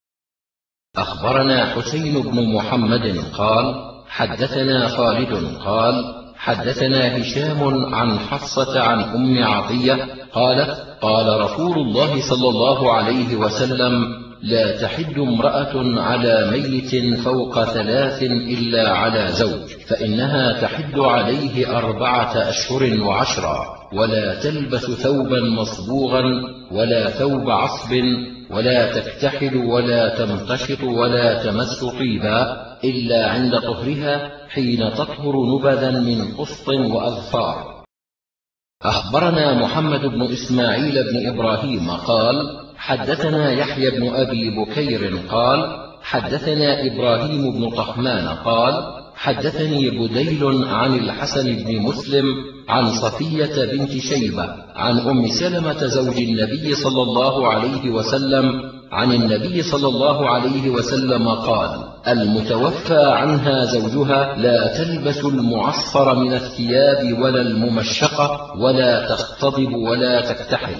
أخبرنا حسين بن محمد قال: حدثنا خالد قال: حدثنا هشام عن حفصة عن أم عطية قالت: قال رسول الله صلى الله عليه وسلم: لا تحد امرأة على ميت فوق 3 إلا على زوج، فإنها تحد عليه 4 أشهر و10، ولا تلبس ثوبا مصبوغا ولا ثوب عصب، ولا تكتحل ولا تمتشط ولا تمس طيبا إلا عند طهرها حين تطهر نبذا من قسط وأظفار. أخبرنا محمد بن إسماعيل بن إبراهيم قال حدثنا يحيى بن أبي بكير قال حدثنا إبراهيم بن طهمان قال حدثني بديل عن الحسن بن مسلم عن صفية بنت شيبة عن أم سلمة زوج النبي صلى الله عليه وسلم عن النبي صلى الله عليه وسلم قال المتوفى عنها زوجها لا تلبس المعصفر من الثياب ولا الممشقة ولا تختضب ولا تكتحل.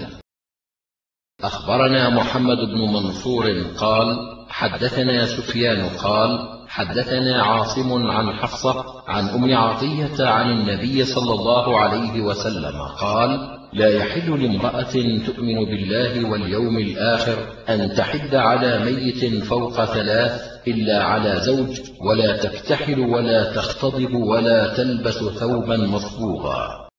أخبرنا محمد بن منصور قال حدثنا سفيان قال حدثنا عاصم عن حفصة عن أم عطية عن النبي صلى الله عليه وسلم قال لا يحل لامرأة تؤمن بالله واليوم الآخر أن تحد على ميت فوق 3 إلا على زوج، ولا تكتحل ولا تختضب ولا تلبس ثوبا مصبوغا.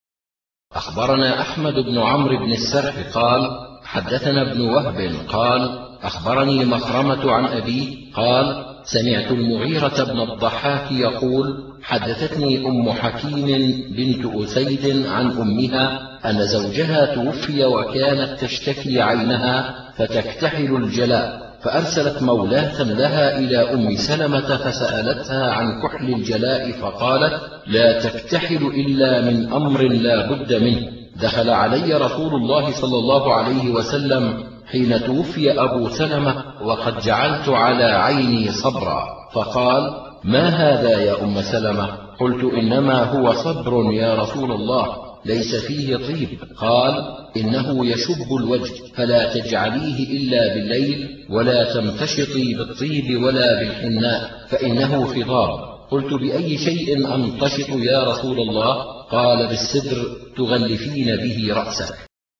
أخبرنا أحمد بن عمرو بن السرح قال حدثنا ابن وهب قال أخبرني مخرمة عن أبي قال سمعت المغيرة بن الضحاك يقول حدثتني أم حكيم بنت أسيد عن أمها أن زوجها توفي وكانت تشتكي عينها فتكتحل الجلاء، فأرسلت مولاة لها إلى أم سلمة فسألتها عن كحل الجلاء فقالت لا تكتحل إلا من أمر لا بد منه. دخل علي رسول الله صلى الله عليه وسلم حين توفي أبو سلمة وقد جعلت على عيني صبرا، فقال ما هذا يا أم سلمة؟ قلت إنما هو صبر يا رسول الله ليس فيه طيب. قال إنه يشب الوجه فلا تجعليه إلا بالليل، ولا تمتشطي بالطيب ولا بالحناء فإنه فضاب. قلت بأي شيء أمتشط يا رسول الله؟ قال بالسدر تغلفين به رأسك.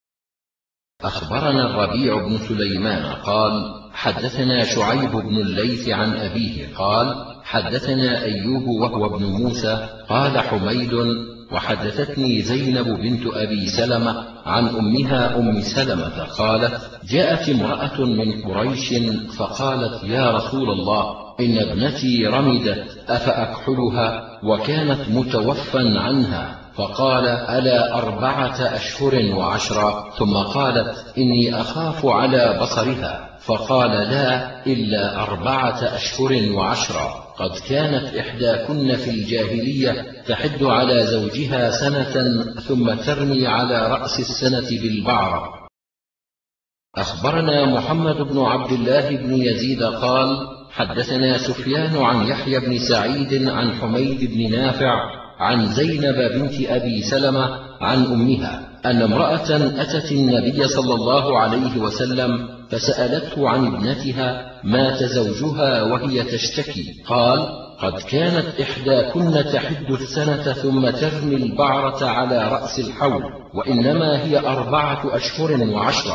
أخبرنا الربيع بن سليمان قال حدثنا شعيب بن الليث عن أبيه قال حدثنا أيوب وهو ابن موسى قال حميد وحدثتني زينب بنت أبي سلمة عن أمها أم سلمة قالت جاءت امرأة من قريش فقالت يا رسول الله إن ابنتي رمدت أفأكحلها وكانت متوفى عنها؟ فقال ألا 4 أشهر و10؟ ثم قالت إني أخاف على بصرها، فقال لا إلا 4 أشهر و10. قد كانت إحداكن في الجاهلية تحد على زوجها سنة ثم ترمي على رأس السنة بالبعرة. أخبرنا محمد بن عبد الله بن يزيد قال حدثنا سفيان عن يحيى بن سعيد عن حميد بن نافع عن زينب بنت أبي سلمة عن أمها أن امرأة أتت النبي صلى الله عليه وسلم فسألته عن ابنتها مات زوجها وهي تشتكي. قال قد كانت إحداكن تحد السنة ثم ترمي البعرة على رأس الحول، وإنما هي 4 أشهر و10.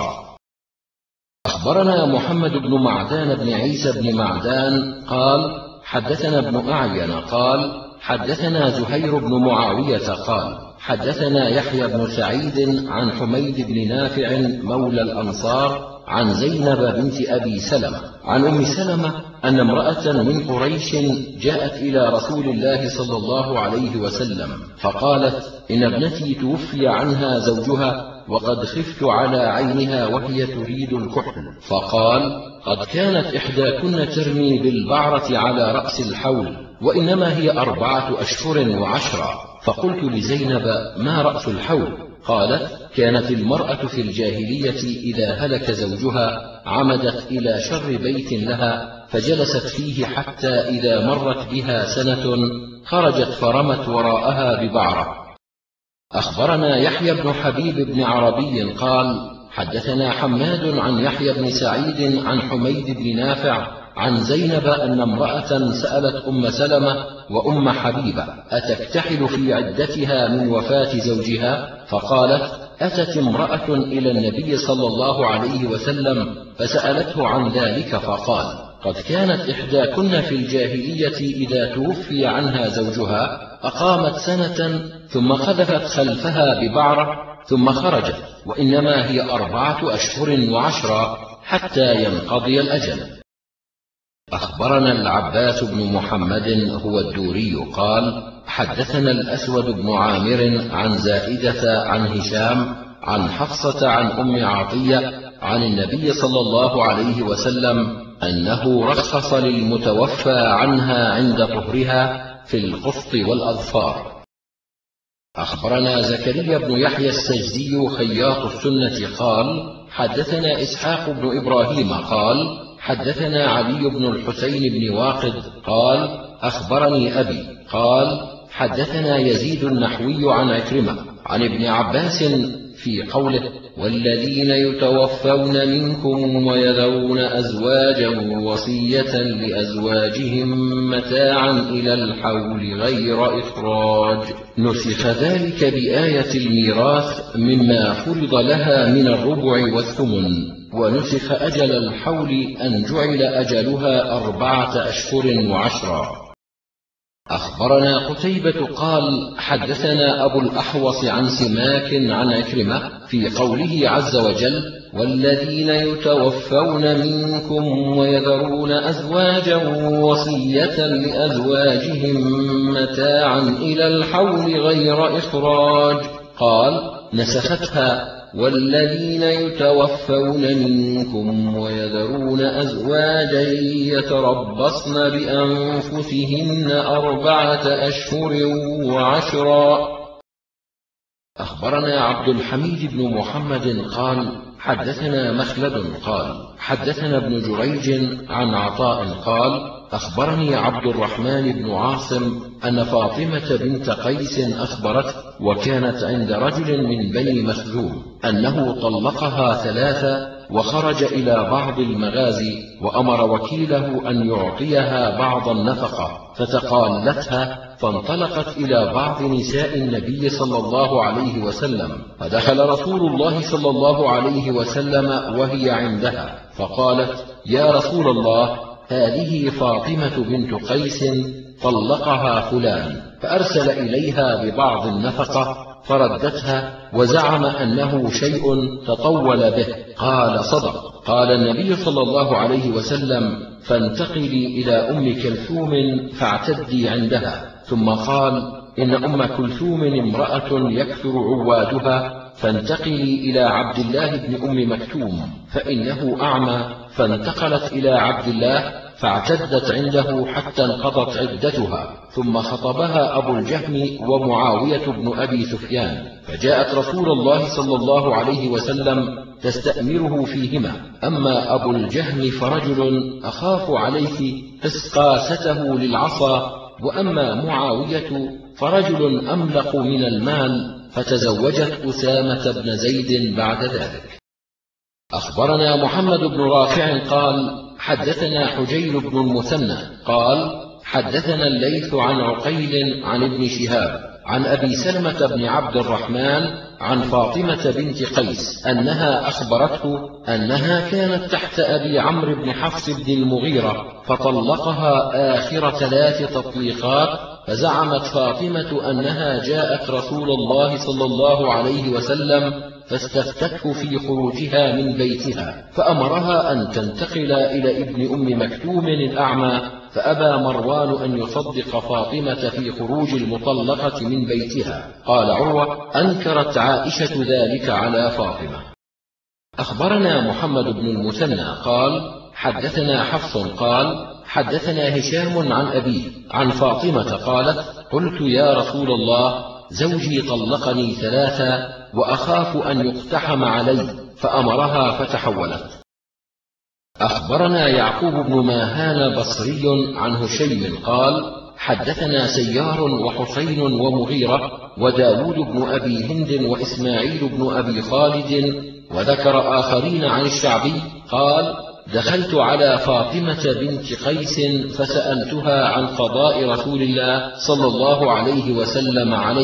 أخبرنا محمد بن معدان بن عيسى بن معدان قال حدثنا ابن أعين قال حدثنا زهير بن معاوية قال حدثنا يحيى بن سعيد عن حميد بن نافع مولى الأنصار عن زينب بنت أبي سلمة عن أم سلمة أن امرأة من قريش جاءت إلى رسول الله صلى الله عليه وسلم فقالت إن ابنتي توفي عنها زوجها وقد خفت على عينها وهي تريد الكحل. فقال قد كانت إحداكن ترمي بالبعرة على رأس الحول، وإنما هي 4 أشهر و10. فقلت لزينب ما رأس الحول؟ قالت كانت المرأة في الجاهلية إذا هلك زوجها عمدت إلى شر بيت لها فجلست فيه حتى إذا مرت بها سنة خرجت فرمت وراءها ببعرة. أخبرنا يحيى بن حبيب بن عربي قال حدثنا حماد عن يحيى بن سعيد عن حميد بن نافع عن زينب أن امرأة سألت أم سلمة وأم حبيبة أتكتحل في عدتها من وفاة زوجها؟ فقالت أتت امرأة إلى النبي صلى الله عليه وسلم فسألته عن ذلك فقال: قد كانت إحداكن في الجاهلية إذا توفي عنها زوجها أقامت سنة ثم خذفت خلفها ببعرة ثم خرجت، وإنما هي 4 أشهر و10 حتى ينقضي الأجل. أخبرنا العباس بن محمد هو الدوري قال: حدثنا الأسود بن عامر عن زائدة عن هشام عن حفصة عن أم عطية عن النبي صلى الله عليه وسلم أنه رخص للمتوفى عنها عند طهرها في القسط والأظفار. أخبرنا زكريا بن يحيى السجدي خياط السنة قال: حدثنا إسحاق بن إبراهيم قال: حدثنا علي بن الحسين بن واقد قال: أخبرني أبي قال: حدثنا يزيد النحوي عن عكرمة عن ابن عباس في قوله: والذين يتوفون منكم ويذرون أزواجا وصية لأزواجهم متاعا إلى الحول غير إخراج، نسخ ذلك بآية الميراث مما فرض لها من الربع والثمن، ونسخ أجل الحول أن جعل أجلها 4 أشهر و10. أخبرنا قتيبة قال: حدثنا أبو الأحوص عن سماك عن عكرمة في قوله عز وجل: والذين يتوفون منكم ويذرون أزواجا وصية لأزواجهم متاعا إلى الحول غير إخراج، قال: نسختها: والذين يتوفون منكم ويذرون أزواجا يتربصن بأنفسهن 4 أشهر و10. أخبرنا عبد الحميد بن محمد قال: حدثنا مخلد قال: حدثنا ابن جريج عن عطاء قال: أخبرني عبد الرحمن بن عاصم أن فاطمة بنت قيس أخبرته، وكانت عند رجل من بني مخزوم، أنه طلقها 3 وخرج إلى بعض المغازي وأمر وكيله أن يعطيها بعض النفقة، فتقالتها فانطلقت إلى بعض نساء النبي صلى الله عليه وسلم، فدخل رسول الله صلى الله عليه وسلم وهي عندها، فقالت: يا رسول الله، هذه فاطمة بنت قيس طلقها فلان، فأرسل إليها ببعض النفقة فردتها وزعم أنه شيء تطول به. قال: صدق. قال النبي صلى الله عليه وسلم: فانتقلي إلى أم كلثوم فاعتدي عندها. ثم قال: إن أم كلثوم امرأة يكثر عوادها، فانتقلي إلى عبد الله بن أم مكتوم فإنه أعمى، فانتقلت إلى عبد الله فاعتدت عنده حتى انقضت عدتها، ثم خطبها أبو الجهم ومعاوية بن أبي سفيان، فجاءت رسول الله صلى الله عليه وسلم تستأمره فيهما. أما أبو الجهم فرجل أخاف عليه إسقاسته للعصا، وأما معاوية فرجل أملق من المال، فتزوجت أسامة بن زيد بعد ذلك. أخبرنا محمد بن رافع قال: حدثنا حجير بن المثنى قال: حدثنا الليث عن عقيل عن ابن شهاب عن أبي سلمة بن عبد الرحمن عن فاطمة بنت قيس أنها أخبرته أنها كانت تحت أبي عمرو بن حفص بن المغيرة، فطلقها آخر 3 تطليقات، فزعمت فاطمة أنها جاءت رسول الله صلى الله عليه وسلم فاستفتته في خروجها من بيتها، فأمرها أن تنتقل إلى ابن أم مكتوم الأعمى، فأبى مروان أن يصدق فاطمة في خروج المطلقة من بيتها. قال عروة: أنكرت عائشة ذلك على فاطمة. أخبرنا محمد بن المثنى قال: حدثنا حفص قال: حدثنا هشام عن أبيه عن فاطمة قالت: قلت: يا رسول الله، زوجي طلقني 3 وأخاف أن يقتحم علي، فأمرها فتحولت. أخبرنا يعقوب بن ماهان بصري عن هشيم قال: حدثنا سيار وحسين ومغيرة وداود بن أبي هند وإسماعيل بن أبي خالد، وذكر آخرين عن الشعبي قال: دخلت على فاطمة بنت قيس فسألتها عن قضاء رسول الله صلى الله عليه وسلم عليها،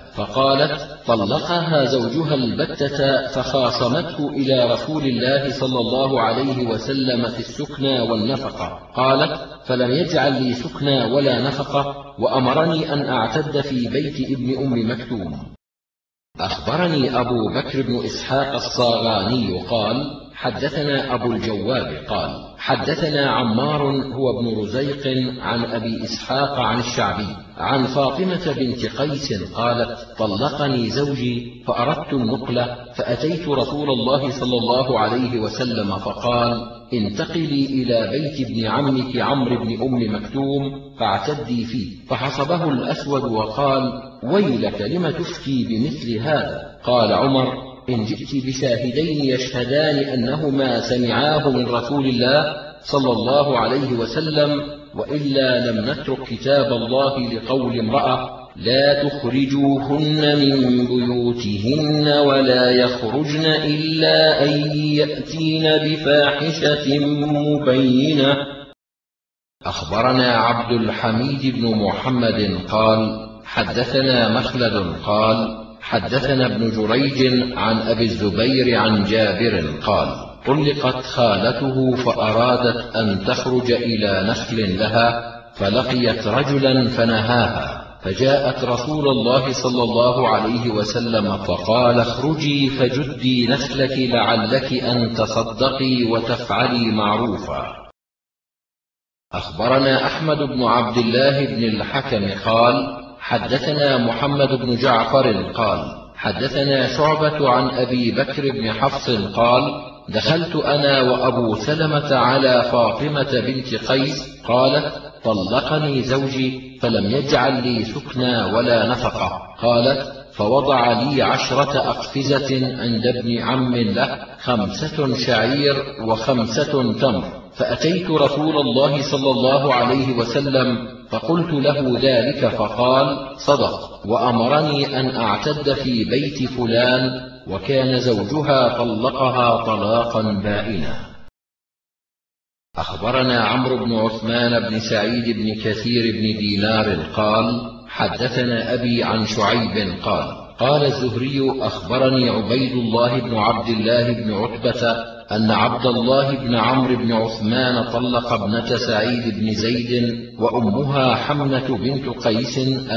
فقالت: طلقها زوجها البتة فخاصمته إلى رسول الله صلى الله عليه وسلم في السكنى والنفقة. قالت: فلم يجعل لي سكنى ولا نفقة، وأمرني أن أعتد في بيت ابن أم مكتوم. أخبرني أبو بكر بن إسحاق الصاغاني قال: حدثنا أبو الجواب قال: حدثنا عمار هو ابن رزيق عن أبي إسحاق عن الشعبي عن فاطمة بنت قيس قالت: طلقني زوجي فأردت النقلة، فأتيت رسول الله صلى الله عليه وسلم فقال: انتقلي إلى بيت ابن عمك عمرو بن أم مكتوم فاعتدي فيه. فحصبه الأسود وقال: ويلك لم تفتي بمثل هذا؟ قال عمر: إن جئت بشاهدين يشهدان أنهما سمعاه من رسول الله صلى الله عليه وسلم، وإلا لم نترك كتاب الله لقول امرأة: لا تخرجوهن من بيوتهن ولا يخرجن إلا أن يأتين بفاحشة مبينة. أخبرنا عبد الحميد بن محمد قال: حدثنا مخلد قال: حدثنا ابن جريج عن أبي الزبير عن جابر قال: طلقت خالته فأرادت أن تخرج إلى نخل لها، فلقيت رجلا فنهاها، فجاءت رسول الله صلى الله عليه وسلم فقال: اخرجي فجدي نخلك لعلك أن تصدقي وتفعلي معروفا. أخبرنا أحمد بن عبد الله بن الحكم قال: حدثنا محمد بن جعفر قال: حدثنا شعبة عن أبي بكر بن حفص قال: دخلت أنا وأبو سلمة على فاطمة بنت قيس قالت: طلقني زوجي فلم يجعل لي سكنى ولا نفقة. قالت: فوضع لي 10 أقفزة عند ابن عم له 5 شعير و5 تمر، فأتيت رسول الله صلى الله عليه وسلم فقلت له ذلك، فقال: صدق، وأمرني أن أعتد في بيت فلان، وكان زوجها طلقها طلاقا بائنا. أخبرنا عمرو بن عثمان بن سعيد بن كثير بن دينار قال: حدثنا أبي عن شعيب قال: قال الزهري: أخبرني عبيد الله بن عبد الله بن عتبة أن عبد الله بن عمرو بن عثمان طلق ابنة سعيد بن زيد وأمها حمنة بنت قيس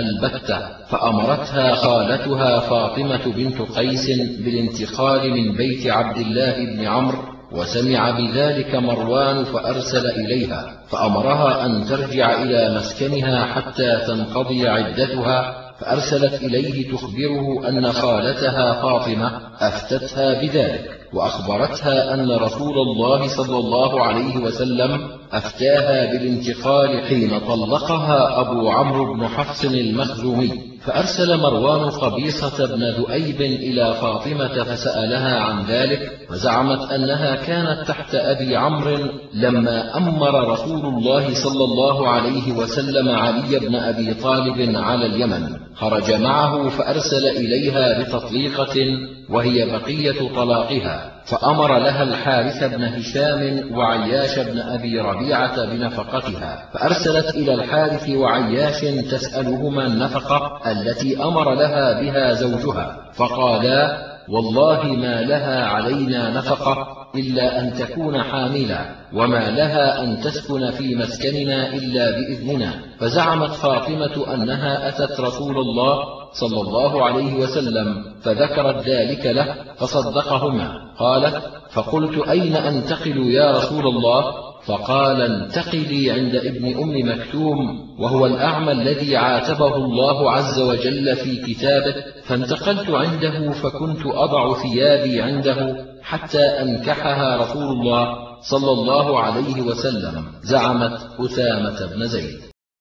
البتة، فأمرتها خالتها فاطمة بنت قيس بالانتقال من بيت عبد الله بن عمرو، وسمع بذلك مروان فأرسل إليها فأمرها أن ترجع إلى مسكنها حتى تنقضي عدتها، فأرسلت إليه تخبره أن خالتها فاطمة أفتتها بذلك، وأخبرتها أن رسول الله صلى الله عليه وسلم أفتاها بالانتقال حين طلقها أبو عمرو بن حفص المخزومي. فأرسل مروان قبيصة بن ذؤيب إلى فاطمة فسألها عن ذلك، فزعمت أنها كانت تحت أبي عمرو لما أمر رسول الله صلى الله عليه وسلم علي بن أبي طالب على اليمن، خرج معه فأرسل إليها بتطليقة وهي بقية طلاقها، فأمر لها الحارث بن هشام وعياش بن أبي ربيعة بنفقتها، فأرسلت إلى الحارث وعياش تسألهما النفقة التي أمر لها بها زوجها، فقالا: والله ما لها علينا نفقة إلا أن تكون حاملا، وما لها أن تسكن في مسكننا إلا بإذننا. فزعمت فاطمة أنها أتت رسول الله صلى الله عليه وسلم فذكرت ذلك له فصدقهما. قالت: فقلت: أين أنتقل يا رسول الله؟ فقال: انتقلي عند ابن أم مكتوم، وهو الأعمى الذي عاتبه الله عز وجل في كتابه، فانتقلت عنده فكنت أضع ثيابي عنده حتى أنكحها رسول الله صلى الله عليه وسلم. زعمت أسامة بن زيد.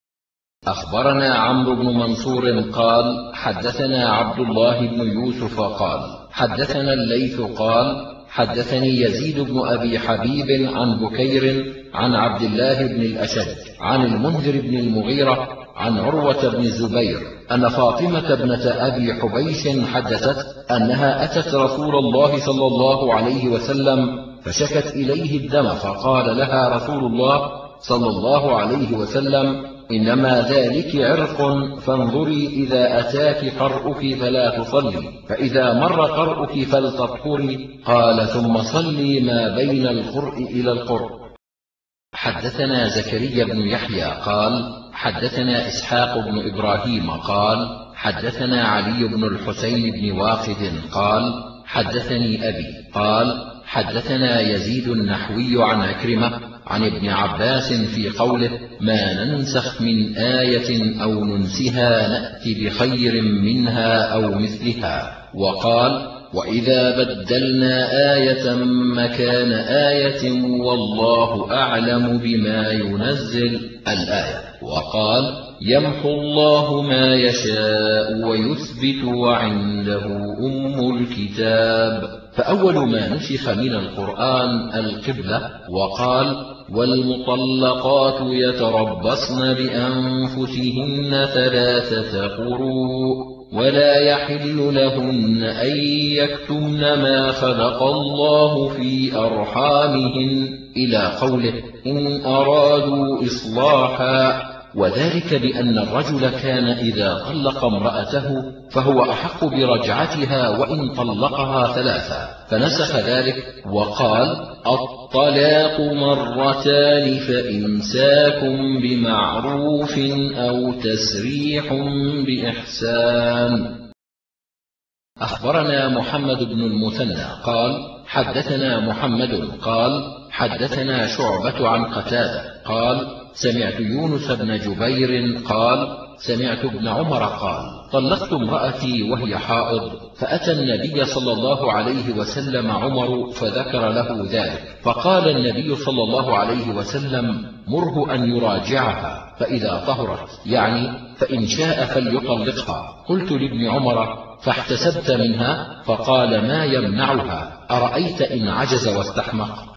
أخبرنا عمرو بن منصور قال: حدثنا عبد الله بن يوسف قال: حدثنا الليث قال: حدثني يزيد بن أبي حبيب عن بكير عن عبد الله بن الأشج عن المنذر بن المغيرة عن عروة بن الزبير أن فاطمة ابنة أبي حبيش حدثت أنها أتت رسول الله صلى الله عليه وسلم فشكت إليه الدم، فقال لها رسول الله صلى الله عليه وسلم: إنما ذلك عرق، فانظري إذا أتاك قرؤك فلا تصلي، فإذا مر قرؤك فلتطهري. قال: ثم صلي ما بين القرء إلى القرء. حدثنا زكريا بن يحيى قال: حدثنا إسحاق بن إبراهيم قال: حدثنا علي بن الحسين بن واقد قال: حدثني أبي قال: حدثنا يزيد النحوي عن عكرمة عن ابن عباس في قوله: ما ننسخ من آية أو ننسها نأتي بخير منها أو مثلها. وقال: وإذا بدلنا آية مكان آية والله أعلم بما ينزل الآية. وقال: يمحو الله ما يشاء ويثبت وعنده أم الكتاب. فأول ما نسخ من القرآن القبلة. وقال: والمطلقات يتربصن بأنفسهن 3 قروء ولا يحل لهن أن يكتمن ما خلق الله في أرحامهن إلى قوله: إن أرادوا إصلاحا. وذلك بأن الرجل كان إذا طلق امرأته فهو أحق برجعتها وإن طلقها 3، فنسخ ذلك وقال: الطلاق 2 فإمساك بمعروف أو تسريح بإحسان. أخبرنا محمد بن المثنى قال: حدثنا محمد قال: حدثنا شعبة عن قتادة قال: سمعت يونس بن جبير قال: سمعت ابن عمر قال: طلقت امرأتي وهي حائض، فأتى النبي صلى الله عليه وسلم عمر فذكر له ذلك، فقال النبي صلى الله عليه وسلم: مره أن يراجعها فإذا طهرت، يعني فإن شاء فليطلقها. قلت لابن عمر: فاحتسبت منها؟ فقال: ما يمنعها، أرأيت إن عجز واستحمق.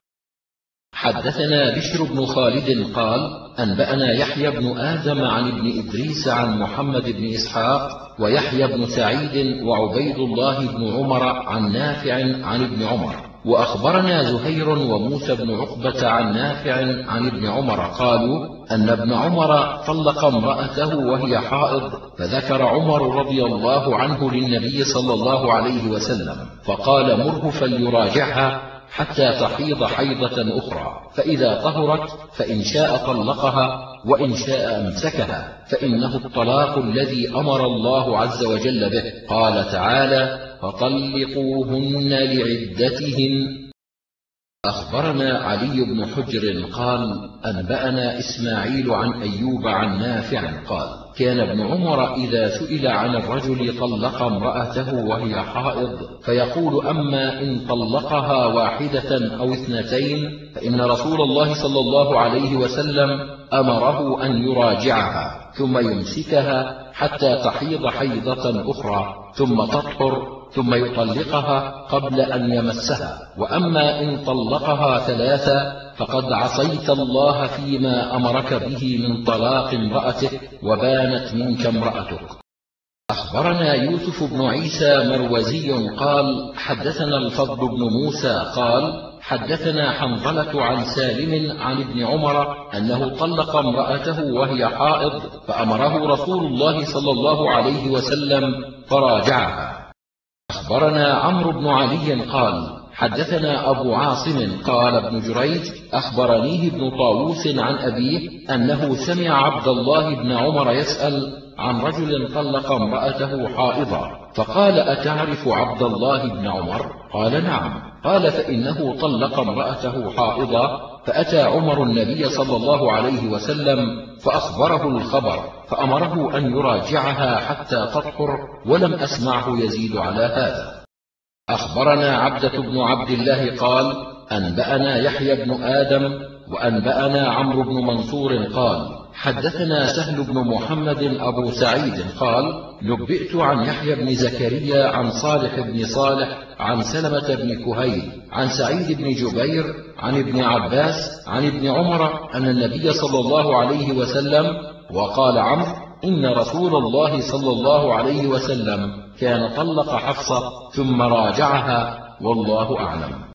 حدثنا بشر بن خالد قال: أنبأنا يحيى بن آدم عن ابن إدريس عن محمد بن إسحاق ويحيى بن سعيد وعبيد الله بن عمر عن نافع عن ابن عمر. وأخبرنا زهير وموسى بن عقبة عن نافع عن ابن عمر قالوا: أن ابن عمر طلق امرأته وهي حائض، فذكر عمر رضي الله عنه للنبي صلى الله عليه وسلم، فقال: مره فليراجعها حتى تحيض حيضة أخرى، فإذا طهرت فإن شاء طلقها وإن شاء أمسكها، فإنه الطلاق الذي أمر الله عز وجل به. قال تعالى: فطلقوهن لعدتهن. أخبرنا علي بن حجر قال: أنبأنا إسماعيل عن أيوب عن نافع قال: كان ابن عمر إذا سئل عن الرجل طلق امرأته وهي حائض فيقول: أما إن طلقها 1 أو 2 فإن رسول الله صلى الله عليه وسلم أمره أن يراجعها ثم يمسكها حتى تحيض حيضة أخرى ثم تطهر ثم يطلقها قبل أن يمسها. وأما إن طلقها 3 فقد عصيت الله فيما أمرك به من طلاق امرأتك وبانت منك امرأتك. أخبرنا يوسف بن عيسى مروزي قال: حدثنا الفضل بن موسى قال: حدثنا حنظلة عن سالم عن ابن عمر أنه طلق امرأته وهي حائض، فأمره رسول الله صلى الله عليه وسلم فراجعها. أخبرنا عمرو بن علي قال: حدثنا أبو عاصم قال ابن جريج: أخبرنيه ابن طاووس عن أبيه أنه سمع عبد الله بن عمر يسأل عن رجل طلق امرأته حائضا، فقال: أتعرف عبد الله بن عمر؟ قال: نعم. قال: فإنه طلق امرأته حائضا، فأتى عمر النبي صلى الله عليه وسلم فأخبره الخبر، فأمره أن يراجعها حتى تطهر، ولم أسمعه يزيد على هذا. أخبرنا عبدة بن عبد الله قال: أنبأنا يحيى بن آدم وأنبأنا عمرو بن منصور قال: حدثنا سهل بن محمد أبو سعيد قال: نبئت عن يحيى بن زكريا عن صالح بن صالح عن سلمة بن كهيل عن سعيد بن جبير عن ابن عباس عن ابن عمر أن النبي صلى الله عليه وسلم. وقال عمرو: إن رسول الله صلى الله عليه وسلم كان طلق حفصة ثم راجعها، والله أعلم.